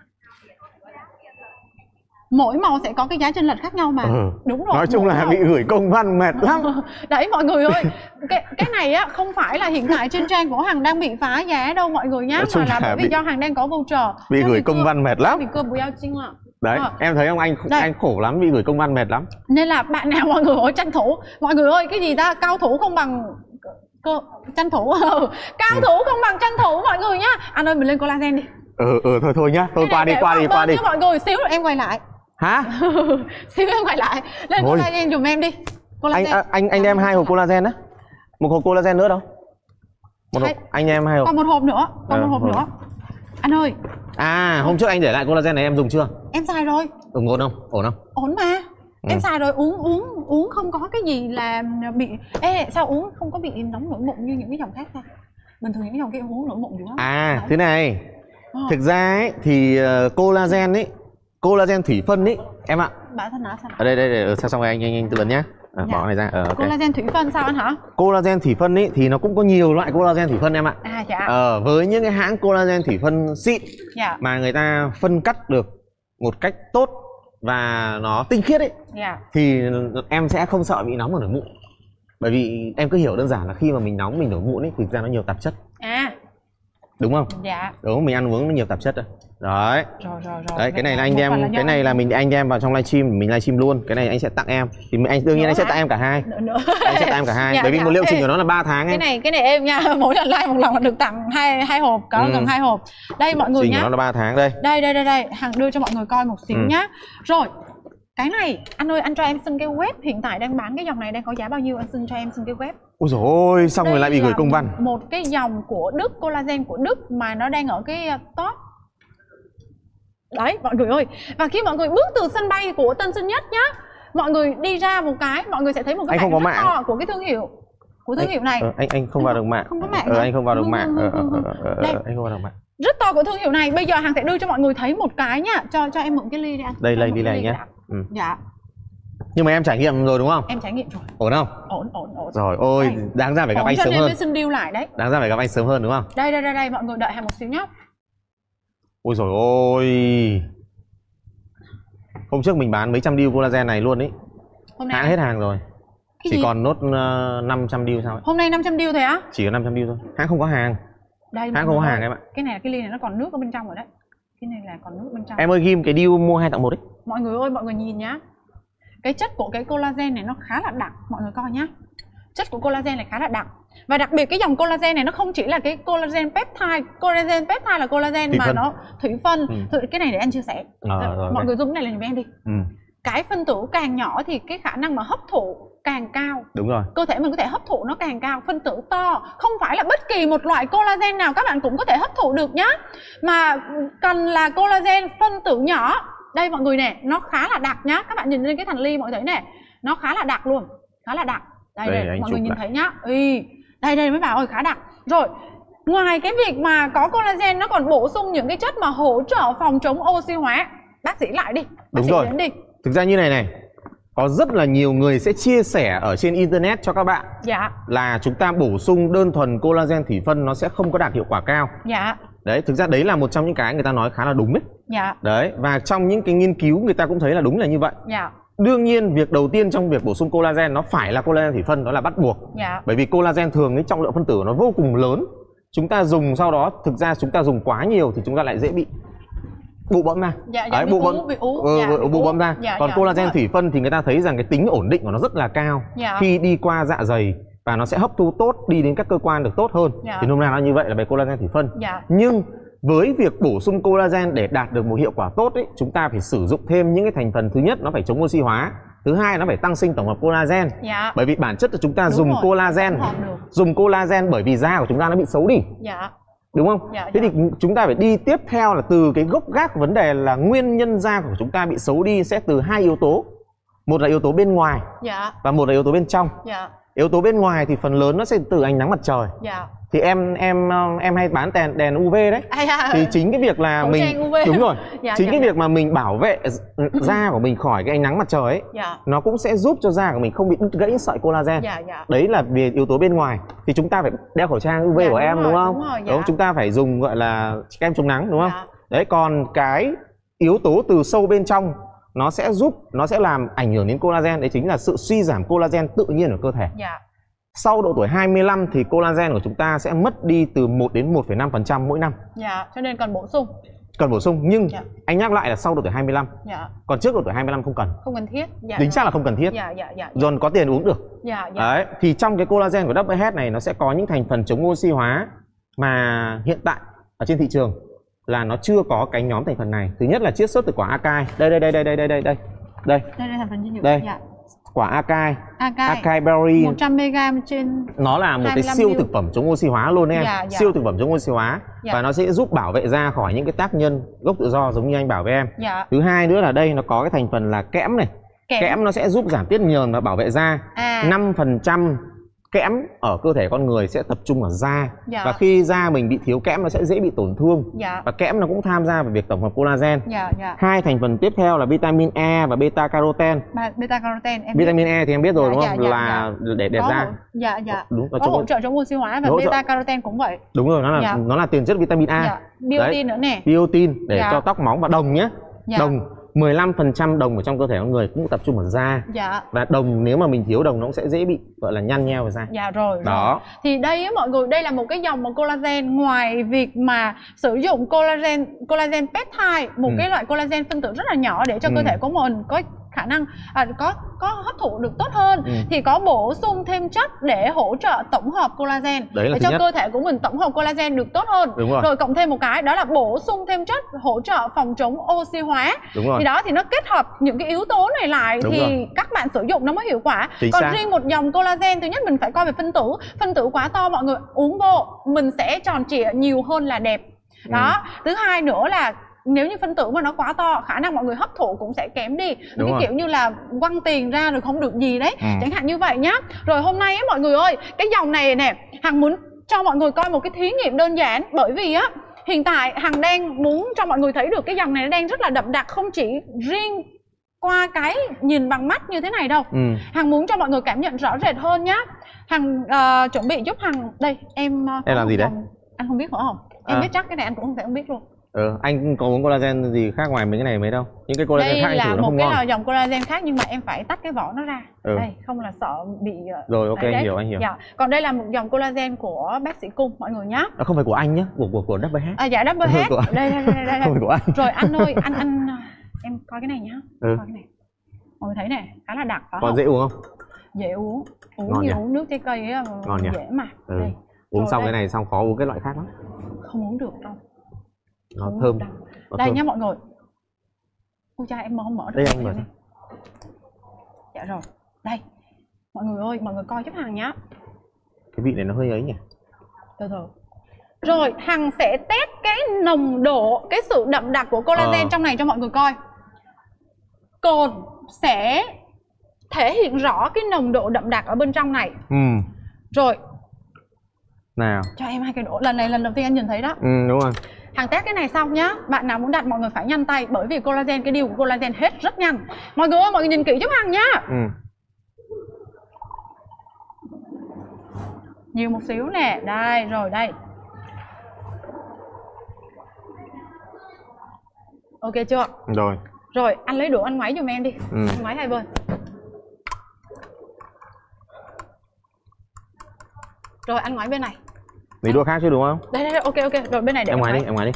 Speaker 1: Mỗi màu sẽ có cái giá chênh lệch khác nhau mà. Ừ. Đúng rồi.
Speaker 6: Nói chung là màu. Bị gửi công văn mệt lắm.
Speaker 1: Đấy mọi người ơi, cái cái này á không phải là hiện tại trên trang của Hằng đang bị phá giá đâu mọi người nhá, mà là bởi vì bị... do Hằng đang có voucher.
Speaker 6: Bị gửi công văn mệt lắm.
Speaker 1: Bị cơ bùi ao chinh ạ.
Speaker 6: Đấy, à. Em thấy không anh Đây. Anh khổ lắm, bị gửi công văn mệt lắm.
Speaker 1: Nên là bạn nào mọi người ơi tranh thủ, mọi người ơi cái gì ta, cao thủ không bằng cơ tranh thủ. Cao ừ. thủ không bằng tranh thủ mọi người nhá. Anh ơi mình lên collagen đi.
Speaker 6: Ừ ừ thôi thôi nhá, thôi qua đi qua đi qua đi.
Speaker 1: Mọi người xíu rồi em quay lại.
Speaker 6: Hả?
Speaker 1: Xíu em quay lại. Lên Thôi. Collagen dùm em đi.
Speaker 6: Collagen. Anh anh anh đem hai hộp collagen á. Một hộp collagen nữa đâu? Một hộp. Anh em hai hộp.
Speaker 1: Còn một hộp nữa, còn ờ, một hộp nữa. Anh ơi.
Speaker 6: À, hôm trước anh để lại collagen này em dùng chưa?
Speaker 1: Em xài rồi.
Speaker 6: Ừ, ổn không? Ổn không?
Speaker 1: Ổn mà. Ừ. Em xài rồi, uống uống uống không có cái gì là bị ê sao uống không có bị nóng nổi mụn như những cái dòng khác ta? Bình thường những cái dòng kia uống nổi mụn dữ lắm.
Speaker 6: À, nóng. Thế này. À. Thực ra ấy thì uh, collagen ấy, collagen thủy phân ấy em ạ.
Speaker 1: Bản thân nó sao?
Speaker 6: Ở đây đây để sao xong rồi anh anh, anh tư vấn nhá. À, dạ. Bỏ này ra. Ờ, okay.
Speaker 1: Collagen thủy phân sao anh hả?
Speaker 6: Collagen thủy phân ấy thì nó cũng có nhiều loại collagen thủy phân em ạ.
Speaker 1: À dạ.
Speaker 6: Ờ, với những cái hãng collagen thủy phân xịn dạ. Mà người ta phân cắt được một cách tốt và nó tinh khiết ấy, dạ. Thì em sẽ không sợ bị nóng và nổi mụn. Bởi vì em cứ hiểu đơn giản là khi mà mình nóng mình nổi mụn ấy, thực ra nó nhiều tạp chất. À. Đúng không? Dạ. Đúng, mình ăn uống nó nhiều tạp chất rồi. Đấy. Rồi rồi rồi. Đấy, cái này là anh đem, cái này là mình anh đem vào trong livestream, mình livestream luôn. Cái này anh sẽ tặng em. Thì anh đương nhiên anh sẽ tặng em cả hai. Nữa, nữa. Anh sẽ tặng em cả hai. Dạ, bởi vì dạ, một liệu trình của nó là ba tháng
Speaker 1: cái
Speaker 6: em.
Speaker 1: Cái này cái này em nha, mỗi lần live một lần là được tặng hai hai hộp, có ừ. gần hai hộp. Đây mọi người nhá. Trình của nó là ba tháng đây. Đây đây đây đây, Hằng đưa cho mọi người coi một xíu ừ. nhá. Rồi. Cái này, anh ơi anh cho em xin cái web hiện tại đang bán cái dòng này đang có giá bao nhiêu, anh xin cho em xin cái web.
Speaker 6: Ôi dồi ôi, xong đây rồi lại bị gửi công văn.
Speaker 1: Một cái dòng của Đức, collagen của Đức mà nó đang ở cái top. Đấy mọi người ơi. Và khi mọi người bước từ sân bay của Tân Sơn Nhất nhá, mọi người đi ra một cái, mọi người sẽ thấy một cái
Speaker 6: bảng rất
Speaker 1: to của cái thương hiệu. Của thương
Speaker 6: anh,
Speaker 1: hiệu này.
Speaker 6: Ờ, anh anh không vào được mạng.
Speaker 1: Không có mạng.
Speaker 6: Ờ, anh không vào được mạng. Ờ, ờ, ờ, ờ, đây. Anh không vào được mạng.
Speaker 1: Rất to của thương hiệu này. Bây giờ Hằng sẽ đưa cho mọi người thấy một cái nhá. Cho cho em mượn cái ly đi anh.
Speaker 6: Đây đây đi này nhá.
Speaker 1: Ừ. Dạ.
Speaker 6: Nhưng mà em trải nghiệm rồi đúng không?
Speaker 1: Em trải nghiệm rồi.
Speaker 6: Ổn không?
Speaker 1: Ổn ổn ổn.
Speaker 6: Rồi, ôi, đây. Đáng ra phải gặp ổn anh sớm hơn.
Speaker 1: Xin deal lại đấy.
Speaker 6: Đáng ra phải gặp anh sớm hơn đúng không?
Speaker 1: Đây đây đây đây, mọi người đợi Hằng một xíu nhá.
Speaker 6: Ôi rồi ôi. Hôm trước mình bán mấy trăm deal collagen này luôn ấy.
Speaker 1: Hôm nay
Speaker 6: Hãng hết hàng rồi.
Speaker 1: Cái
Speaker 6: Chỉ
Speaker 1: gì?
Speaker 6: còn nốt uh, năm trăm deal sao ấy.
Speaker 1: Hôm nay năm trăm deal thôi á?
Speaker 6: Chỉ có năm trăm deal thôi. Hãng không có hàng.
Speaker 1: Đây,
Speaker 6: Hãng không có hàng em ạ.
Speaker 1: Cái này là cái ly này nó còn nước ở bên trong rồi đấy. Cái này là còn nước bên trong.
Speaker 6: Em ơi ghim cái deal mua hai tặng một ấy.
Speaker 1: Mọi người ơi, mọi người nhìn nhá. Cái chất của cái collagen này nó khá là đặc, mọi người coi nhá. Chất của collagen này khá là đặc. Và đặc biệt cái dòng collagen này nó không chỉ là cái collagen peptide. Collagen peptide là collagen
Speaker 6: Thủy
Speaker 1: mà
Speaker 6: phân.
Speaker 1: nó thủy phân.
Speaker 6: Ừ.
Speaker 1: Thử, cái này để anh chia sẻ.
Speaker 6: Ờ, rồi,
Speaker 1: mọi
Speaker 6: ok.
Speaker 1: người dùng cái này là giùm em đi.
Speaker 6: Ừ.
Speaker 1: Cái phân tử càng nhỏ thì cái khả năng mà hấp thụ càng cao.
Speaker 6: Đúng rồi.
Speaker 1: Cơ thể mình có thể hấp thụ nó càng cao. Phân tử to, không phải là bất kỳ một loại collagen nào các bạn cũng có thể hấp thụ được nhá. Mà cần là collagen phân tử nhỏ. Đây mọi người nè, nó khá là đặc nhá. Các bạn nhìn lên cái thành ly mọi người thấy nè, nó khá là đặc luôn, khá là đặc. Đây
Speaker 6: Đây,
Speaker 1: đây,
Speaker 6: anh
Speaker 1: mọi
Speaker 6: chụp
Speaker 1: người nhìn
Speaker 6: lại.
Speaker 1: thấy nhá. Ý, đây đây mấy bà ơi, khá đặc. Rồi, ngoài cái việc mà có collagen nó còn bổ sung những cái chất mà hỗ trợ phòng chống oxy hóa. Bác sĩ lại đi. Bác
Speaker 6: Đúng
Speaker 1: sĩ
Speaker 6: rồi.
Speaker 1: đến đi.
Speaker 6: Thực ra như này này, có rất là nhiều người sẽ chia sẻ ở trên internet cho các bạn
Speaker 1: Dạ,
Speaker 6: là chúng ta bổ sung đơn thuần collagen thủy phân nó sẽ không có đạt hiệu quả cao.
Speaker 1: dạ,
Speaker 6: Đấy, thực ra đấy là một trong những cái người ta nói khá là đúng đấy.
Speaker 1: dạ,
Speaker 6: Đấy, và trong những cái nghiên cứu người ta cũng thấy là đúng là như vậy.
Speaker 1: dạ,
Speaker 6: Đương nhiên việc đầu tiên trong việc bổ sung collagen nó phải là collagen thủy phân, đó là bắt buộc.
Speaker 1: dạ.
Speaker 6: Bởi vì collagen thường cái trọng lượng phân tử nó vô cùng lớn. Chúng ta dùng sau đó, thực ra chúng ta dùng quá nhiều thì chúng ta lại dễ bị bụ bẫm ra.
Speaker 1: Dạ, dạ,
Speaker 6: Đấy,
Speaker 1: bị
Speaker 6: bụ
Speaker 1: ú,
Speaker 6: bẫm,
Speaker 1: bị ú,
Speaker 6: ừ,
Speaker 1: dạ,
Speaker 6: ừ,
Speaker 1: bị
Speaker 6: bụ
Speaker 1: ú.
Speaker 6: bẫm ra.
Speaker 1: Dạ,
Speaker 6: Còn
Speaker 1: dạ,
Speaker 6: collagen
Speaker 1: đúng rồi.
Speaker 6: thủy phân thì người ta thấy rằng cái tính ổn định của nó rất là cao
Speaker 1: Dạ.
Speaker 6: khi đi qua dạ dày và nó sẽ hấp thu tốt, đi đến các cơ quan được tốt hơn.
Speaker 1: Dạ.
Speaker 6: Thì nôm na nó như vậy là về collagen thủy phân.
Speaker 1: Dạ.
Speaker 6: Nhưng với việc bổ sung collagen để đạt được một hiệu quả tốt ấy, chúng ta phải sử dụng thêm những cái thành phần, thứ nhất nó phải chống oxy hóa, thứ hai nó phải tăng sinh tổng hợp collagen.
Speaker 1: Dạ.
Speaker 6: Bởi vì bản chất là chúng ta
Speaker 1: Đúng
Speaker 6: dùng
Speaker 1: rồi,
Speaker 6: collagen,
Speaker 1: tổng hợp được.
Speaker 6: dùng collagen bởi vì da của chúng ta nó bị xấu đi,
Speaker 1: Dạ.
Speaker 6: đúng không?
Speaker 1: Dạ,
Speaker 6: Thế
Speaker 1: dạ.
Speaker 6: thì chúng ta phải đi tiếp theo là từ cái gốc gác của vấn đề là nguyên nhân da của chúng ta bị xấu đi sẽ từ hai yếu tố. Một là yếu tố bên ngoài
Speaker 1: Dạ.
Speaker 6: và một là yếu tố bên trong.
Speaker 1: Dạ.
Speaker 6: Yếu tố bên ngoài thì phần lớn nó sẽ từ ánh nắng mặt trời.
Speaker 1: Dạ.
Speaker 6: Thì em em em hay bán đèn đèn u vê đấy.
Speaker 1: Ai à,
Speaker 6: Thì chính cái việc là
Speaker 1: khẩu
Speaker 6: mình
Speaker 1: trang u vê.
Speaker 6: đúng rồi.
Speaker 1: Dạ,
Speaker 6: chính
Speaker 1: dạ,
Speaker 6: cái
Speaker 1: dạ.
Speaker 6: việc mà mình bảo vệ da của mình khỏi cái ánh nắng mặt trời ấy,
Speaker 1: Dạ.
Speaker 6: nó cũng sẽ giúp cho da của mình không bị đứt gãy sợi collagen.
Speaker 1: Dạ, dạ.
Speaker 6: Đấy là về yếu tố bên ngoài. Thì chúng ta phải đeo khẩu trang u vê
Speaker 1: Dạ,
Speaker 6: của
Speaker 1: đúng
Speaker 6: em
Speaker 1: rồi,
Speaker 6: đúng không?
Speaker 1: đúng rồi, dạ.
Speaker 6: Chúng ta phải dùng gọi là kem chống nắng đúng không?
Speaker 1: Dạ.
Speaker 6: Đấy, còn cái yếu tố từ sâu bên trong nó sẽ giúp, nó sẽ làm ảnh hưởng đến collagen, đấy chính là sự suy giảm collagen tự nhiên ở cơ thể.
Speaker 1: Dạ.
Speaker 6: Sau độ tuổi hai mươi lăm thì collagen của chúng ta sẽ mất đi từ một đến một phẩy năm phần trăm mỗi năm.
Speaker 1: Dạ. Cho nên cần bổ sung.
Speaker 6: Cần bổ sung, nhưng
Speaker 1: Dạ.
Speaker 6: anh nhắc lại là sau độ tuổi hai mươi lăm.
Speaker 1: Dạ.
Speaker 6: Còn trước độ tuổi hai mươi lăm không cần.
Speaker 1: Không cần thiết. Dạ.
Speaker 6: Chính xác là không cần thiết.
Speaker 1: Dạ, dạ, dạ.
Speaker 6: Rồi có tiền uống được.
Speaker 1: Dạ, dạ.
Speaker 6: Đấy, thì trong cái collagen của double head này nó sẽ có những thành phần chống oxy hóa mà hiện tại ở trên thị trường là nó chưa có cái nhóm thành phần này. Thứ nhất là chiết xuất từ quả acai. Đây đây đây đây đây đây đây đây. Đây,
Speaker 1: Đây là thành phần dinh dưỡng.
Speaker 6: Đây.
Speaker 1: Dạ.
Speaker 6: quả acai,
Speaker 1: Acai.
Speaker 6: acai berry.
Speaker 1: một trăm mi-li-gam trên
Speaker 6: Nó là một cái
Speaker 1: hai mươi lăm
Speaker 6: siêu
Speaker 1: ml.
Speaker 6: thực phẩm chống oxy hóa luôn em.
Speaker 1: Dạ, dạ.
Speaker 6: Siêu thực phẩm chống oxy hóa.
Speaker 1: Dạ.
Speaker 6: Và nó sẽ giúp bảo vệ da khỏi những cái tác nhân gốc tự do giống như anh bảo với em.
Speaker 1: Dạ.
Speaker 6: Thứ hai nữa là đây nó có cái thành phần là kẽm này.
Speaker 1: Kẽm.
Speaker 6: Kẽm nó sẽ giúp giảm tiết nhờn và bảo vệ da.
Speaker 1: À.
Speaker 6: năm phần trăm kẽm ở cơ thể con người sẽ tập trung ở da.
Speaker 1: Dạ.
Speaker 6: Và khi da mình bị thiếu kẽm nó sẽ dễ bị tổn thương.
Speaker 1: Dạ.
Speaker 6: Và kẽm nó cũng tham gia vào việc tổng hợp collagen.
Speaker 1: Dạ, dạ.
Speaker 6: Hai thành phần tiếp theo là vitamin E và beta carotene.
Speaker 1: Ba- beta carotene em biết.
Speaker 6: Vitamin E thì em biết rồi
Speaker 1: Dạ,
Speaker 6: đúng
Speaker 1: dạ,
Speaker 6: không?
Speaker 1: dạ,
Speaker 6: Là để đẹp
Speaker 1: Có
Speaker 6: da.
Speaker 1: hỗ- Dạ, dạ.
Speaker 6: Đúng, nó
Speaker 1: Có
Speaker 6: chống-
Speaker 1: hỗ trợ chống oxy hóa và
Speaker 6: hỗ trợ.
Speaker 1: beta carotene cũng vậy.
Speaker 6: Đúng rồi, nó là
Speaker 1: Dạ.
Speaker 6: nó là tiền chất vitamin A.
Speaker 1: Dạ. Biotin nữa nè.
Speaker 6: Biotin để
Speaker 1: Dạ.
Speaker 6: cho tóc móng và đồng nhé.
Speaker 1: Dạ.
Speaker 6: Đồng mười lăm phần trăm đồng ở trong cơ thể con người cũng tập trung ở da.
Speaker 1: Dạ.
Speaker 6: Và đồng nếu mà mình thiếu đồng nó cũng sẽ dễ bị gọi là nhăn nheo vào da.
Speaker 1: Dạ rồi.
Speaker 6: Đó.
Speaker 1: Rồi. Thì đây á mọi người, đây là một cái dòng mà collagen, ngoài việc mà sử dụng collagen collagen peptide, một
Speaker 6: Ừ.
Speaker 1: cái loại collagen phân tử rất là nhỏ để cho
Speaker 6: Ừ.
Speaker 1: cơ thể của mình có khả năng à, có có hấp thụ được tốt hơn,
Speaker 6: Ừ.
Speaker 1: thì có bổ sung thêm chất để hỗ trợ tổng hợp collagen
Speaker 6: Đấy là
Speaker 1: để
Speaker 6: thứ
Speaker 1: cho
Speaker 6: nhất.
Speaker 1: cơ thể của mình tổng hợp collagen được tốt hơn.
Speaker 6: Đúng rồi.
Speaker 1: Rồi cộng thêm một cái đó là bổ sung thêm chất hỗ trợ phòng chống oxy hóa.
Speaker 6: Đúng rồi.
Speaker 1: Thì đó, thì nó kết hợp những cái yếu tố này lại
Speaker 6: Đúng
Speaker 1: thì
Speaker 6: rồi.
Speaker 1: các bạn sử dụng nó mới hiệu quả.
Speaker 6: Chính
Speaker 1: Còn
Speaker 6: xác.
Speaker 1: riêng một dòng collagen, thứ nhất mình phải coi về phân tử. Phân tử quá to mọi người uống vô mình sẽ tròn trịa nhiều hơn là đẹp. Đó. Thứ hai nữa là nếu như phân tử mà nó quá to, khả năng mọi người hấp thụ cũng sẽ kém đi.
Speaker 6: Đúng
Speaker 1: Cái
Speaker 6: rồi.
Speaker 1: kiểu như là quăng tiền ra rồi không được gì đấy.
Speaker 6: Ừ.
Speaker 1: Chẳng hạn như vậy nhá. Rồi hôm nay á mọi người ơi, cái dòng này nè, Hằng muốn cho mọi người coi một cái thí nghiệm đơn giản. Bởi vì á, hiện tại Hằng đang muốn cho mọi người thấy được cái dòng này nó đang rất là đậm đặc, không chỉ riêng qua cái nhìn bằng mắt như thế này đâu.
Speaker 6: Ừ.
Speaker 1: Hằng muốn cho mọi người cảm nhận rõ rệt hơn nhá. Hằng uh, chuẩn bị giúp Hằng đây, em uh,
Speaker 6: Em làm gì đấy?
Speaker 1: Anh không biết phải không? Em
Speaker 6: À.
Speaker 1: biết chắc cái này anh cũng không thể không biết luôn.
Speaker 6: Ừ, anh có uống collagen gì khác ngoài mấy cái này mấy đâu? Những cái collagen
Speaker 1: đây
Speaker 6: khác anh
Speaker 1: là
Speaker 6: thử nó
Speaker 1: một
Speaker 6: không
Speaker 1: cái
Speaker 6: ngon.
Speaker 1: là dòng collagen khác nhưng mà em phải tách cái vỏ nó ra.
Speaker 6: Ừ.
Speaker 1: Đây, không là sợ bị
Speaker 6: Rồi, ok,
Speaker 1: đấy,
Speaker 6: anh
Speaker 1: đấy.
Speaker 6: hiểu, anh hiểu.
Speaker 1: Dạ. Còn đây là một dòng collagen của bác sĩ Cung mọi người nhé.
Speaker 6: À, không phải của anh nhá, của của của đắp hát.
Speaker 1: À, dạ double hết.
Speaker 6: Của anh.
Speaker 1: Đây, đây, đây, đây, đây.
Speaker 6: Không phải của anh.
Speaker 1: Rồi anh ơi, anh anh em coi cái này nhá.
Speaker 6: Ừ.
Speaker 1: Coi cái này. Mọi người thấy này, khá là đặc phải
Speaker 6: Còn
Speaker 1: không?
Speaker 6: dễ uống không?
Speaker 1: Dễ uống. Uống
Speaker 6: Ngon
Speaker 1: như
Speaker 6: nhỉ?
Speaker 1: uống nước trái cây ấy,
Speaker 6: Ngon nhỉ?
Speaker 1: dễ mà.
Speaker 6: Ừ.
Speaker 1: Đây.
Speaker 6: Uống
Speaker 1: Rồi
Speaker 6: xong
Speaker 1: đây.
Speaker 6: cái này xong khó uống cái loại khác lắm.
Speaker 1: Không uống được đâu.
Speaker 6: Nó
Speaker 1: Không uống
Speaker 6: thơm.
Speaker 1: được đâu.
Speaker 6: Nó
Speaker 1: Đây
Speaker 6: thơm.
Speaker 1: nhá mọi người. Ôi cha em không mở được.
Speaker 6: Đây anh mở ra.
Speaker 1: Dạ rồi. Đây. Mọi người ơi, mọi người coi giúp Hằng nhá.
Speaker 6: Cái vị này nó hơi ấy nhỉ?
Speaker 1: Từ từ. Rồi Hằng sẽ test cái nồng độ, cái sự đậm đặc của collagen
Speaker 6: Ờ.
Speaker 1: trong này cho mọi người coi. Cồn sẽ thể hiện rõ cái nồng độ đậm đặc ở bên trong này.
Speaker 6: Ừ.
Speaker 1: Rồi
Speaker 6: Nào.
Speaker 1: cho em hai cái đổ. Lần này lần đầu tiên anh nhìn thấy đó.
Speaker 6: Ừ, đúng rồi.
Speaker 1: Hằng test cái này xong nhá. Bạn nào muốn đặt mọi người phải nhanh tay. Bởi vì collagen, cái điều của collagen hết rất nhanh. Mọi người ơi, mọi người nhìn kỹ giúp Hằng nhá.
Speaker 6: Ừ.
Speaker 1: Nhiều một xíu nè. Đây, rồi đây. Ok chưa?
Speaker 6: Rồi.
Speaker 1: Rồi, anh lấy đũa anh ngoáy giùm em đi.
Speaker 6: Ừ.
Speaker 1: Anh ngoáy hai bên. Rồi, anh ngoáy bên này.
Speaker 6: Lấy đũa khác chứ đúng không?
Speaker 1: Đây, đây, đây, ok, ok. Rồi, bên này để
Speaker 6: Em ngoái đi, em ngoái đi.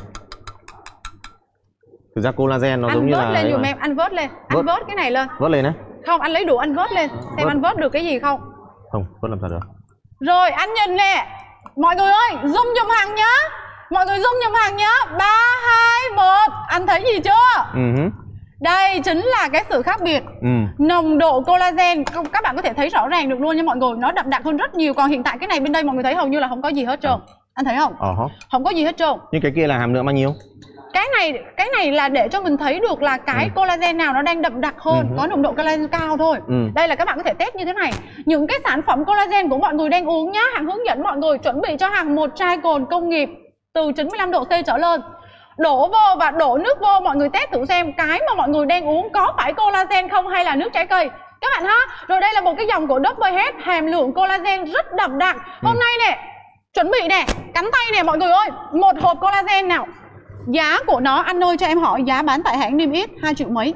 Speaker 6: Thực ra collagen nó
Speaker 1: Anh
Speaker 6: giống như
Speaker 1: vớt
Speaker 6: là
Speaker 1: lên
Speaker 6: ấy
Speaker 1: giùm
Speaker 6: mà.
Speaker 1: em, anh vớt lên. Anh
Speaker 6: Vớt.
Speaker 1: vớt cái này lên.
Speaker 6: Vớt lên đấy.
Speaker 1: Không, anh lấy đũa anh vớt lên. Xem
Speaker 6: Vớt.
Speaker 1: anh vớt được cái gì không.
Speaker 6: Không, vớt làm sao được.
Speaker 1: Rồi, anh nhìn nè. Mọi người ơi, zoom giùm Hằng nhá. Mọi người zoom giùm Hằng nhá. Ba, hai, một. Anh thấy gì chưa?
Speaker 6: Ừ hứ.
Speaker 1: Đây chính là cái sự khác biệt.
Speaker 6: Ừ.
Speaker 1: Nồng độ collagen không- các bạn có thể thấy rõ ràng được luôn nha mọi người. Nó đậm đặc hơn rất nhiều. Còn hiện tại cái này bên đây mọi người thấy hầu như là không có gì hết trơn. Anh thấy không?
Speaker 6: Ờ hả.
Speaker 1: Không có gì hết trơn.
Speaker 6: Nhưng cái kia là hàm lượng bao nhiêu?
Speaker 1: Cái này cái này là để cho mình thấy được là cái
Speaker 6: Ừ.
Speaker 1: collagen nào nó đang đậm đặc hơn,
Speaker 6: Ừ.
Speaker 1: có nồng độ collagen cao thôi.
Speaker 6: Ừ.
Speaker 1: Đây là các bạn có thể test như thế này. Những cái sản phẩm collagen của mọi người đang uống nhá, Hằng hướng dẫn mọi người chuẩn bị cho Hằng một chai cồn công nghiệp từ chín mươi lăm độ C trở lên. Đổ vô và đổ nước vô, mọi người test thử xem cái mà mọi người đang uống có phải collagen không hay là nước trái cây các bạn ha. Rồi đây là một cái dòng của Double Head, hàm lượng collagen rất đậm đặc. Hôm nay nè, chuẩn bị nè, cắn tay nè mọi người ơi. Một hộp collagen nào. Giá của nó, anh ơi cho em hỏi giá bán tại hãng niêm yết hai triệu mấy?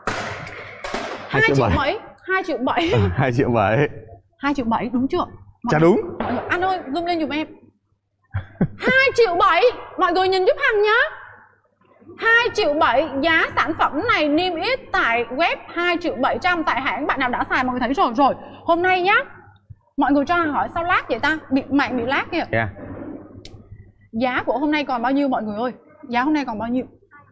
Speaker 6: Hai
Speaker 1: hai
Speaker 6: triệu
Speaker 1: triệu
Speaker 6: bảy.
Speaker 1: mấy? hai triệu bảy.
Speaker 6: Hai triệu bảy.
Speaker 1: hai triệu bảy đúng chưa? Mọi
Speaker 6: Chả
Speaker 1: người-
Speaker 6: đúng.
Speaker 1: Mọi người, anh ơi zoom lên giùm em. hai triệu bảy. Mọi người nhìn giúp Hằng nhá. hai triệu bảy. Giá sản phẩm này niêm yết tại web hai triệu bảy trăm. Tại hãng bạn nào đã xài mọi người thấy rồi. Rồi hôm nay nhá, mọi người cho Hằng hỏi sao lag vậy ta? Bị mạng bị lag kìa.
Speaker 6: Yeah.
Speaker 1: Giá của hôm nay còn bao nhiêu mọi người ơi? Giá hôm nay còn bao nhiêu?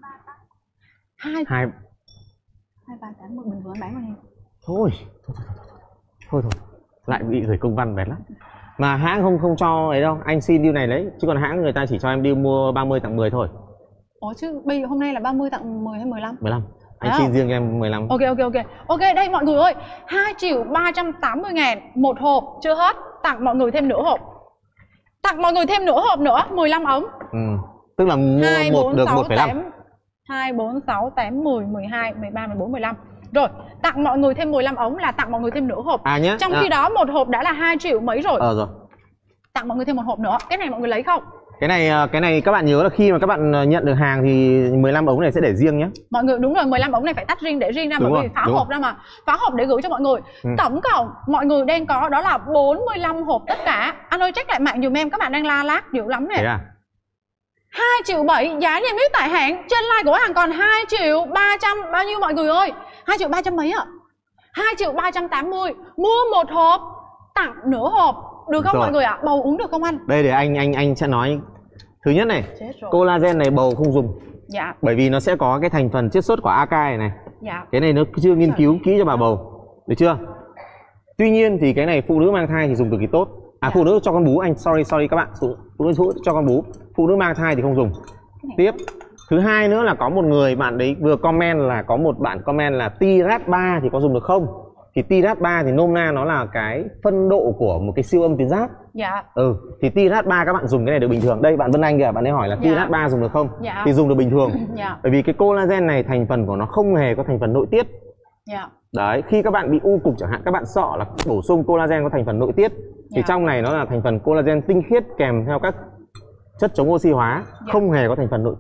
Speaker 1: Hai
Speaker 6: Hai.
Speaker 1: hai ba tám một bình vừa anh bán bao nhiêu?
Speaker 6: Thôi. Thôi thôi. Thôi thôi. Lại bị gửi công văn bén lắm. Mà hãng không không cho ấy đâu. Anh xin deal này đấy. Chứ còn hãng người ta chỉ cho em deal mua ba mươi tặng mười thôi.
Speaker 1: Ủa chứ bây giờ hôm nay là ba mươi tặng mười hay mười lăm?
Speaker 6: mười lăm. Anh
Speaker 1: À.
Speaker 6: xin riêng cho em mười lăm.
Speaker 1: Ok ok ok. Ok đây mọi người ơi, hai triệu ba trăm tám mươi ngàn một hộp chưa hết, tặng mọi người thêm nửa hộp. Tặng mọi người thêm nửa hộp nữa, mười lăm ống.
Speaker 6: Ừ. Tức là mua
Speaker 1: hai,
Speaker 6: một
Speaker 1: bốn,
Speaker 6: được
Speaker 1: sáu,
Speaker 6: một phẩy năm.
Speaker 1: tám, hai, bốn, sáu, tám, mười, mười hai, mười ba, mười bốn, mười lăm. Rồi, tặng mọi người thêm mười lăm ống là tặng mọi người thêm nửa hộp.
Speaker 6: À nhé.
Speaker 1: Trong
Speaker 6: à.
Speaker 1: khi đó một hộp đã là hai triệu mấy rồi.
Speaker 6: Ờ rồi.
Speaker 1: Tặng mọi người thêm một hộp nữa. Cái này mọi người lấy không?
Speaker 6: Cái này cái này các bạn nhớ là khi mà các bạn nhận được hàng thì mười lăm ống này sẽ để riêng nhé.
Speaker 1: Mọi người đúng rồi, mười lăm ống này phải tách riêng để riêng ra.
Speaker 6: Đúng
Speaker 1: bởi
Speaker 6: rồi,
Speaker 1: vì phá
Speaker 6: đúng
Speaker 1: hộp
Speaker 6: rồi.
Speaker 1: ra mà. Phá hộp để gửi cho mọi người.
Speaker 6: Ừ.
Speaker 1: Tổng cộng mọi người đang có đó là bốn mươi lăm hộp tất cả. Anh ơi check lại mạng dùm em, các bạn đang la lát dữ lắm nè.
Speaker 6: Thế à?
Speaker 1: hai triệu bảy, giá niêm yết tại hãng. Trên live của hàng còn hai triệu ba trăm bao nhiêu mọi người ơi? hai triệu ba trăm mấy ạ? hai triệu ba trăm tám mươi. Mua một hộp tặng nửa hộp. Được không
Speaker 6: Rồi.
Speaker 1: mọi người ạ? Bầu uống được không anh?
Speaker 6: Đây để anh anh anh sẽ nói. Thứ nhất này,
Speaker 1: Chết rồi.
Speaker 6: collagen này bầu không dùng.
Speaker 1: Dạ,
Speaker 6: Bởi vì nó sẽ có cái thành phần chiết xuất của acai này.
Speaker 1: dạ.
Speaker 6: Cái này nó chưa nghiên cứu kỹ cho bà bầu. Được chưa? Tuy nhiên thì cái này phụ nữ mang thai thì dùng cực kỳ tốt. À phụ nữ cho con bú, anh sorry sorry các bạn. Phụ phụ nữ cho con bú. Phụ nữ mang thai thì không dùng. Tiếp. Thứ hai nữa là có một người bạn đấy vừa comment là có một bạn comment là Tirat ba thì có dùng được không? Thì Tirat ba thì nôm na nó là cái phân độ của một cái siêu âm tuyến giáp.
Speaker 1: Dạ.
Speaker 6: Ừ, thì Tirat ba các bạn dùng cái này được bình thường. Đây bạn Vân Anh kìa, bạn ấy hỏi là
Speaker 1: Dạ.
Speaker 6: Tirat ba dùng được không?
Speaker 1: Dạ.
Speaker 6: Thì dùng được bình thường.
Speaker 1: Dạ.
Speaker 6: Bởi vì cái collagen này thành phần của nó không hề có thành phần nội tiết.
Speaker 1: Dạ.
Speaker 6: Đấy, khi các bạn bị u cục chẳng hạn, các bạn sợ là bổ sung collagen có thành phần nội tiết. Thì
Speaker 1: Dạ.
Speaker 6: trong này nó là thành phần collagen tinh khiết kèm theo các chất chống oxy hóa,
Speaker 1: Dạ.
Speaker 6: không hề có thành phần nội tiết.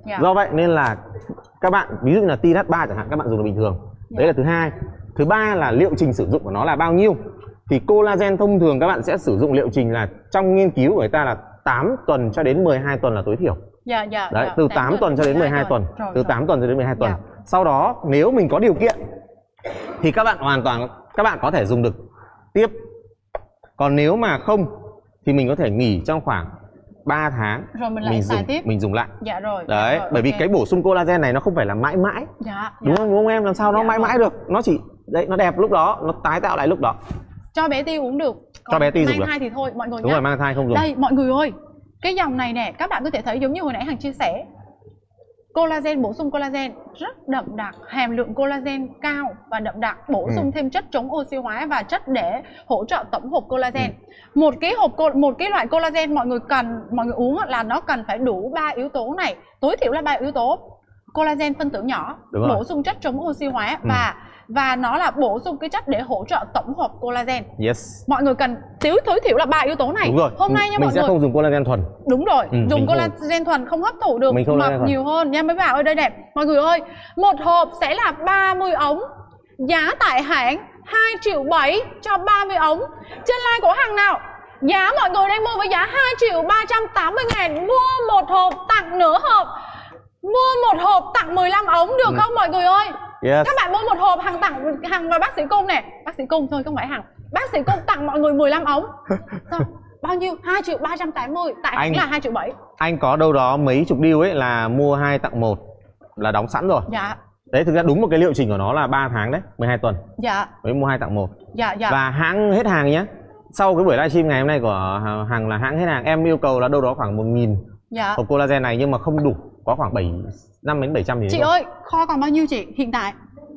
Speaker 1: Dạ.
Speaker 6: Do vậy nên là các bạn ví dụ như là T H ba chẳng hạn các bạn dùng là bình thường.
Speaker 1: Dạ.
Speaker 6: Đấy là thứ hai. Thứ ba là liệu trình sử dụng của nó là bao nhiêu. Thì collagen thông thường các bạn sẽ sử dụng liệu trình là trong nghiên cứu của người ta là tám tuần cho đến mười hai tuần là tối thiểu.
Speaker 1: Dạ dạ.
Speaker 6: Đấy,
Speaker 1: dạ.
Speaker 6: từ tám tuần cho đến mười hai tuần.
Speaker 1: Rồi,
Speaker 6: Từ
Speaker 1: rồi.
Speaker 6: tám tuần cho đến mười hai tuần.
Speaker 1: Dạ.
Speaker 6: Sau đó nếu mình có điều kiện thì các bạn hoàn toàn các bạn có thể dùng được tiếp. Còn nếu mà không thì mình có thể nghỉ trong khoảng ba tháng.
Speaker 1: Rồi mình lại
Speaker 6: mình
Speaker 1: xài
Speaker 6: dùng
Speaker 1: tiếp.
Speaker 6: mình dùng lại.
Speaker 1: Dạ rồi.
Speaker 6: Đấy,
Speaker 1: dạ rồi,
Speaker 6: bởi vì
Speaker 1: ok.
Speaker 6: cái bổ sung collagen này nó không phải là mãi mãi.
Speaker 1: Dạ.
Speaker 6: Đúng
Speaker 1: dạ.
Speaker 6: không? Đúng không em? Làm sao nó
Speaker 1: Dạ
Speaker 6: mãi
Speaker 1: vâng.
Speaker 6: mãi được? Nó chỉ đấy nó đẹp lúc đó, nó tái tạo lại lúc đó.
Speaker 1: Cho bé Ti uống được. Còn
Speaker 6: Cho bé Ti dùng
Speaker 1: mang
Speaker 6: được.
Speaker 1: thai thì thôi mọi người
Speaker 6: Đúng
Speaker 1: nhá.
Speaker 6: rồi, mang thai không dùng.
Speaker 1: Đây mọi người ơi, cái dòng này nè các bạn có thể thấy giống như hồi nãy Hằng chia sẻ, collagen, bổ sung collagen rất đậm đặc, hàm lượng collagen cao và đậm đặc, bổ
Speaker 6: Ừ.
Speaker 1: sung thêm chất chống oxy hóa và chất để hỗ trợ tổng hợp collagen. Một cái hộp co- một cái loại collagen mọi người cần mọi người uống á, là nó cần phải đủ ba yếu tố này, tối thiểu là ba yếu tố. Collagen phân tử nhỏ,
Speaker 6: Đúng rồi.
Speaker 1: bổ sung chất chống oxy hóa
Speaker 6: Ừ.
Speaker 1: và và nó là bổ sung cái chất để hỗ trợ tổng hợp collagen.
Speaker 6: Yes.
Speaker 1: Mọi người cần tối tối thiểu là ba yếu tố này.
Speaker 6: Đúng rồi.
Speaker 1: Hôm nay nha
Speaker 6: mình
Speaker 1: mọi
Speaker 6: sẽ
Speaker 1: người.
Speaker 6: không dùng collagen thuần.
Speaker 1: Đúng rồi,
Speaker 6: Ừ,
Speaker 1: dùng
Speaker 6: mình
Speaker 1: collagen thuần không hấp thụ được,
Speaker 6: Mình không
Speaker 1: mập
Speaker 6: collagen thuần.
Speaker 1: nhiều hơn nha mấy bạn ơi. Đây đẹp mọi người ơi, một hộp sẽ là ba mươi ống, giá tại hãng hai triệu bảy cho ba mươi ống. Trên line của Hằng nào giá mọi người đang mua với giá hai triệu ba trăm tám mươi ngàn, mua một hộp tặng nửa hộp, mua một hộp tặng mười lăm ống được
Speaker 6: Ừ.
Speaker 1: không mọi người ơi?
Speaker 6: Yes.
Speaker 1: Các bạn mua một hộp, Hằng tặng Hằng và bác sĩ Cung nè, bác sĩ Cung thôi không phải Hằng, bác sĩ Cung tặng mọi người mười lăm ống. Sao? Bao nhiêu? hai triệu ba trăm tám mươi, tại
Speaker 6: Anh-
Speaker 1: là hai triệu bảy.
Speaker 6: Anh có đâu đó mấy chục deal ấy là mua hai tặng một là đóng sẵn rồi.
Speaker 1: Dạ,
Speaker 6: Đấy, thực ra đúng một cái liệu trình của nó là ba tháng đấy, mười hai tuần
Speaker 1: dạ,
Speaker 6: mới mua hai tặng một.
Speaker 1: dạ, dạ.
Speaker 6: Và hãng hết hàng nhé. Sau cái buổi livestream ngày hôm nay của Hằng là hãng hết hàng. Em yêu cầu là đâu đó khoảng một nghìn
Speaker 1: Dạ.
Speaker 6: hộp collagen này nhưng mà không đủ, có khoảng bảy năm đến bảy trăm thì
Speaker 1: Chị
Speaker 6: thôi.
Speaker 1: ơi, kho còn bao nhiêu chị hiện tại?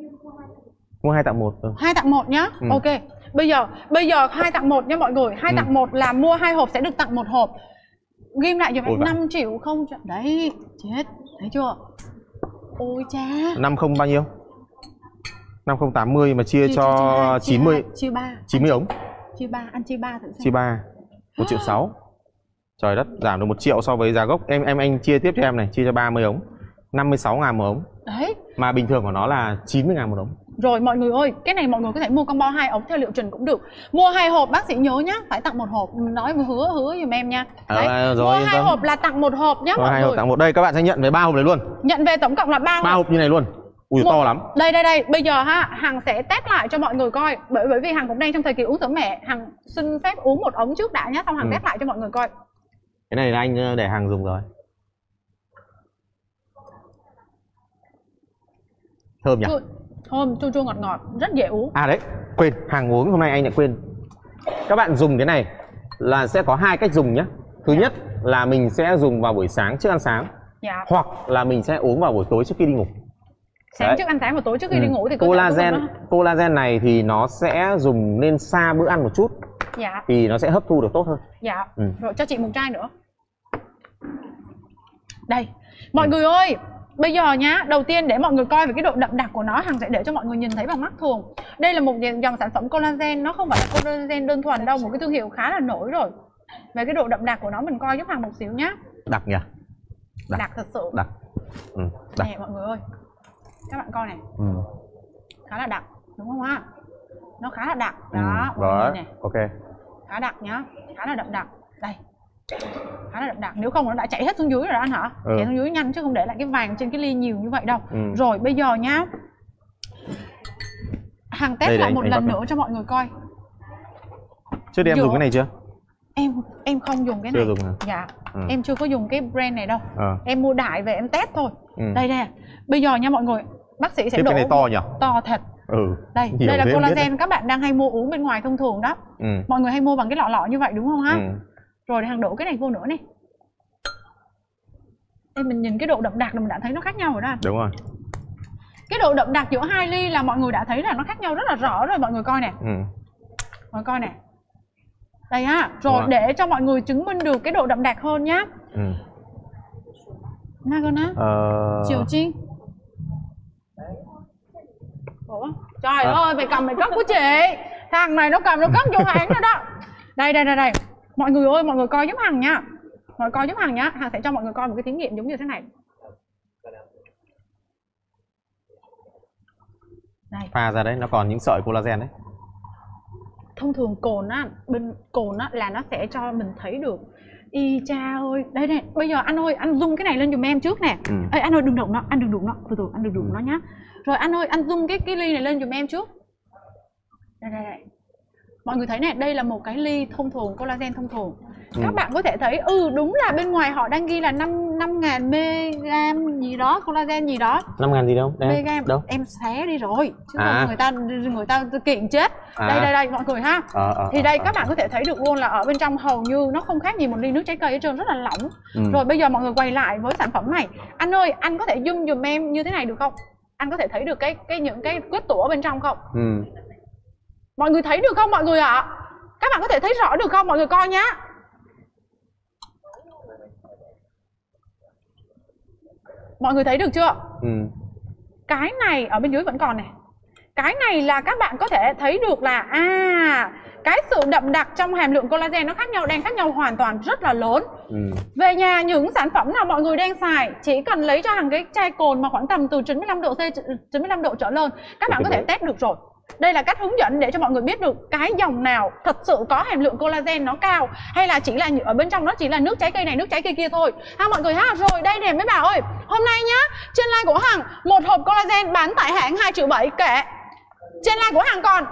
Speaker 6: Mua hai tặng một. Ừ.
Speaker 1: Hai tặng một nhá.
Speaker 6: Ừ.
Speaker 1: Ok. Bây giờ bây giờ hai tặng một nha mọi người. Hai
Speaker 6: Ừ.
Speaker 1: tặng một là mua hai hộp sẽ được tặng một hộp. Ghim lại giùm
Speaker 6: Ôi
Speaker 1: em
Speaker 6: vãi.
Speaker 1: năm triệu không. Đấy, chết. Thấy chưa? Ôi cha.
Speaker 6: Năm không bao nhiêu? Năm không tám mươi mà chia
Speaker 1: Chia-
Speaker 6: cho
Speaker 1: chia hai, chia
Speaker 6: chín mươi
Speaker 1: hai, chia ba.
Speaker 6: chín mươi ống.
Speaker 1: Chia ba, ăn chia ba thử xem.
Speaker 6: Chia ba một triệu sáu. Trời đất, giảm được một triệu so với giá gốc. Em em anh chia tiếp cho em này, chia cho ba mươi ống. năm mươi sáu ngàn một ống.
Speaker 1: Đấy.
Speaker 6: Mà bình thường của nó là chín mươi ngàn một ống.
Speaker 1: Rồi mọi người ơi, cái này mọi người có thể mua combo hai ống theo liệu trình cũng được. Mua hai hộp bác sĩ nhớ nhá, phải tặng một hộp. Nói mà hứa hứa giùm em nha. Đấy.
Speaker 6: À, rồi,
Speaker 1: mua
Speaker 6: yên
Speaker 1: hai
Speaker 6: tâm.
Speaker 1: hộp là tặng một hộp nhá
Speaker 6: Rồi,
Speaker 1: mọi
Speaker 6: hai
Speaker 1: người.
Speaker 6: hộp tặng một. Đây các bạn sẽ nhận về ba hộp này luôn.
Speaker 1: Nhận về tổng cộng là ba
Speaker 6: Ba
Speaker 1: hộp.
Speaker 6: hộp như này luôn. Ui
Speaker 1: Một-
Speaker 6: to lắm.
Speaker 1: Đây đây đây, bây giờ ha, Hằng sẽ test lại cho mọi người coi. Bởi bởi vì Hằng cũng đang trong thời kỳ uống sữa mẹ, Hằng xin phép uống một ống trước đã nhá, xong Hằng
Speaker 6: Ừ.
Speaker 1: test lại cho mọi người coi.
Speaker 6: Cái này là anh ờ, để hàng dùng rồi. Thơm nhỉ?
Speaker 1: Chua, thơm, chua chua ngọt ngọt, rất dễ uống.
Speaker 6: À đấy, quên, hàng uống hôm nay anh lại quên. Các bạn dùng cái này là sẽ có hai cách dùng nhé. Thứ nhất là mình sẽ dùng vào buổi sáng trước ăn sáng,
Speaker 1: Dạ.
Speaker 6: hoặc là mình sẽ uống vào buổi tối trước khi đi ngủ.
Speaker 1: Sáng
Speaker 6: Đấy.
Speaker 1: trước ăn sáng và tối trước khi
Speaker 6: Ừ.
Speaker 1: đi ngủ thì cơ thể
Speaker 6: collagen
Speaker 1: của mình
Speaker 6: collagen này thì nó sẽ dùng nên xa bữa ăn một chút
Speaker 1: nó- Dạ,
Speaker 6: thì nó sẽ hấp thu được tốt hơn.
Speaker 1: dạ.
Speaker 6: Ừ.
Speaker 1: Rồi cho chị một chai nữa. Đây, mọi người ơi, bây giờ nhá, đầu tiên để mọi người coi về cái độ đậm đặc của nó, Hằng sẽ để cho mọi người nhìn thấy bằng mắt thường. Đây là một dòng sản phẩm collagen, nó không phải là collagen đơn thuần đâu, một cái thương hiệu khá là nổi rồi. Về cái độ đậm đặc của nó mình coi giúp Hằng một xíu nhá.
Speaker 6: Đặc nhỉ? Đặc.
Speaker 1: Đặc thật sự.
Speaker 6: Đặc. Ừ, đặc.
Speaker 1: Nè mọi người ơi, các bạn coi này,
Speaker 6: Ừ.
Speaker 1: khá là đặc, đúng không ạ? Nó khá là đặc,
Speaker 6: Ừ,
Speaker 1: đó, mọi người
Speaker 6: đó.
Speaker 1: này,
Speaker 6: Ok.
Speaker 1: khá đặc nhá, khá là đậm đặc. Đây, khá là đậm đặc, nếu không nó đã chảy hết xuống dưới rồi đó anh hả?
Speaker 6: Ừ.
Speaker 1: Chảy xuống dưới nhanh chứ không để lại cái vàng trên cái ly nhiều như vậy đâu.
Speaker 6: Ừ.
Speaker 1: Rồi bây giờ nhá, Hằng test
Speaker 6: Đây,
Speaker 1: lại
Speaker 6: đây,
Speaker 1: một
Speaker 6: anh
Speaker 1: lần
Speaker 6: bắt
Speaker 1: nữa cho mọi người coi.
Speaker 6: Trước đây em
Speaker 1: Giữa-
Speaker 6: dùng cái này chưa?
Speaker 1: Em em không dùng cái
Speaker 6: Chưa
Speaker 1: này.
Speaker 6: dùng à?
Speaker 1: Dạ,
Speaker 6: Ừ.
Speaker 1: em chưa có dùng cái brand này đâu.
Speaker 6: Ờ.
Speaker 1: Em mua đại về em test thôi.
Speaker 6: Ừ.
Speaker 1: Đây đây, bây giờ nha mọi người, bác sĩ sẽ
Speaker 6: Tiếp
Speaker 1: đổ
Speaker 6: cái này to nhỉ?
Speaker 1: to thật.
Speaker 6: Ừ.
Speaker 1: Đây,
Speaker 6: Nhiều
Speaker 1: đây là
Speaker 6: thế em biết
Speaker 1: collagen các bạn đang hay mua uống bên ngoài thông thường đó.
Speaker 6: Ừ.
Speaker 1: Mọi người hay mua bằng cái lọ lọ như vậy đúng không ha?
Speaker 6: Ừ.
Speaker 1: Rồi để Hằng đổ cái này vô nữa này. Đây mình nhìn cái độ đậm đặc là mình đã thấy nó khác nhau rồi đó anh.
Speaker 6: Đúng rồi.
Speaker 1: Cái độ đậm đặc giữa hai ly là mọi người đã thấy là nó khác nhau rất là rõ rồi, mọi người coi nè.
Speaker 6: Ừ.
Speaker 1: Mọi người coi nè. Đây ha,
Speaker 6: Đúng
Speaker 1: rồi
Speaker 6: rồi.
Speaker 1: để cho mọi người chứng minh được cái độ đậm đặc hơn nhá.
Speaker 6: Ừ.
Speaker 1: Nagona,
Speaker 6: Ờ...
Speaker 1: Triều Chi. Ủa? Trời
Speaker 6: À.
Speaker 1: ơi, phải cầm mày cốc của chị. Thằng này nó cầm nó cất vô hãng rồi đó. Đây đây đây đây. Mọi người ơi, mọi người coi giúp Hằng nha. Mọi người coi giúp Hằng nhá. Hằng sẽ cho mọi người coi một cái thí nghiệm giống như thế này. Đây.
Speaker 6: Pha ra đấy, nó còn những sợi collagen đấy.
Speaker 1: Thông thường cồn á, bên cồn á là nó sẽ cho mình thấy được. Y cha ơi, đây này, bây giờ anh ơi, anh zoom cái này lên giùm em trước nè.
Speaker 6: Ừ.
Speaker 1: Ê, anh ơi đừng đụng nó, anh đừng đụng nó, từ từ anh đừng đụng nó nhá. Rồi anh ơi, anh zoom cái cái ly này lên giùm em trước. Đây đây đây. Mọi người thấy này, đây là một cái ly thông thường, collagen thông thường.
Speaker 6: Ừ.
Speaker 1: Các bạn có thể thấy, ừ đúng là bên ngoài họ đang ghi là năm năm ngàn mg gì đó, collagen gì đó.
Speaker 6: năm ngàn gì đâu? Đây.
Speaker 1: Mg
Speaker 6: Đâu?
Speaker 1: em xé đi rồi. Chứ
Speaker 6: À.
Speaker 1: không người ta người ta kiện chết.
Speaker 6: À.
Speaker 1: Đây đây đây mọi người ha.
Speaker 6: Ờ, ờ,
Speaker 1: Thì đây
Speaker 6: ờ,
Speaker 1: các bạn có thể thấy được luôn là ở bên trong hầu như nó không khác gì một ly nước trái cây hết trơn, rất là lỏng.
Speaker 6: Ừ.
Speaker 1: Rồi bây giờ mọi người quay lại với sản phẩm này. Anh ơi, anh có thể zoom giùm em như thế này được không? Anh có thể thấy được cái cái những cái quyết tủa bên trong không?
Speaker 6: Ừ.
Speaker 1: Mọi người thấy được không mọi người ạ? Các bạn có thể thấy rõ được không mọi người coi nhá. Mọi người thấy được chưa?
Speaker 6: Ừ.
Speaker 1: Cái này ở bên dưới vẫn còn này. Cái này là các bạn có thể thấy được là à cái sự đậm đặc trong hàm lượng collagen nó khác nhau, đang khác nhau hoàn toàn rất là lớn.
Speaker 6: Ừ.
Speaker 1: Về nhà những sản phẩm nào mọi người đang xài, chỉ cần lấy cho hàng cái chai cồn mà khoảng tầm từ chín mươi lăm độ C, chín mươi lăm độ trở lên, các bạn có thể test được rồi. Đây là cách hướng dẫn để cho mọi người biết được cái dòng nào thật sự có hàm lượng collagen nó cao, hay là chỉ là ở bên trong nó chỉ là nước trái cây này, nước trái cây kia thôi ha mọi người ha. Rồi đây nè mấy bà ơi, hôm nay nhá, trên line của Hằng một hộp collagen bán tại hãng hai triệu bảy, kệ. Trên line của Hằng còn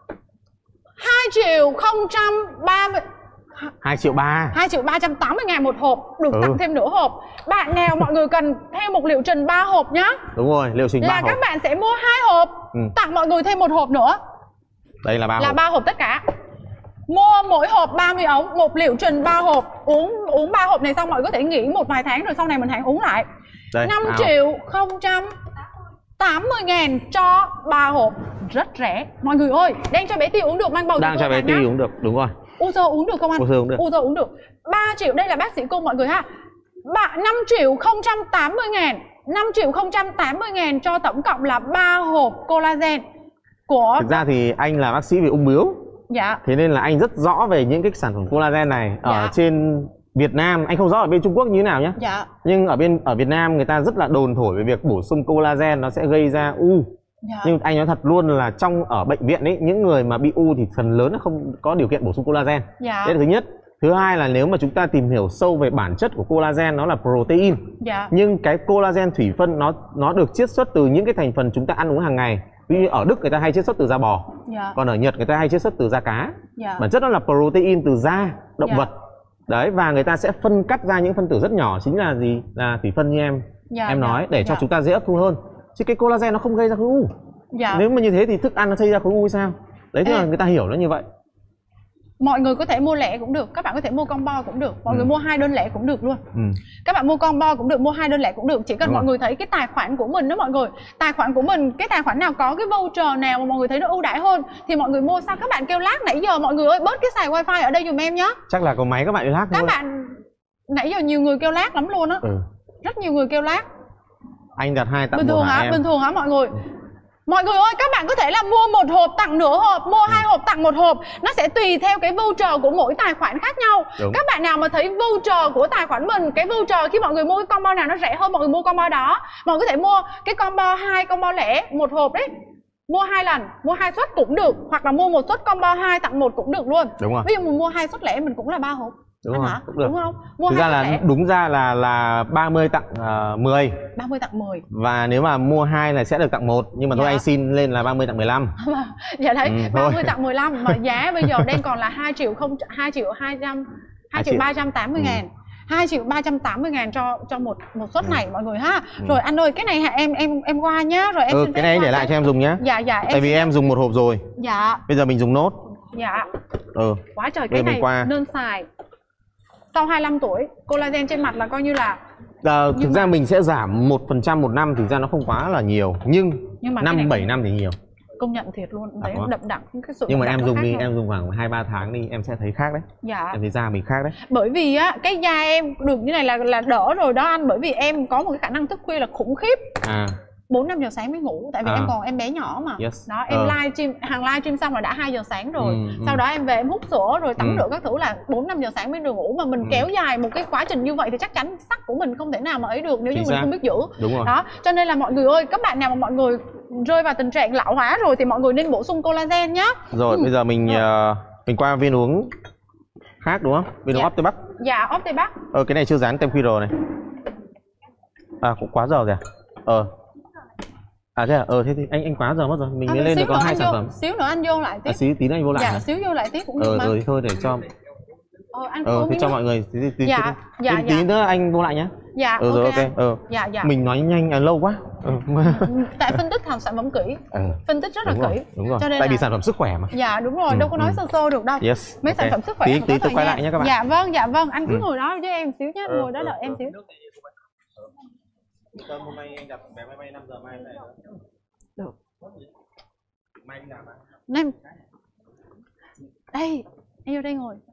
Speaker 1: hai triệu không trăm ba mươi,
Speaker 6: hai triệu ba.
Speaker 1: hai triệu ba trăm tám mươi ngàn một hộp, được
Speaker 6: Ừ.
Speaker 1: tặng thêm nửa hộp. Bạn nào mọi người cần thêm một liệu trình ba hộp nhá,
Speaker 6: Đúng rồi, liệu trình ba
Speaker 1: là
Speaker 6: hộp.
Speaker 1: các bạn sẽ mua hai hộp,
Speaker 6: Ừ.
Speaker 1: tặng mọi người thêm một hộp nữa,
Speaker 6: Đây là ba
Speaker 1: là
Speaker 6: hộp.
Speaker 1: ba hộp tất cả. Mua mỗi hộp ba mươi ống, một liệu trình ba hộp. Uống uống ba hộp này xong mọi người có thể nghỉ một vài tháng rồi sau này mình hãy uống lại.
Speaker 6: Đây,
Speaker 1: năm
Speaker 6: ba hộp.
Speaker 1: triệu không trăm tám mươi ngàn cho ba hộp. Rất rẻ. Mọi người ơi, đang cho bé Tiêu uống được, mang bầu
Speaker 6: Đang cho bé Ti uống được, đúng rồi.
Speaker 1: Uzo uống được không anh?
Speaker 6: Uzo uống được.
Speaker 1: Uzo uống được. ba triệu, đây là bác sĩ cung mọi người ha. Bạn năm triệu không trăm tám mươi ngàn. năm triệu không trăm tám mươi ngàn cho tổng cộng là ba hộp collagen của...
Speaker 6: Thực ra thì anh là bác sĩ về ung bướu,
Speaker 1: Dạ.
Speaker 6: thế nên là anh rất rõ về những cái sản phẩm collagen này. Ở
Speaker 1: Dạ.
Speaker 6: trên Việt Nam, anh không rõ ở bên Trung Quốc như thế nào nhé.
Speaker 1: Dạ.
Speaker 6: Nhưng ở bên ở Việt Nam người ta rất là đồn thổi về việc bổ sung collagen nó sẽ gây ra u.
Speaker 1: Dạ.
Speaker 6: Nhưng anh nói thật luôn là trong ở bệnh viện ấy, những người mà bị u thì phần lớn là không có điều kiện bổ sung collagen.
Speaker 1: Dạ.
Speaker 6: Đấy là thứ nhất. Thứ hai là nếu mà chúng ta tìm hiểu sâu về bản chất của collagen, nó là protein.
Speaker 1: Dạ.
Speaker 6: Nhưng cái collagen thủy phân nó nó được chiết xuất từ những cái thành phần chúng ta ăn uống hàng ngày. Ví như ở Đức người ta hay chiết xuất từ da bò,
Speaker 1: Dạ.
Speaker 6: còn ở Nhật người ta hay chiết xuất từ da cá.
Speaker 1: Dạ.
Speaker 6: Bản chất nó là protein từ da động
Speaker 1: Dạ.
Speaker 6: vật. Đấy, và người ta sẽ phân cắt ra những phân tử rất nhỏ, chính là gì? Là thủy phân như em
Speaker 1: Dạ,
Speaker 6: em
Speaker 1: dạ,
Speaker 6: nói, để cho
Speaker 1: dạ.
Speaker 6: chúng ta dễ hấp thu hơn. Chứ cái collagen nó không gây ra khối u.
Speaker 1: Dạ.
Speaker 6: Nếu mà như thế thì thức ăn nó xây ra khối u hay sao? Đấy, thế
Speaker 1: Ê.
Speaker 6: là người ta hiểu nó như vậy.
Speaker 1: Mọi người có thể mua lẻ cũng được, các bạn có thể mua combo cũng được, mọi
Speaker 6: Ừ.
Speaker 1: người mua hai đơn lẻ cũng được luôn.
Speaker 6: Ừ.
Speaker 1: Các bạn mua combo cũng được, mua hai đơn lẻ cũng được, chỉ cần
Speaker 6: Đúng
Speaker 1: mọi
Speaker 6: rồi.
Speaker 1: người thấy cái tài khoản của mình đó mọi người, tài khoản của mình, cái tài khoản nào có cái voucher nào mà mọi người thấy nó ưu đãi hơn thì mọi người mua. Sao các bạn kêu lag nãy giờ mọi người ơi, bớt cái xài wifi ở đây giùm em nhá.
Speaker 6: Chắc là có máy các bạn đi lát
Speaker 1: Các
Speaker 6: thôi.
Speaker 1: bạn nãy giờ nhiều người kêu lag lắm luôn á,
Speaker 6: Ừ.
Speaker 1: rất nhiều người kêu lag.
Speaker 6: Anh đặt hai tặng
Speaker 1: Bình
Speaker 6: một
Speaker 1: thường
Speaker 6: hả
Speaker 1: hả?
Speaker 6: em?
Speaker 1: Bình thường hả mọi người? Mọi người ơi, các bạn có thể là mua một hộp tặng nửa hộp, mua hai hộp tặng một hộp. Nó sẽ tùy theo cái voucher của mỗi tài khoản khác nhau.
Speaker 6: Đúng.
Speaker 1: Các bạn nào mà thấy voucher của tài khoản mình, cái voucher khi mọi người mua cái combo nào nó rẻ hơn, mọi người mua combo đó. Mọi người có thể mua cái combo hai, combo lẻ, một hộp đấy. Mua hai lần, mua hai suất cũng được. Hoặc là mua một suất combo hai tặng một cũng được luôn.
Speaker 6: Đúng rồi.
Speaker 1: Ví dụ mình mua hai suất lẻ mình cũng là ba hộp.
Speaker 6: Đúng
Speaker 1: Anh
Speaker 6: rồi,
Speaker 1: hả?
Speaker 6: cũng được.
Speaker 1: Đúng không? Mua
Speaker 6: Thực
Speaker 1: hai
Speaker 6: ra
Speaker 1: suất
Speaker 6: là
Speaker 1: lẻ,
Speaker 6: đúng ra là là ba mươi tặng uh, mười.
Speaker 1: ba mươi tặng mười.
Speaker 6: Và nếu mà mua hai là sẽ được tặng một. Nhưng mà thôi
Speaker 1: Dạ.
Speaker 6: anh xin lên là ba mươi tặng mười lăm.
Speaker 1: Dạ đấy,
Speaker 6: Ừ,
Speaker 1: ba mươi
Speaker 6: thôi.
Speaker 1: tặng mười lăm mà giá bây giờ đang còn là hai triệu không hai triệu hai trăm hai triệu ba trăm tám mươi ngàn. hai triệu ba trăm tám mươi ngàn cho cho một một suất này mọi người ha.
Speaker 6: Ừ.
Speaker 1: Rồi anh ơi, cái này hả em em em qua nhá, rồi em
Speaker 6: Ừ,
Speaker 1: xin
Speaker 6: cái
Speaker 1: phép
Speaker 6: này
Speaker 1: qua
Speaker 6: để lại
Speaker 1: cái-
Speaker 6: cho em dùng nhé.
Speaker 1: Dạ dạ em.
Speaker 6: Tại vì em dùng một hộp rồi.
Speaker 1: Dạ
Speaker 6: Bây giờ mình dùng nốt.
Speaker 1: dạ.
Speaker 6: Ừ.
Speaker 1: Quá trời,
Speaker 6: Bây
Speaker 1: cái
Speaker 6: giờ mình
Speaker 1: này
Speaker 6: qua.
Speaker 1: nên xài. Sau hai mươi lăm tuổi, collagen trên mặt là coi như là
Speaker 6: À, thực
Speaker 1: Nhưng
Speaker 6: ra mình sẽ giảm một phần trăm một năm, thực ra nó không quá là nhiều. Nhưng
Speaker 1: Nhưng mà cái
Speaker 6: năm
Speaker 1: này-
Speaker 6: bảy năm thì nhiều.
Speaker 1: công nhận thiệt luôn, thấy
Speaker 6: Đó.
Speaker 1: đậm đặc cái sự
Speaker 6: Nhưng mà
Speaker 1: đậm
Speaker 6: em
Speaker 1: đặc nó
Speaker 6: dùng
Speaker 1: khác
Speaker 6: đi,
Speaker 1: nhau.
Speaker 6: em dùng khoảng hai ba tháng đi, em sẽ thấy khác đấy.
Speaker 1: Dạ.
Speaker 6: Em thấy da mình khác đấy.
Speaker 1: Bởi vì á cái da em được như này là là đỡ rồi đó anh, bởi vì em có một cái khả năng thức khuya là khủng khiếp.
Speaker 6: À,
Speaker 1: bốn năm giờ sáng mới ngủ, tại vì
Speaker 6: À.
Speaker 1: em còn em bé nhỏ mà.
Speaker 6: Yes.
Speaker 1: Đó, em
Speaker 6: Ờ.
Speaker 1: live stream, hàng live stream xong là đã hai giờ sáng rồi.
Speaker 6: Ừ, ừ.
Speaker 1: Sau đó em về em hút sữa rồi tắm
Speaker 6: Ừ.
Speaker 1: rửa các thứ là bốn năm giờ sáng mới được ngủ, mà mình
Speaker 6: Ừ.
Speaker 1: kéo dài một cái quá trình như vậy thì chắc chắn sắc của mình không thể nào mà ấy được nếu như
Speaker 6: Chính
Speaker 1: mình
Speaker 6: xác.
Speaker 1: không biết giữ.
Speaker 6: đúng rồi.
Speaker 1: Đó, cho nên là mọi người ơi, các bạn nào mà mọi người rơi vào tình trạng lão hóa rồi thì mọi người nên bổ sung collagen nhá.
Speaker 6: Rồi
Speaker 1: Ừ.
Speaker 6: bây giờ mình ờ, mình qua viên uống khác đúng không? Viên uống
Speaker 1: Dạ.
Speaker 6: Optimax.
Speaker 1: Dạ, Optimax.
Speaker 6: Ờ cái này chưa dán tem quy rờ này. À cũng quá giờ rồi à? Ờ. À thế à? Ờ thế thì anh anh quá giờ mất rồi. Mình
Speaker 1: À,
Speaker 6: mới lên được
Speaker 1: xíu
Speaker 6: có
Speaker 1: nữa
Speaker 6: hai
Speaker 1: anh
Speaker 6: sản
Speaker 1: vô-
Speaker 6: phẩm.
Speaker 1: Xíu nữa anh vô lại tiếp.
Speaker 6: À xíu tí nữa anh vô lại.
Speaker 1: Dạ,
Speaker 6: hả?
Speaker 1: xíu vô lại tiếp cũng được
Speaker 6: Ờ
Speaker 1: mà.
Speaker 6: rồi thì thôi để cho
Speaker 1: Ờ, anh
Speaker 6: ờ
Speaker 1: uống
Speaker 6: thế
Speaker 1: đi
Speaker 6: cho
Speaker 1: nhá.
Speaker 6: mọi người tí, tí, tí,
Speaker 1: Dạ,
Speaker 6: tí,
Speaker 1: dạ,
Speaker 6: tí,
Speaker 1: dạ.
Speaker 6: tí nữa anh vô lại nhé.
Speaker 1: Dạ,
Speaker 6: Ờ rồi
Speaker 1: ok.
Speaker 6: ok. Ờ.
Speaker 1: Dạ, dạ.
Speaker 6: Mình nói nhanh à, lâu quá. Ờ.
Speaker 1: Tại phân tích thằng sản phẩm kỹ,
Speaker 6: Ờ,
Speaker 1: phân tích rất là
Speaker 6: đúng
Speaker 1: kỹ.
Speaker 6: rồi, đúng rồi.
Speaker 1: Cho nên
Speaker 6: Tại vì
Speaker 1: là-
Speaker 6: sản phẩm sức khỏe mà.
Speaker 1: Dạ đúng rồi,
Speaker 6: Ừ,
Speaker 1: đâu có nói
Speaker 6: ừ.
Speaker 1: sơ sơ được đâu.
Speaker 6: Yes.
Speaker 1: Mấy
Speaker 6: ok.
Speaker 1: sản phẩm sức khỏe
Speaker 6: Tí
Speaker 1: mà
Speaker 6: tí
Speaker 1: có
Speaker 6: tôi
Speaker 1: thời
Speaker 6: quay
Speaker 1: gian.
Speaker 6: lại nhé các bạn.
Speaker 1: Dạ vâng, dạ vâng, anh cứ
Speaker 6: Ừ.
Speaker 1: ngồi đó với em xíu nhé,
Speaker 6: Ờ,
Speaker 1: ngồi đó
Speaker 6: ờ,
Speaker 1: đợi em
Speaker 6: ờ.
Speaker 1: xíu.
Speaker 6: Tâm hôm nay anh đặt vé máy bay năm giờ mai này.
Speaker 1: Được.
Speaker 6: Mai đi làm á.
Speaker 1: Nem. Đây, em vô đây ngồi.